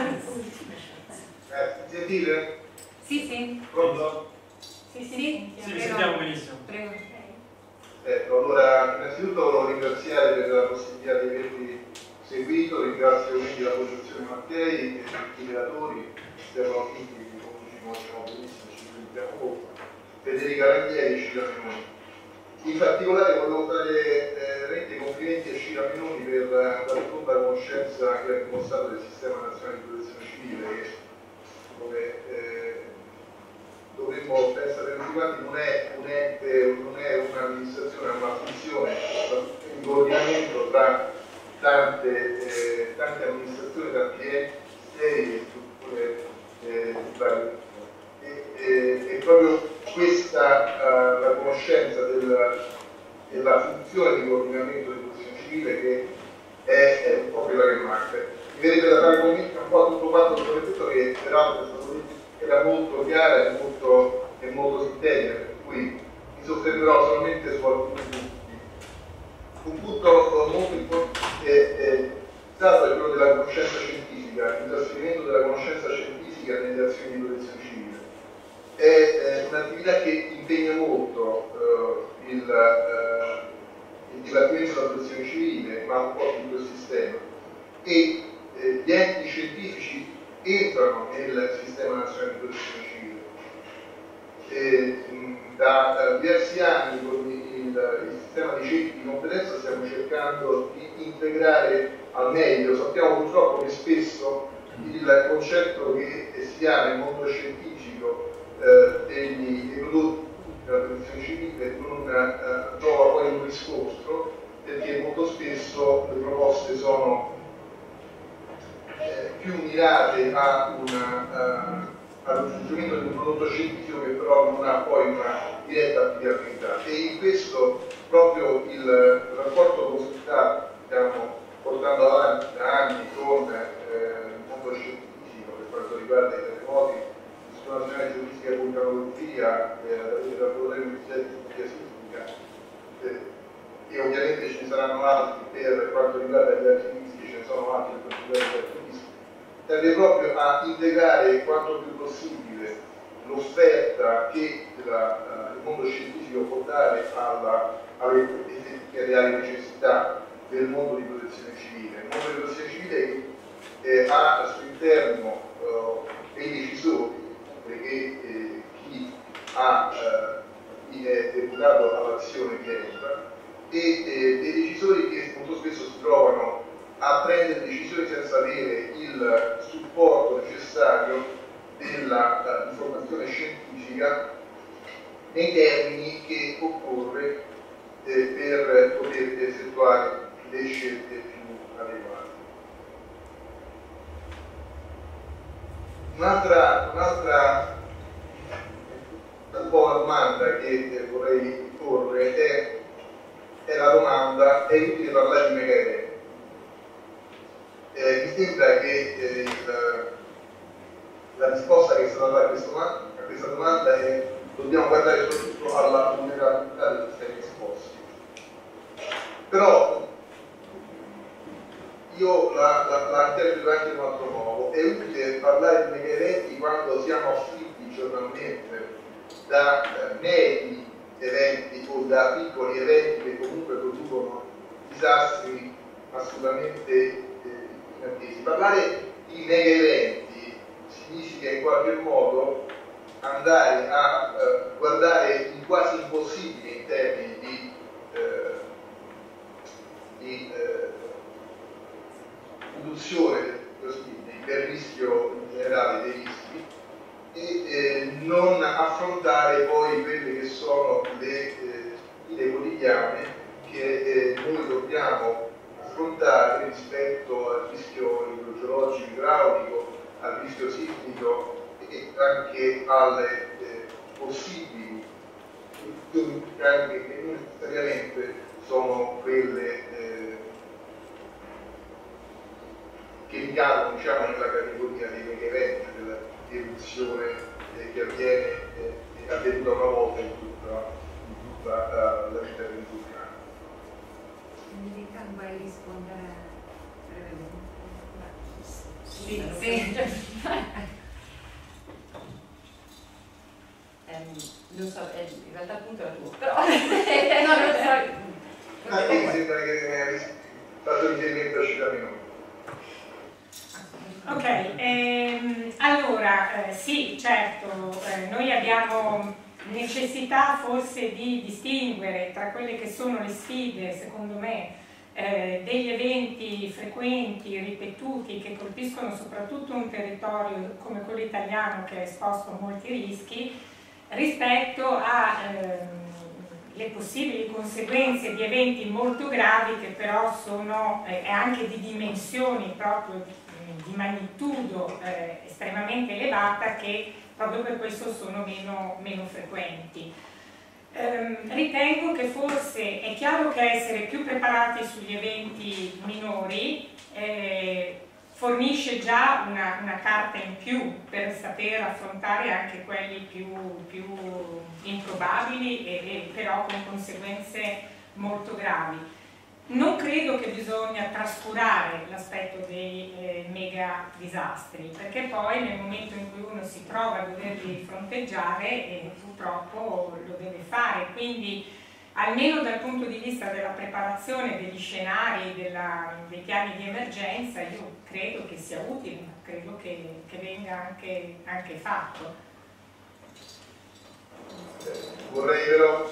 Eh, sentite? Sì, sì. Pronto? Sì, sì, sì, vi sentiamo benissimo. Prego. Ecco, allora innanzitutto volevo ringraziare per la possibilità di avervi seguito, ringrazio quindi l'associazione Mattei e tutti i relatori, Stefano Pinti, che ci conosciamo benissimo, ci sentiamo molto, Federica Randieri e Scira Menoni. In particolare volevo fare eh, rende complimenti a Scira Menoni per la profonda conoscenza che ha dimostrato del sistema nazionale di protezione civile, che come eh, dovremmo pensare tutti quanti non è un ente, non è un'amministrazione, è una funzione di coordinamento tra Tante, eh, tante amministrazioni, tanti enti, e strutture eh, e, e, e proprio questa uh, la conoscenza del, della funzione di coordinamento di protezione civile che è, è un po' quella che manca. Mi vedete da fare convinto un po' tutto quanto che ho detto, che peraltro è stato detto che era molto chiara e molto, e molto sintetica, per cui mi soffermerò solamente su alcuni punti. Un punto molto importante è stato è quello della conoscenza scientifica, il trasferimento della conoscenza scientifica nelle azioni di protezione civile. È eh, un'attività che impegna molto eh, il, eh, il Dipartimento della protezione civile, ma un po' tutto il sistema, e eh, gli enti scientifici entrano nel sistema nazionale di protezione civile. E, da, da diversi anni con il, il sistema di centri di competenza stiamo cercando di integrare al meglio. Sappiamo purtroppo che spesso il concetto che si ha nel mondo scientifico eh, degli, dei prodotti della protezione civile non eh, trova poi un riscontro, perché molto spesso le proposte sono eh, più mirate a una uh, al raggiungimento di un prodotto scientifico che però non ha poi una diretta applicabilità, e in questo proprio il rapporto con società che stiamo portando avanti da anni con eh, il mondo scientifico per quanto riguarda i terremoti, l'Istituto Nazionale di Geofisica e Vulcanologia, eh, la rete della Università di Geofisica Sismica, eh, e ovviamente ce ne saranno altri per quanto riguarda gli altri rischi, ce ne sono altri per quanto riguarda gli altri rischi, tende proprio a integrare quanto più possibile l'offerta che la, uh, il mondo scientifico può dare alla, alle effettive reali necessità del mondo di protezione civile. Il mondo di protezione civile eh, ha al suo interno uh, dei decisori, perché eh, chi ha uh, è deputato all'azione che entra, e eh, dei decisori che molto spesso si trovano a prendere decisioni senza avere il supporto necessario dell'informazione scientifica nei termini che occorre eh, per poter effettuare le scelte più adeguate. Un'altra, un'altra un po' la domanda che eh, vorrei porre è, è la domanda: è utile parlare di mega eventi? Eh, mi sembra che eh, il, la risposta che è stata data a questa domanda è dobbiamo guardare soprattutto alla vulnerabilità dei sistemi esposti. Però io la, la, la interpreto anche in un altro modo. È utile parlare di mega eventi quando siamo afflitti giornalmente da eh, medi eventi o da piccoli eventi che comunque producono disastri assolutamente eh, inattesi. Parlare di mega eventi significa in qualche modo andare a eh, guardare il quasi impossibile in termini di, eh, di eh, riduzione del rischio in generale dei rischi e eh, non affrontare poi quelle che sono le eh, sfide quotidiane che eh, noi dobbiamo affrontare rispetto al rischio idrogeologico idraulico, al rischio sismico e anche alle eh, possibili anche che non necessariamente sono quelle eh, che ricadono, diciamo, nella categoria dei mega eventi, della eruzione eh, che avviene eh, è avvenuta una volta in tutta, in tutta uh, la vita del vulcano. Enrica, vuoi rispondere brevemente? Sì, sì. um, non so, eh, in realtà appunto era tuo, però no, non so. A me sembra che mi hai fatto riferimento a Citamino. Ok, ehm, allora eh, sì, certo, eh, noi abbiamo necessità forse di distinguere tra quelle che sono le sfide, secondo me, eh, degli eventi frequenti, ripetuti, che colpiscono soprattutto un territorio come quello italiano che è esposto a molti rischi, rispetto a ehm, le possibili conseguenze di eventi molto gravi che però sono eh, anche di dimensioni proprio di magnitudo eh, estremamente elevata, che proprio per questo sono meno, meno frequenti. Ehm, ritengo che forse è chiaro che essere più preparati sugli eventi minori eh, fornisce già una, una carta in più per saper affrontare anche quelli più, più improbabili e, e però con conseguenze molto gravi. Non credo che bisogna trascurare l'aspetto dei eh, mega disastri, perché poi nel momento in cui uno si trova a doverli fronteggiare eh, purtroppo lo deve fare, quindi almeno dal punto di vista della preparazione degli scenari, della, dei piani di emergenza, io credo che sia utile, credo che, che venga anche, anche fatto. Vorrei però,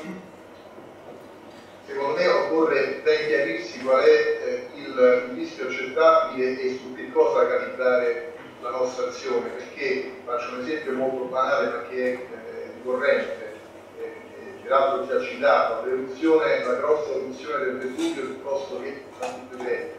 secondo me occorre ben chiarirsi qual è eh, il, il rischio accettabile e su che cosa calibrare la nostra azione, perché faccio un esempio molto banale perché è eh, ricorrente, eh, eh, peraltro già citato, l'eruzione, la grossa eruzione del Vesuvio piuttosto che San Federico.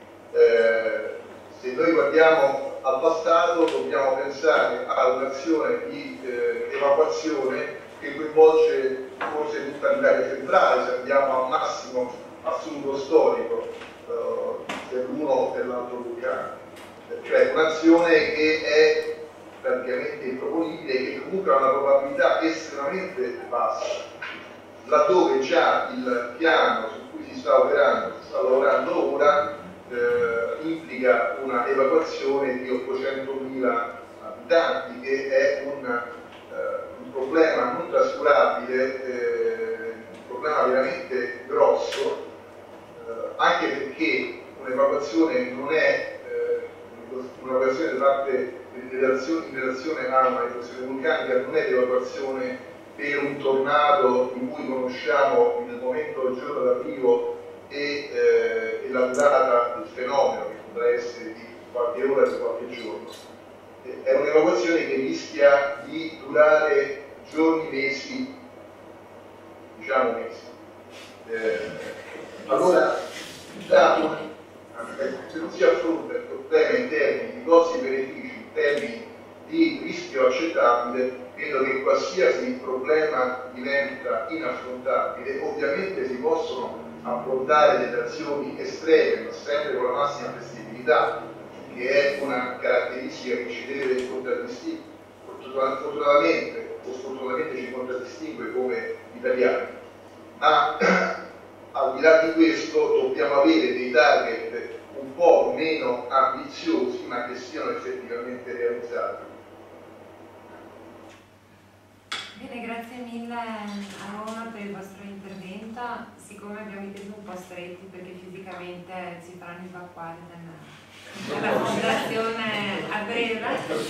Eh, se noi guardiamo al passato dobbiamo pensare a un'azione di eh, evacuazione che coinvolge forse tutta l'Italia centrale, se andiamo al massimo assoluto storico eh, per l'uno o per l'altro vulcano. Cioè un'azione che è praticamente improponibile e che comunque ha una probabilità estremamente bassa, laddove già il piano su cui si sta operando, si sta lavorando ora, eh, implica una evacuazione di ottocentomila abitanti, che è un, eh, un problema non trascurabile, eh, un problema veramente grosso, eh, anche perché un'evacuazione non è un'evacuazione da parte in relazione, in relazione a una erosione vulcanica, non è l'evacuazione per un tornado in cui conosciamo il momento del giorno d'arrivo e, eh, e la durata del fenomeno, che potrà essere di qualche ora o di qualche giorno. È un'evacuazione che rischia di durare giorni, mesi, diciamo mesi. Eh, allora, da, se non si affronta il problema in termini di costi e benefici, in termini di rischio accettabile, credo che qualsiasi problema diventa inaffrontabile. Ovviamente si possono affrontare delle azioni estreme, ma sempre con la massima flessibilità, che è una caratteristica che ci deve contraddistinguere. Fortunatamente o sfortunatamente naturalmente ci contraddistingue come italiani, ma al di là di questo dobbiamo avere dei target un po' meno ambiziosi ma che siano effettivamente realizzati. Bene, grazie mille a Roma per il vostro intervento. Siccome abbiamo i tempi un po' stretti perché fisicamente si faranno evacuare dalla fondazione a breve,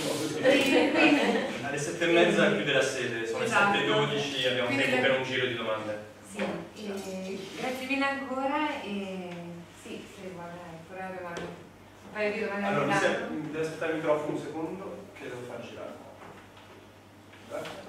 alle sette e mezza chiude la sede, sono esatto. le sette e dodici, abbiamo Quindi tempo le... per un giro di domande. Sì, e... grazie mille ancora e sì, se vuole ancora avevamo un paio di domande. Allora, mi deve aspettare il microfono un secondo che devo far girare. Grazie.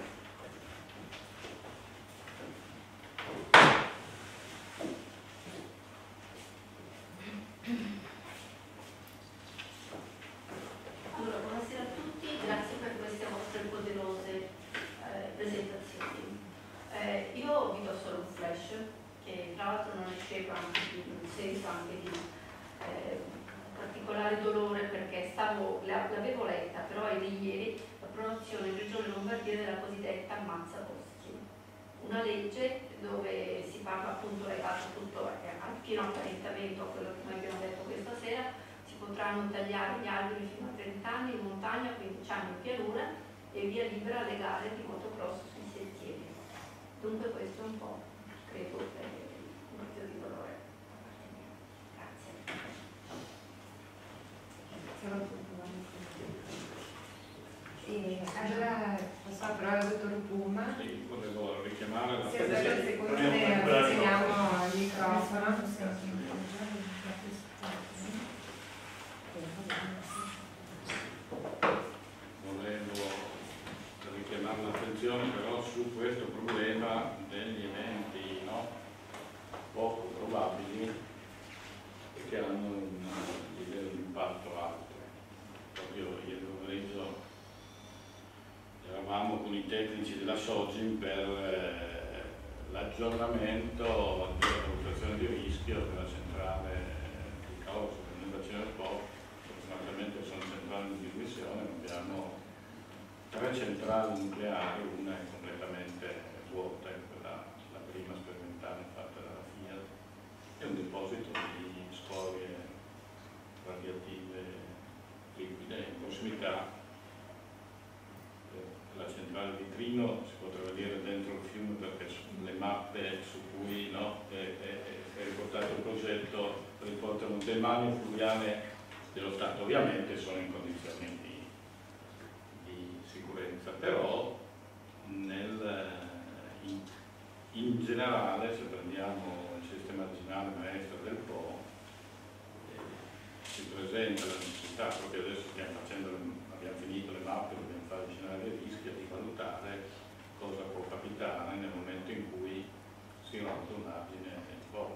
Allora, buonasera a tutti, grazie per queste vostre poderose eh, presentazioni. Eh, io vi do solo un flash, che tra l'altro non esceva anche di un senso anche di eh, particolare dolore, perché stavo, l'avevo letta, però è di ieri, l'approvazione in Regione Lombardia della cosiddetta ammazza boschi, una legge dove si parla appunto legato tutto al pieno apparentamento a quello che noi abbiamo detto questa sera. Si potranno tagliare gli alberi fino a trenta anni in montagna, quindici anni in pianura e via libera legale di motocross sui sentieri. Dunque questo è un po', credo, un motivo di dolore. Grazie. E allora passo la parola al dottor Puma. Sì, volevo richiamare la... Se aspetta un secondo ne avviciniamo il microfono. Volevo richiamare l'attenzione però su questo problema degli eventi, no? Poco probabili e che hanno un livello di impatto alto. Proprio ieri pomeriggio eravamo con i tecnici della Sogin per eh, l'aggiornamento della valutazione di rischio della centrale di Caorso, nel bacino del Po. Fortunatamente sono centrali di dismissione, abbiamo tre centrali nucleari, una è completamente vuota, è quella, la prima sperimentale fatta dalla Fiat, e un deposito di scorie radioattive liquide in prossimità. La centrale di Trino si potrà vedere dentro il fiume perché le mappe su cui no, è, è, è riportato il progetto riportano demanie fluviali dello Stato, ovviamente sono in condizioni di, di sicurezza, però nel, in, in generale se prendiamo il sistema marginale maestro del Po eh, si presenta la necessità, proprio adesso stiamo facendo, abbiamo finito le mappe, dobbiamo fare il scenario di rischio, di valutare cosa può capitare nel momento in cui si rompe un argine del Po.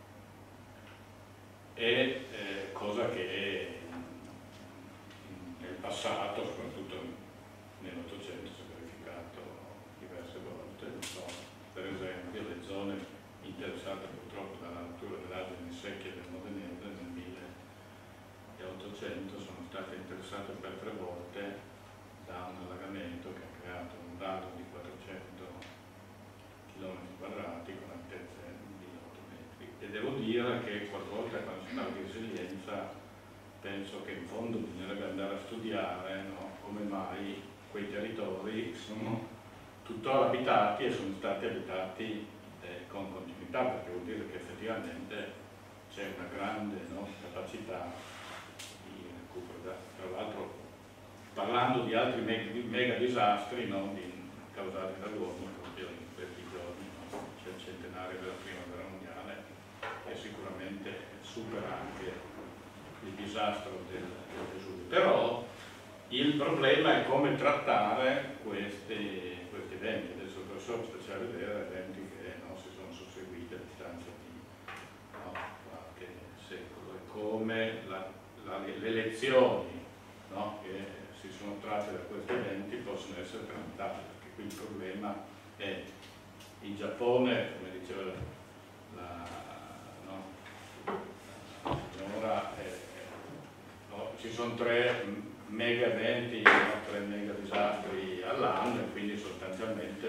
E eh, cosa che nel passato, soprattutto nell'Ottocento, si è verificato diverse volte. Non so, per esempio le zone interessate purtroppo dalla rottura dell'argine di Secchia del Modenese nel milleottocento sono state interessate per tre volte da un allagamento che ha creato un raggio di quattrocento chilometri quadrati con altezze di otto metri. E devo dire che qualvolta quando si parla di resilienza penso che in fondo bisognerebbe andare a studiare no, come mai quei territori sono tuttora abitati e sono stati abitati eh, con continuità, perché vuol dire che effettivamente c'è una grande no, capacità di recupero. Tra l'altro parlando di altri mega, mega disastri no, di, causati dall'uomo, proprio in questi giorni no, c'è il centenario della prima guerra mondiale e sicuramente supera anche il disastro del, del Vesuvio. Però il problema è come trattare questi, questi eventi. Adesso il professore sta a vedere eventi che no, si sono susseguiti a distanza di no, qualche secolo e come la, la, le lezioni no, che si sono tratte da questi eventi possono essere trattate, perché qui il problema è il Giappone, come diceva la, no, la signora, eh, no, ci sono tre mega eventi, no, tre mega disastri all'anno e quindi sostanzialmente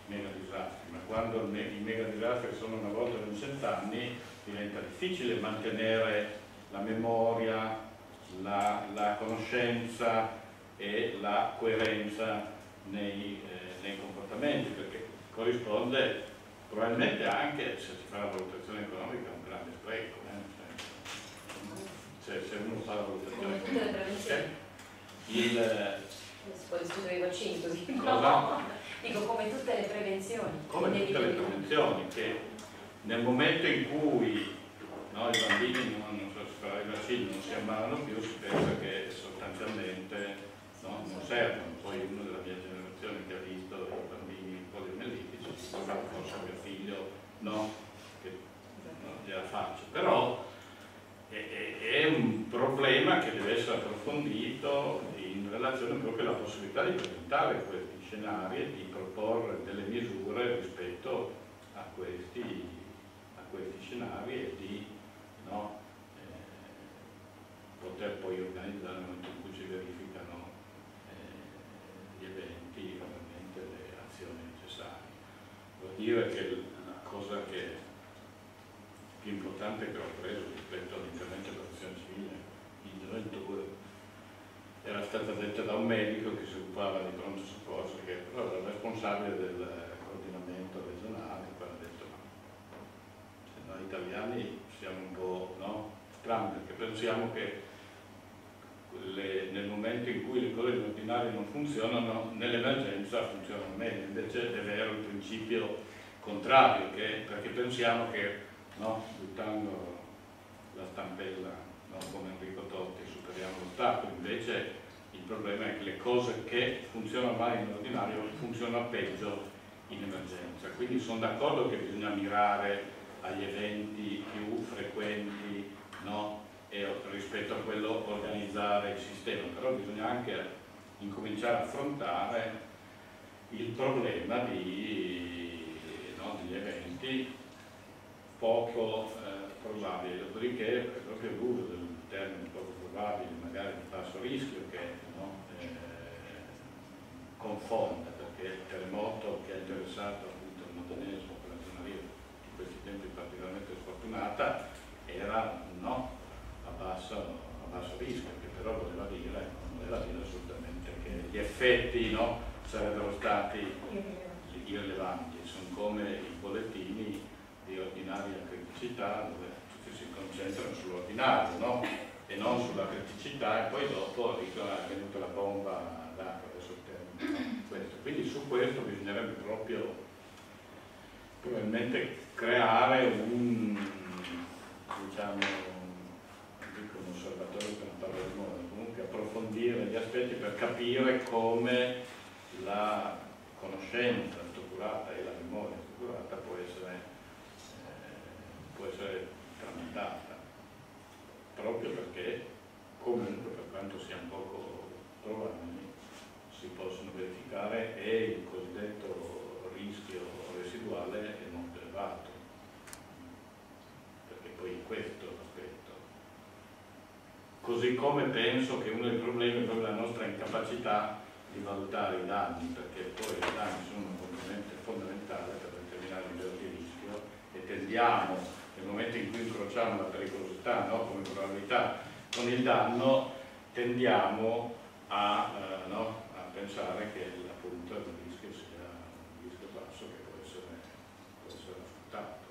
mega disastri, ma quando i mega disastri sono una volta ogni cent'anni diventa difficile mantenere la memoria, la, la conoscenza e la coerenza nei, eh, nei comportamenti, perché corrisponde probabilmente anche, se si fa la valutazione economica, a un grande spreco. Eh? Cioè, se uno fa la valutazione economica, il... Si può discutere i vaccini così, no? no? Dico come tutte le prevenzioni. Come tutte le prevenzioni, che nel momento in cui no, i bambini non, non so, si fa i vaccini non si ammalano più, si pensa che sostanzialmente no, non servono. Poi uno della mia generazione che ha visto i bambini poliomielitici si fa forse mio figlio no, che non gliela faccio. Però è, è, è un problema che deve essere approfondito in relazione proprio alla possibilità di presentare questi scenari e di proporre delle misure rispetto a questi, a questi scenari e di no, eh, poter poi organizzare nel momento in cui si verificano eh, gli eventi, ovviamente le azioni necessarie. Vuol dire che la cosa che più importante che ho preso rispetto all'intervento della protezione civile in gioventù era stata detta da un medico che si occupava di pronto soccorso, che era il responsabile del coordinamento regionale, e poi ha detto ma noi italiani siamo un po' no, strani, perché pensiamo che le, nel momento in cui le cose ordinarie non funzionano, nell'emergenza funzionano meglio, invece è vero il principio contrario, che, perché pensiamo che no, buttando la stampella no, come Enrico Totti superiamo l'ostacolo, invece il problema è che le cose che funzionano male in ordinario funzionano peggio in emergenza, quindi sono d'accordo che bisogna mirare agli eventi più frequenti no, e rispetto a quello organizzare il sistema, però bisogna anche incominciare a affrontare il problema di, no, degli eventi poco eh, probabili, dopodiché è proprio l'uso del termine poco probabile, magari di basso rischio, che no, eh, confonda, perché il terremoto che ha interessato appunto il Montenesimo, quella zona lì, in questi tempi particolarmente sfortunata, era no, a, basso, a basso rischio, che però voleva dire, non voleva dire assolutamente che gli effetti no, sarebbero stati irrilevanti, sono come i bollettini di ordinaria criticità dove tutti si concentrano sull'ordinario no? e non sulla criticità, e poi dopo dicono è venuta la bomba d'acqua, adesso termino questo. Quindi su questo bisognerebbe proprio probabilmente creare un diciamo dico un osservatorio per una parola di moda, comunque approfondire gli aspetti per capire come la conoscenza strutturata e la memoria strutturata può essere può essere tramandata, proprio perché comunque per quanto siano poco probabili si possono verificare e il cosiddetto rischio residuale è molto elevato, perché poi questo l'aspetto. Così come penso che uno dei problemi è proprio la nostra incapacità di valutare i danni, perché poi i danni sono una componente fondamentale per determinare il livello di rischio e tendiamo nel momento in cui incrociamo la pericolosità no, come probabilità con il danno, tendiamo a, eh, no, a pensare che appunto il rischio sia un rischio basso che può essere, può essere sfruttato.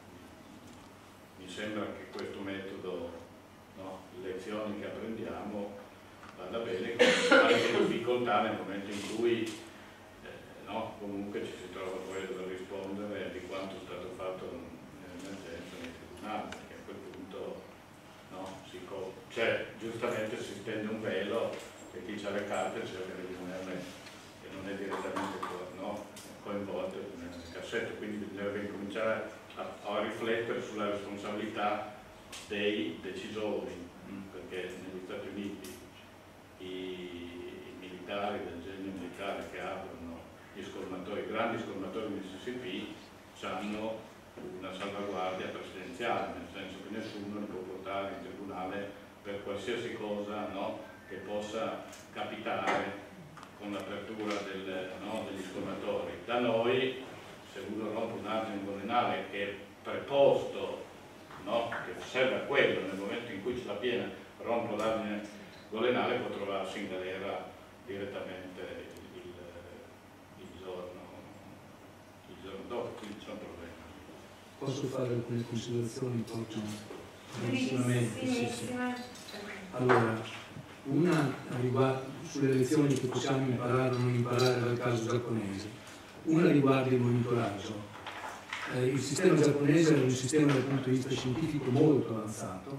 Mi sembra che questo metodo, no, le lezioni che apprendiamo, vada bene, con qualche difficoltà nel momento in cui eh, no, comunque ci si trova poi a rispondere di quanto è stato fatto nell'emergenza nei tribunali, perché a quel punto no, si cioè, giustamente si stende un velo e chi ha le carte cerca di rimanerle e non è direttamente no, coinvolto nel cassetto, quindi bisognerebbe cominciare a, a riflettere sulla responsabilità dei decisori, perché negli Stati Uniti i, i militari del genio militare che aprono gli scormatori, i grandi scormatori di Mississippi hanno una salvaguardia presidenziale, nel senso che nessuno ne può portare in tribunale per qualsiasi cosa no, che possa capitare con l'apertura del, no, degli sfumatori. Da noi, se uno rompe un argine golenale che è preposto, no, che serve a quello, nel momento in cui c'è la piena, rompo l'argine golenale, può trovarsi in galera direttamente il, il, giorno, il giorno dopo, quindi c'è un problema. Posso fare alcune considerazioni proprio brevissimamente? Sì, sì. Allora, una riguarda sulle lezioni che possiamo imparare o non imparare dal caso giapponese, una riguarda il monitoraggio. Eh, il sistema giapponese è un sistema dal punto di vista scientifico molto avanzato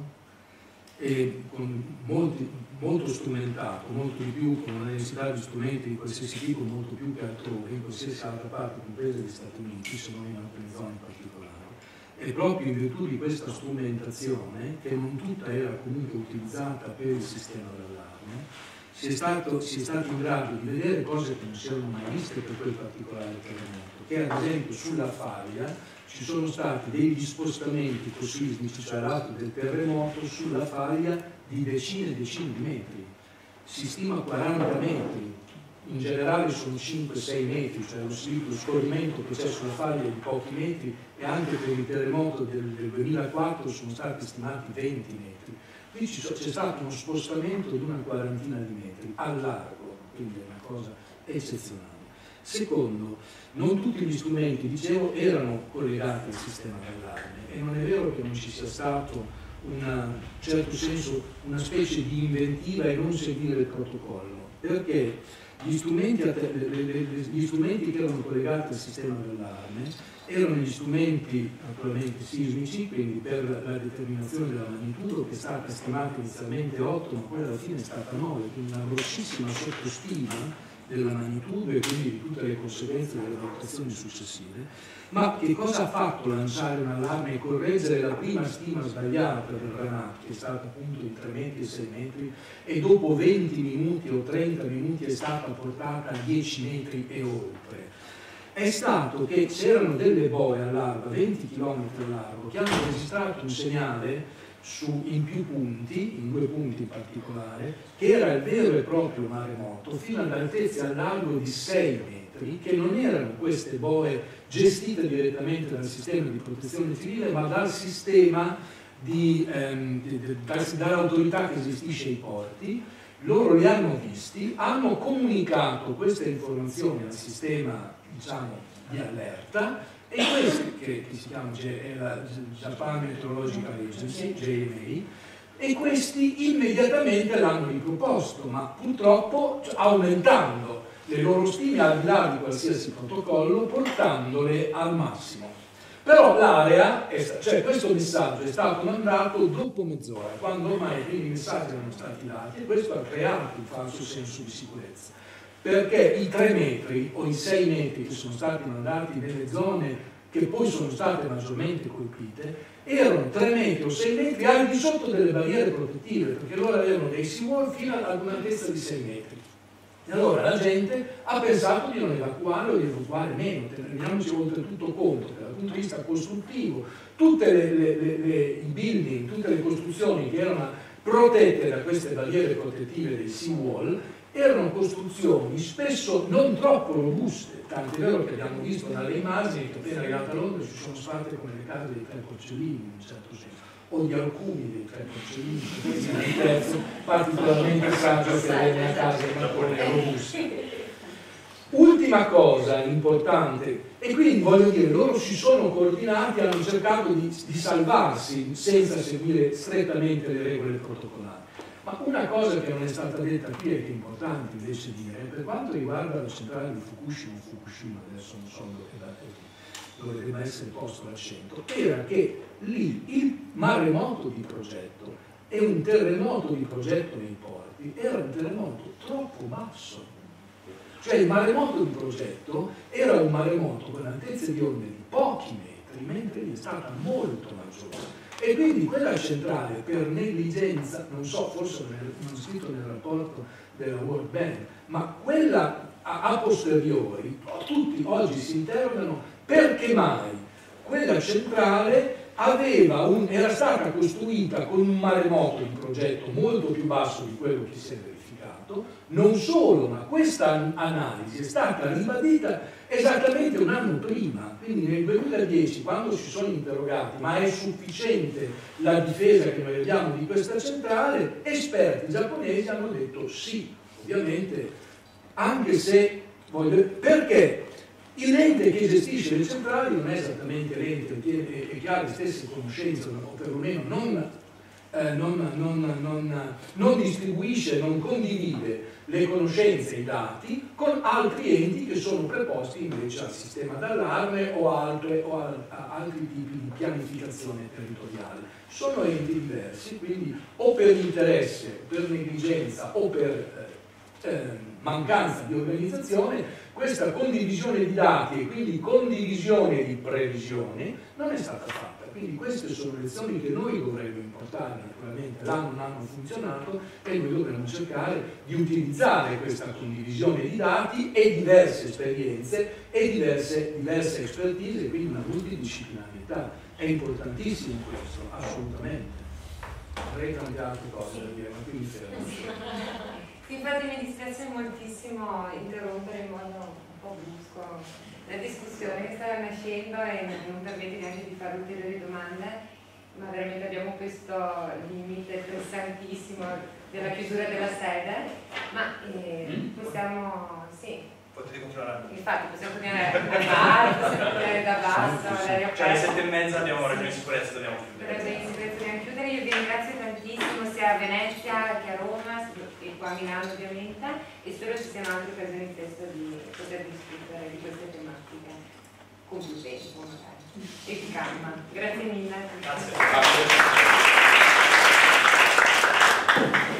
e con molti, molto strumentato, molto di più, con una necessità di strumenti di qualsiasi tipo, molto più che altrove, in qualsiasi altra parte, compresa gli Stati Uniti, se non in alcune zone particolari. E proprio in virtù di questa strumentazione, che non tutta era comunque utilizzata per il sistema d'allarme, si è stato, si è stato in grado di vedere cose che non si erano mai viste per quel particolare terremoto, che ad esempio sulla faglia ci sono stati degli spostamenti ecosismici, cioè l'atto del terremoto, sulla faglia di decine e decine di metri, si stima quaranta metri, in generale sono cinque sei metri, cioè lo, lo scorrimento che c'è sulla faglia è di pochi metri, e anche per il terremoto del, del duemilaquattro sono stati stimati venti metri. Qui c'è stato uno spostamento di una quarantina di metri al largo, quindi è una cosa eccezionale. Secondo, non tutti gli strumenti, dicevo, erano collegati al sistema d'allarme, e non è vero che non ci sia stato una, in certo senso, una specie di inventiva e non seguire il protocollo, perché gli strumenti, gli strumenti che erano collegati al sistema d'allarme erano gli strumenti naturalmente sismici, quindi per la determinazione della magnitudo, che è stata stimata inizialmente otto, ma poi alla fine è stata nove, quindi una grossissima sottostima della magnitudo e quindi di tutte le conseguenze delle valutazioni successive. Ma che cosa ha fatto lanciare un allarme e correggere la prima stima sbagliata del Ranat, che è stata appunto di tre metri e sei metri, e dopo venti minuti o trenta minuti è stata portata a dieci metri e oltre? È stato che c'erano delle boe a largo, venti chilometri a largo, che hanno registrato un segnale su, in più punti, in due punti in particolare, che era il vero e proprio maremoto, fino ad altezze al largo di sei metri, che non erano queste boe gestite direttamente dal sistema di protezione civile, ma dal sistema di, ehm, di, di, dall'autorità che gestisce i porti. Loro li hanno visti, hanno comunicato queste informazioni al sistema, diciamo, di allerta, e questo che, che si chiama è la Japan Meteorological Agency, J M A, e questi immediatamente l'hanno riproposto, ma purtroppo aumentando le loro stime al di là di qualsiasi protocollo, portandole al massimo. Però l'area, cioè questo messaggio è stato mandato dopo mezz'ora, quando ormai i primi messaggi erano stati dati, e questo ha creato un falso senso di sicurezza, perché i tre metri o i sei metri che sono stati mandati nelle zone che poi sono state maggiormente colpite erano tre metri o sei metri al di sotto delle barriere protettive, perché loro avevano dei seawall fino ad un'altezza di sei metri. E allora la gente ha pensato di non evacuare o di evacuare meno, teniamoci oltretutto conto che dal punto di vista costruttivo tutti i building, tutte le costruzioni che erano protette da queste barriere protettive dei seawall erano costruzioni spesso non troppo robuste, tanto è vero che abbiamo visto dalle immagini che appena arrivate a Londra ci sono fatte come le case dei tre porcellini in un certo senso, o di alcuni dei tre porcellini, che il terzo particolarmente saggio che aveva una casa ancora robusta. Ultima cosa importante, e quindi voglio dire, loro si sono coordinati, hanno cercato di, di salvarsi senza seguire strettamente le regole protocollari. Ma una cosa che non è stata detta qui e che è importante invece dire, per quanto riguarda la centrale di Fukushima, Fukushima adesso non so dove deve essere posto l'accento, era che lì il maremoto di progetto e un terremoto di progetto nei porti era un terremoto troppo basso. Cioè il maremoto di progetto era un maremoto con altezze di onde di pochi metri, mentre lì è stata molto maggiore. E quindi quella centrale per negligenza, non so, forse non è scritto nel rapporto della World Bank, ma quella a, a posteriori, tutti oggi si interrogano perché mai quella centrale aveva un, era stata costruita con un maremoto di progetto molto più basso di quello che si è verificato, fatto, non solo, ma questa analisi è stata ribadita esattamente un anno prima, quindi nel duemiladieci, quando si sono interrogati ma è sufficiente la difesa che noi abbiamo di questa centrale, esperti giapponesi hanno detto sì, ovviamente, anche se, perché l'ente che gestisce le centrali non è esattamente l'ente che ha le stesse conoscenze, o perlomeno non, eh, non, non, non, non distribuisce, non condivide le conoscenze e i dati con altri enti che sono preposti invece al sistema d'allarme o, altre, o a, a altri tipi di pianificazione territoriale. Sono enti diversi, quindi o per interesse, per negligenza o per eh, eh, mancanza di organizzazione, questa condivisione di dati e quindi condivisione di previsioni non è stata fatta. Quindi queste sono lezioni che noi dovremmo importare, naturalmente l'anno non hanno funzionato e noi dovremmo cercare di utilizzare questa condivisione di dati e diverse esperienze e diverse, diverse expertise, quindi una multidisciplinarietà. È importantissimo questo, assolutamente. Avrei tante altre cose da dire, ma qui mi fermo. Sì, infatti mi dispiace moltissimo interrompere in modo un po' brusco la discussione che stava nascendo e non permette neanche di fare ulteriori domande, ma veramente abbiamo questo limite pressantissimo della chiusura della sede, ma eh, possiamo, sì. Potete continuare. Infatti possiamo continuare da bar, possiamo continuare da basso, all'aria aperta. Cioè alle sette e mezza abbiamo la ragione di sicurezza, dobbiamo chiudere. Per ragioni di sicurezza dobbiamo chiudere, io vi ringrazio tantissimo sia a Venezia che a Roma e qua a Milano ovviamente e spero ci siano altre occasioni presto di poter discutere di queste tematiche con più tempo magari e di calma. Grazie mille. Grazie. Grazie.